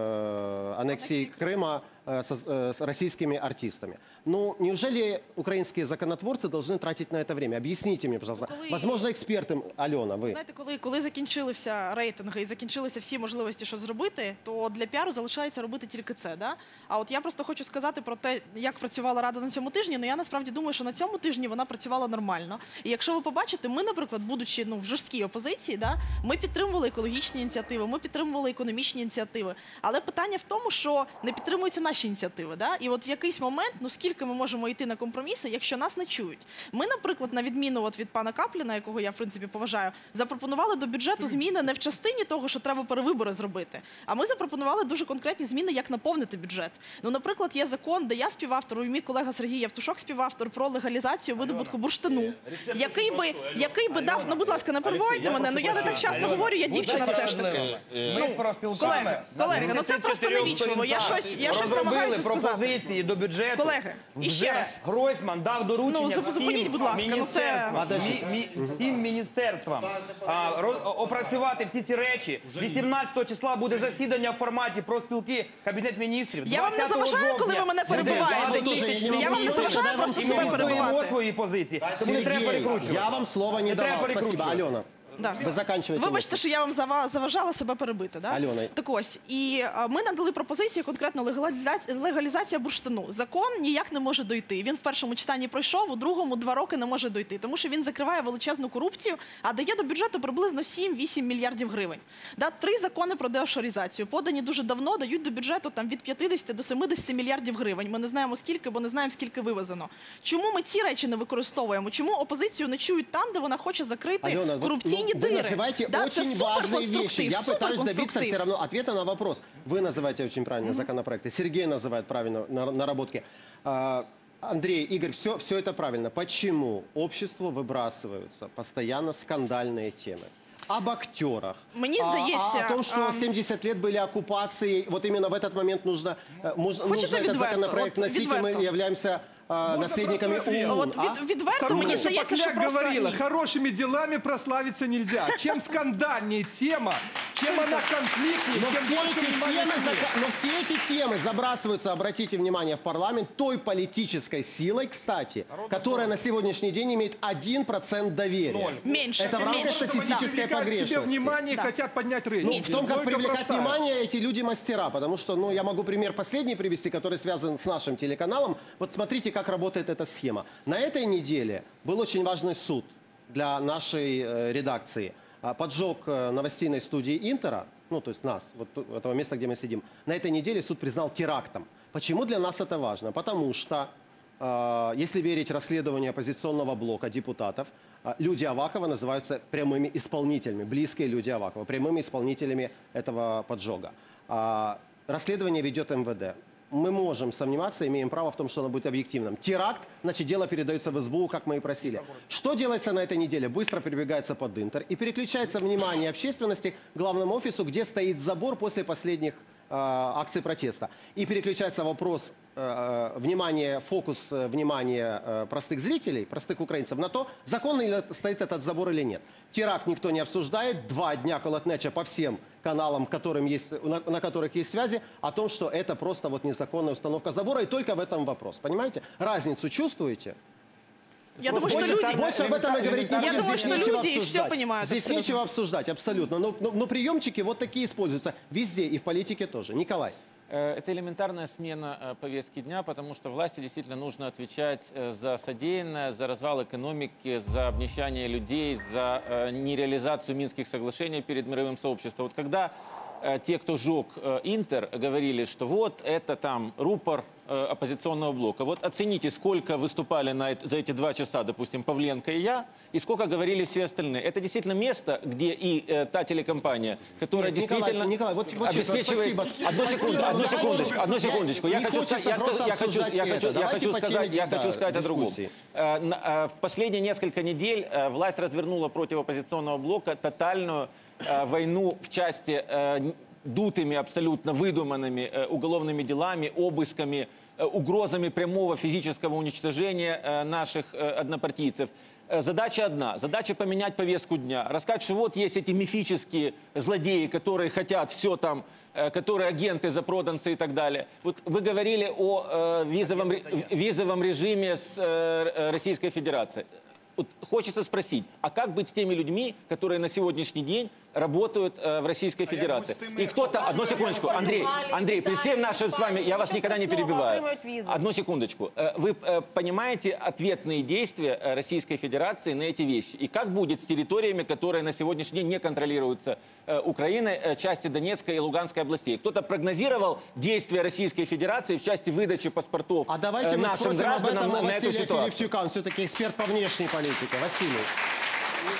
э, аннексии Крыма э, со- э, с российскими артистами. Ну, неужели украинские законотворцы должны тратить на это время? Объясните мне, пожалуйста. Коли- Возможно, экспертам, Алена, вы. Знаєте, коли, коли закінчилися рейтинги і закінчилися всі можливості, що зробити, то для піару залишається робити тільки це. Да? А от я просто хочу сказати про те, як працювала Рада на цьому тижні. Ну я насправді думаю, що на цьому тижні вона працювала нормально. І якщо ви побачите, ми, наприклад, будучи ну, в жорсткій опозиції, да, ми підтримували екологічні ініціативи, ми підтримували економічні ініціативи. Але питання в тому, що не підтримуються наші ініціативи. Да? І от в якийсь момент, ну скільки ми можемо йти на компроміси, якщо нас не чують. Ми, наприклад, на відміну от від пана Капліна, якого я в принципі поважаю, запропонували до бюджету зміни не в частині того, що треба перевибори зробити. А ми запропонували дуже конкретні зміни, як наповнити бюджет. Ну, наприклад, є закон, де я співавтор, і мій колега Сергій Євтушок співавтор про легалізацію видобутку бурштину, який би, який би дав, ну, будь ласка, не перебивайте мене, ну я не так часто говорю, я дівчина все ж таки. Ми з профспілками Колеги, колеги, ну це просто невічливо. Я щось, я щось розробили намагаюся сказати. пропозиції до бюджету Колеги. І ще вже раз. Гройсман дав доручення Ну, всім зупиніть, будь ласка, ну, це- міністерствам, Подождіть. мі- мі- всім міністерствам а, роз- опрацювати всі ці речі. вісімнадцятого числа буде засідання в форматі профспілки Кабінет міністрів. Я вам не двадцятого заважаю, коли ви жовтня мене буде перебиваєте. багатотисячний Я вам не мітинг. заважаю просто І себе ми відстоїмо перебивати. свої позиції. Тому не треба Сергей, перекручувати. я вам слова не Не треба давал. Спасибо, перекручувати. Алена. Да. Ви заканчиваете. Вибачте, що я вам зава- заважала себе перебити. Да? Альона. Так ось, і а, ми надали пропозицію конкретно легалізація, легалізація бурштину. Закон ніяк не може дойти. Він в першому читанні пройшов, у другому два роки не може дойти, тому що він закриває величезну корупцію, а дає до бюджету приблизно сім-вісім мільярдів гривень. Да? Три закони про деофшоризацію, подані дуже давно, дають до бюджету там від п'ятдесят до семидесят мільярдів гривень. Ми не знаємо скільки, бо не знаємо, скільки вивезено. Чому ми ці речі не використовуємо? Чому опозицію не чують там, де вона хоче закрити Алена, вот, корупційні ну, дири? вы называете Да, це очень важные суперконструктив, вещи. Я пытаюсь добиться суперконструктив. все равно ответа на вопрос. Вы называете очень правильно законопроекты. Сергей называет правильно на- наработки. А, Андрей, Игорь, все, все это правильно. Почему обществу выбрасываются постоянно скандальные темы? Об актерах. Мне А- сдается, а о том, что ам, семьдесят лет были оккупацией, вот именно в этот момент нужно, э, муж- Хочется нужно этот відверто? законопроект Вот носить, и мы відверто. являемся а, наследниками ОУН. От від, а? відверто мені Старуха здається, що Шапокляк просто говорила, ні. хорошими делами прославиться нельзя. Чем скандальнее тема, чем она конфликтнее, Но тем все, больше эти внимания темы, к ней. зака- но все эти темы забрасываются, обратите внимание, в парламент той политической силой, кстати, которая на сегодняшний день имеет один процент доверия. Меньше, Это в рамках меньше. статистической Привлекают к себе погрешности. внимание, Да. хотят поднять рейтинг. Ну, в том, как Логика привлекать простая. внимание, эти люди мастера. Потому что, ну, я могу пример последний привести, который связан с нашим телеканалом. Вот смотрите, как работает эта схема. На этой неделе был очень важный суд для нашей э, редакции. А, Поджог э, новостейной студии Интера, ну, то есть нас, вот ту- этого места, где мы сидим, на этой неделе суд признал терактом. Почему для нас это важно? Потому что, э, если верить расследованию оппозиционного блока депутатов, э, люди Авакова называются прямыми исполнителями, близкие люди Авакова, прямыми исполнителями этого поджога. А, Расследование ведет эм вэ дэ. Мы можем сомневаться, имеем право в том, что оно будет объективным. Теракт, значит, дело передается в эс бэ у, как мы и просили. Что делается на этой неделе? Быстро перебегается под Интер и переключается внимание общественности к главному офису, где стоит забор после последних э, акций протеста. И переключается вопрос, э, внимание, фокус э, внимания э, простых зрителей, простых украинцев на то, законный ли стоит этот забор или нет. Теракт никто не обсуждает. Два дня колотнеча по всем каналам, которым есть, на, на которых есть связи, о том, что это просто вот незаконная установка забора, и только в этом вопрос. Понимаете? Разницу чувствуете? Я думаю, что больше, люди... больше об этом мы говорить не Я будем. думаю, Здесь что нечего люди и обсуждать. все понимают. Здесь абсолютно. нечего обсуждать, абсолютно. Но, но, но приемчики вот такие используются везде, и в политике тоже. Николай. Э, Это элементарная смена э, повестки дня, потому что власти действительно нужно отвечать э, за содеянное, за развал экономики, за обнищание людей, за э, нереализацию Минских соглашений перед мировым сообществом. Вот когда э, те, кто жег э, Интер, говорили, что вот это там рупор э, оппозиционного блока. Вот оцените, сколько выступали на эт- за эти два часа, допустим, Павленко и я, и сколько говорили все остальные. Это действительно место, где и э, та телекомпания, которая Нет, Николай, действительно Николай, вот- вот честно, обеспечивает... спасибо. Одну секунду, Спасибо. одну Давайте- секундочку, одну я- секундочку. Я не хочу хочется сказать, я просто скажу- я хочу, обсуждать я хочу, это. я Давайте хочу по сказать, теме, я да, хочу сказать о другом. дискуссии. Э, на- э, В последние несколько недель э, власть развернула против оппозиционного блока тотальную э, войну в части э, н- дутыми, абсолютно выдуманными э, уголовными делами, обысками, э, угрозами прямого физического уничтожения э, наших э, однопартийцев. Э, Задача одна. Задача поменять повестку дня. Рассказать, что вот есть эти мифические злодеи, которые хотят все там, э, которые агенты, запроданцы и так далее. Вот вы говорили о э, визовом, ре- визовом режиме с э, э, Российской Федерацией. Вот хочется спросить, а как быть с теми людьми, которые на сегодняшний день работают э, в Российской Федерации? И кто-то... Одну секундочку, Андрей, Андрей, при всем нашем с вами... Я вас никогда не перебиваю. Одну секундочку. Э, Вы э, понимаете ответные действия э, Российской Федерации на эти вещи? И как будет с территориями, которые на сегодняшний день не контролируются э, Украиной, э, части Донецкой и Луганской областей? Кто-то прогнозировал действия Российской Федерации в части выдачи паспортов А давайте э, мы нашим спросим об гражданам этом на, у на эту Василия ситуацию? Филипчука. Он все-таки эксперт по внешней политике. Василий.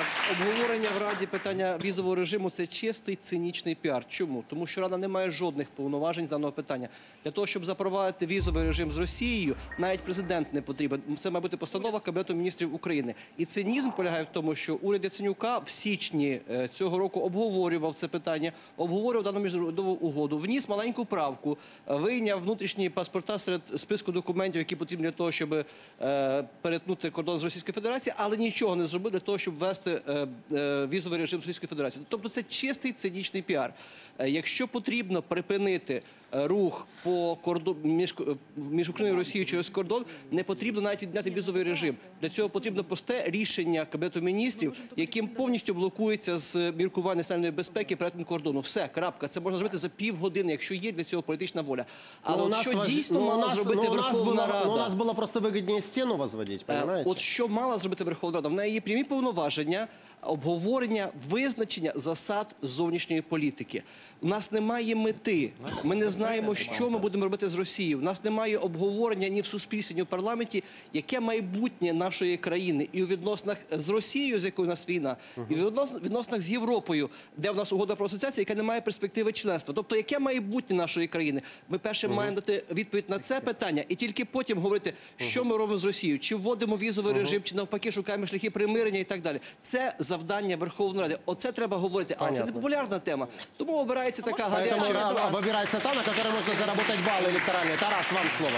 Обговорення в Раді питання візового режиму – це чистий цинічний піар. Чому? Тому що Рада не має жодних повноважень з даного питання. Для того, щоб запровадити візовий режим з Росією, навіть президент не потрібен. Це має бути постанова Кабінету міністрів України. І цинізм полягає в тому, що уряд Яценюка в січні е, цього року обговорював це питання, обговорював дану міжнародну угоду, вніс маленьку правку, е, вийняв внутрішні паспорта серед списку документів, які потрібні для того, щоб е, перетнути кордон з Російською Федерацією, але нічого не зробив для того, щоб ввести е, е, візовий режим з Російською Федерацією. Тобто це чистий цинічний піар. Е, якщо потрібно припинити е, рух по кордон між, між Україною і Росією через кордон, не потрібно навіть відміняти візовий режим. Для цього потрібно просте рішення Кабінету міністрів, яким повністю блокується з міркування національної безпеки перетин кордону. Все, крапка. Це можна зробити за півгодини, якщо є для цього політична воля. Але от що дійсно мала зробити Верховна Рада? У нас було просто вигідніше стіну возводити, розумієте? От що мала зробити Верховна Рада? В неї є прямі повноваження, обговорення, визначення засад зовнішньої політики. У нас немає мети. Ми не знаємо, що ми будемо робити з Росією. У нас немає обговорення ні в суспільстві, ні в парламенті, яке майбутнє нашої країни. І у відносинах з Росією, з якою у нас війна, і у відносинах з Європою, де в нас угода про асоціацію, яка не має перспективи членства. Тобто, яке майбутнє нашої країни? Ми перше маємо дати відповідь на це питання, і тільки потім говорити, що ми робимо з Росією, чи вводимо візовий режим, чи навпаки шукаємо шляхи примирення і так далі. Це завдання Верховної Ради. Оце треба говорити. Але це не популярна тема. Тому обирається така гаряча. Вибирається та, на якій можна заробити бали електоральні. Тарас, вам слово.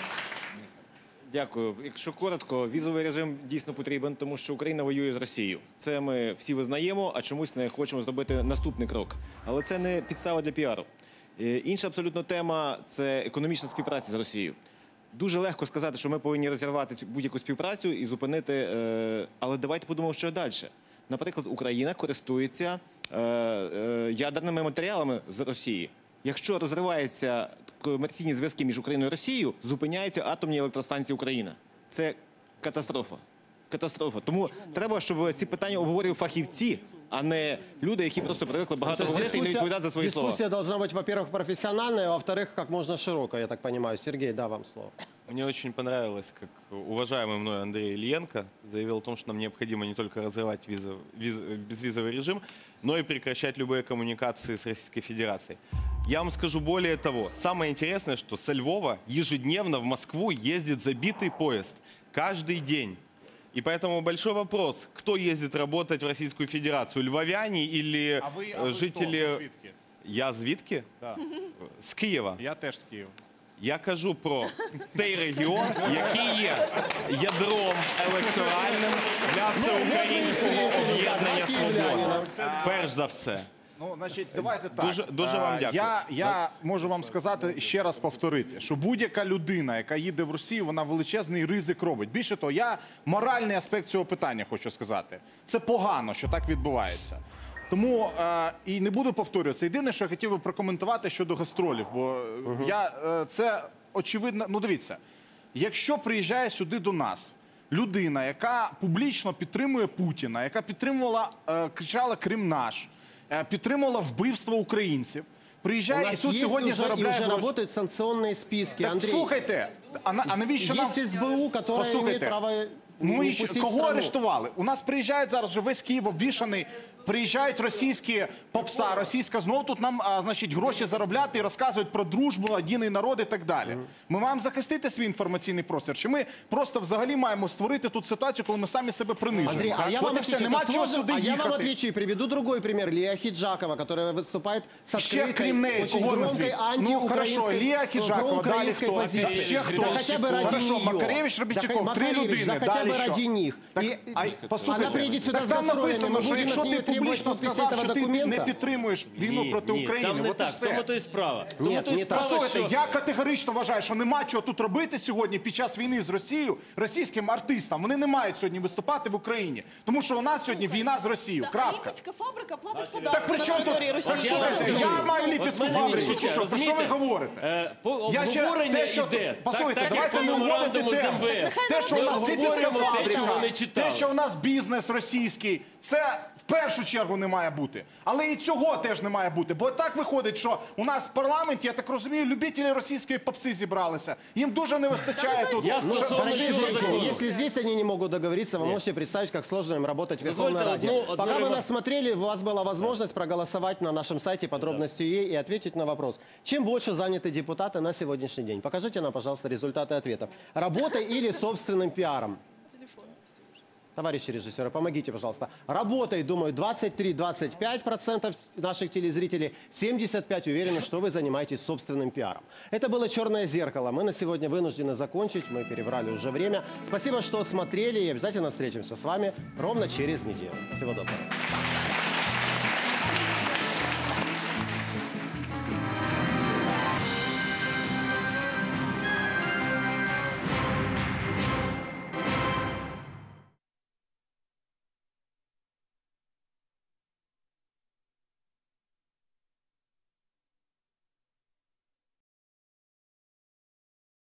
Дякую. Якщо коротко, візовий режим дійсно потрібен, тому що Україна воює з Росією. Це ми всі визнаємо, а чомусь не хочемо зробити наступний крок. Але це не підстава для піару. Інша абсолютно тема – це економічна співпраця з Росією. Дуже легко сказати, що ми повинні розірвати будь-яку співпрацю і зупинити, але давайте подумаємо, що далі. Наприклад, Україна користується ядерними матеріалами з Росії. Якщо розриваються комерційні зв'язки між Україною і Росією, зупиняються атомні електростанції України. Це катастрофа. Катастрофа. Тому треба, щоб ці питання обговорювали фахівці, а не люди, які просто привикли багато говорити і не відповідати за свої слова. Дискуссия должна быть, во-первых, профессиональная, а во-вторых, как можно широкая, я так понимаю. Сергей, да, вам слово. Мне очень понравилось, как уважаемый мной Андрей Ильенко заявил о том, что нам необходимо не только разрывать визов, виз, безвизовый режим, но и прекращать любые коммуникации с Российской Федерацией. Я вам скажу более того. Самое интересное, что со Львова ежедневно в Москву ездит забитый поезд. Каждый день. И поэтому большой вопрос, кто ездит работать в Российскую Федерацию, львовяне или а вы, а жители... Вы звідки? Я звідки? Да. З Києва. Я теж з Києва. Я кажу про той регіон, який є ядром електоральним для всеукраїнського об'єднання «Свобода». Перш за все. Ну, значить, давайте так. Дуже, дуже вам дякую. Я, я можу вам сказати, ще раз повторити, що будь-яка людина, яка їде в Росію, вона величезний ризик робить. Більше того, я моральний аспект цього питання хочу сказати. Це погано, що так відбувається. Тому е, і не буду повторюватися. Єдине, що я хотів би прокоментувати щодо гастролів, бо uh-huh. я, е, це очевидно, ну дивіться, якщо приїжджає сюди до нас людина, яка публічно підтримує Путіна, яка підтримувала, е, кричала «Крим наш», е, підтримувала вбивство українців, приїжджає і тут сьогодні заробляє гроші. У нас працюють санкційні списки, так, Андрій. Слухайте, а, а навіщо нам... Є СБУ, яке має право... Ну і кого арештували? У нас приїжджають зараз, вже весь Київ обвішаний, приїжджають російські попса, російська знову тут нам, а, значить, гроші заробляти і розказують про дружбу, єдиний народ і так далі. Ми маємо захистити свій інформаційний простір, чи ми просто взагалі маємо створити тут ситуацію, коли ми самі себе принижуємо? Андрей, а я, вот вам и все, нема чого сюди а я вам їхати. отвечу и приведу другой пример. Лия Хиджакова, которая выступает с открытой, очень громкой Ну хорошо, Лия Хиджакова, далі хто? позицией. Ще хто? Да хотя бы ради Хорошо, нее. Макаревич, Ребятюков, три людини, да хотя далі бы що? ради них. Так, И а, послухайте, она приедет сюда так с там гастролями, написано, мы що будем якщо от ти нее требовать публічно подписать сказав, этого що ти не документа. підтримуєш війну Ні, проти ні, України, там не от і так, в все. тому то і справа. В тому Ні, то і не так. справа, Послухайте, що... я категорично вважаю, що нема чого тут робити сьогодні під час війни з Росією російським артистам. Вони не мають сьогодні виступати в Україні, тому що у нас сьогодні війна з Росією. Крапка. Липецька фабрика платить податки Так при на чому тут? території Так Росії. слухайте, я маю ліпецьку фабрику, чи що? За що ви говорите? Я ще Обговорення те, що йде. Послухайте, Так, так, як давайте не по угодити меморандуму з тему. МВФ. Те, що у нас Ми ліпецька обговорюємо те, чого фабрика, вони те, читали. що у нас бізнес російський, це першу чергу не має бути. Але і цього теж не має бути. Бо так виходить, що у нас в парламенті, я так розумію, любителі російської попси зібралися. Їм дуже не вистачає тут. Я Ну, стосовно Подождите, цього если, закону. если здесь они не могут договориться, вы можете представить, как сложно им работать в Верховной Позвольте Раде. одну- одну Пока вы ремарку. нас смотрели, у вас была возможность проголосовать на нашем сайте подробности и ответить на вопрос. Чем больше заняты депутаты на сегодняшний день? Покажите нам, пожалуйста, результаты ответов. Работой или собственным пиаром? Товарищи режиссеры, помогите, пожалуйста. Работой, думаю, двадцать три — двадцать пять процентов наших телезрителей, семьдесят пять процентов уверены, что вы занимаетесь собственным пиаром. Это было «Черное зеркало». Мы на сегодня вынуждены закончить, мы перебрали уже время. Спасибо, что смотрели, и обязательно встретимся с вами ровно через неделю. Всего доброго.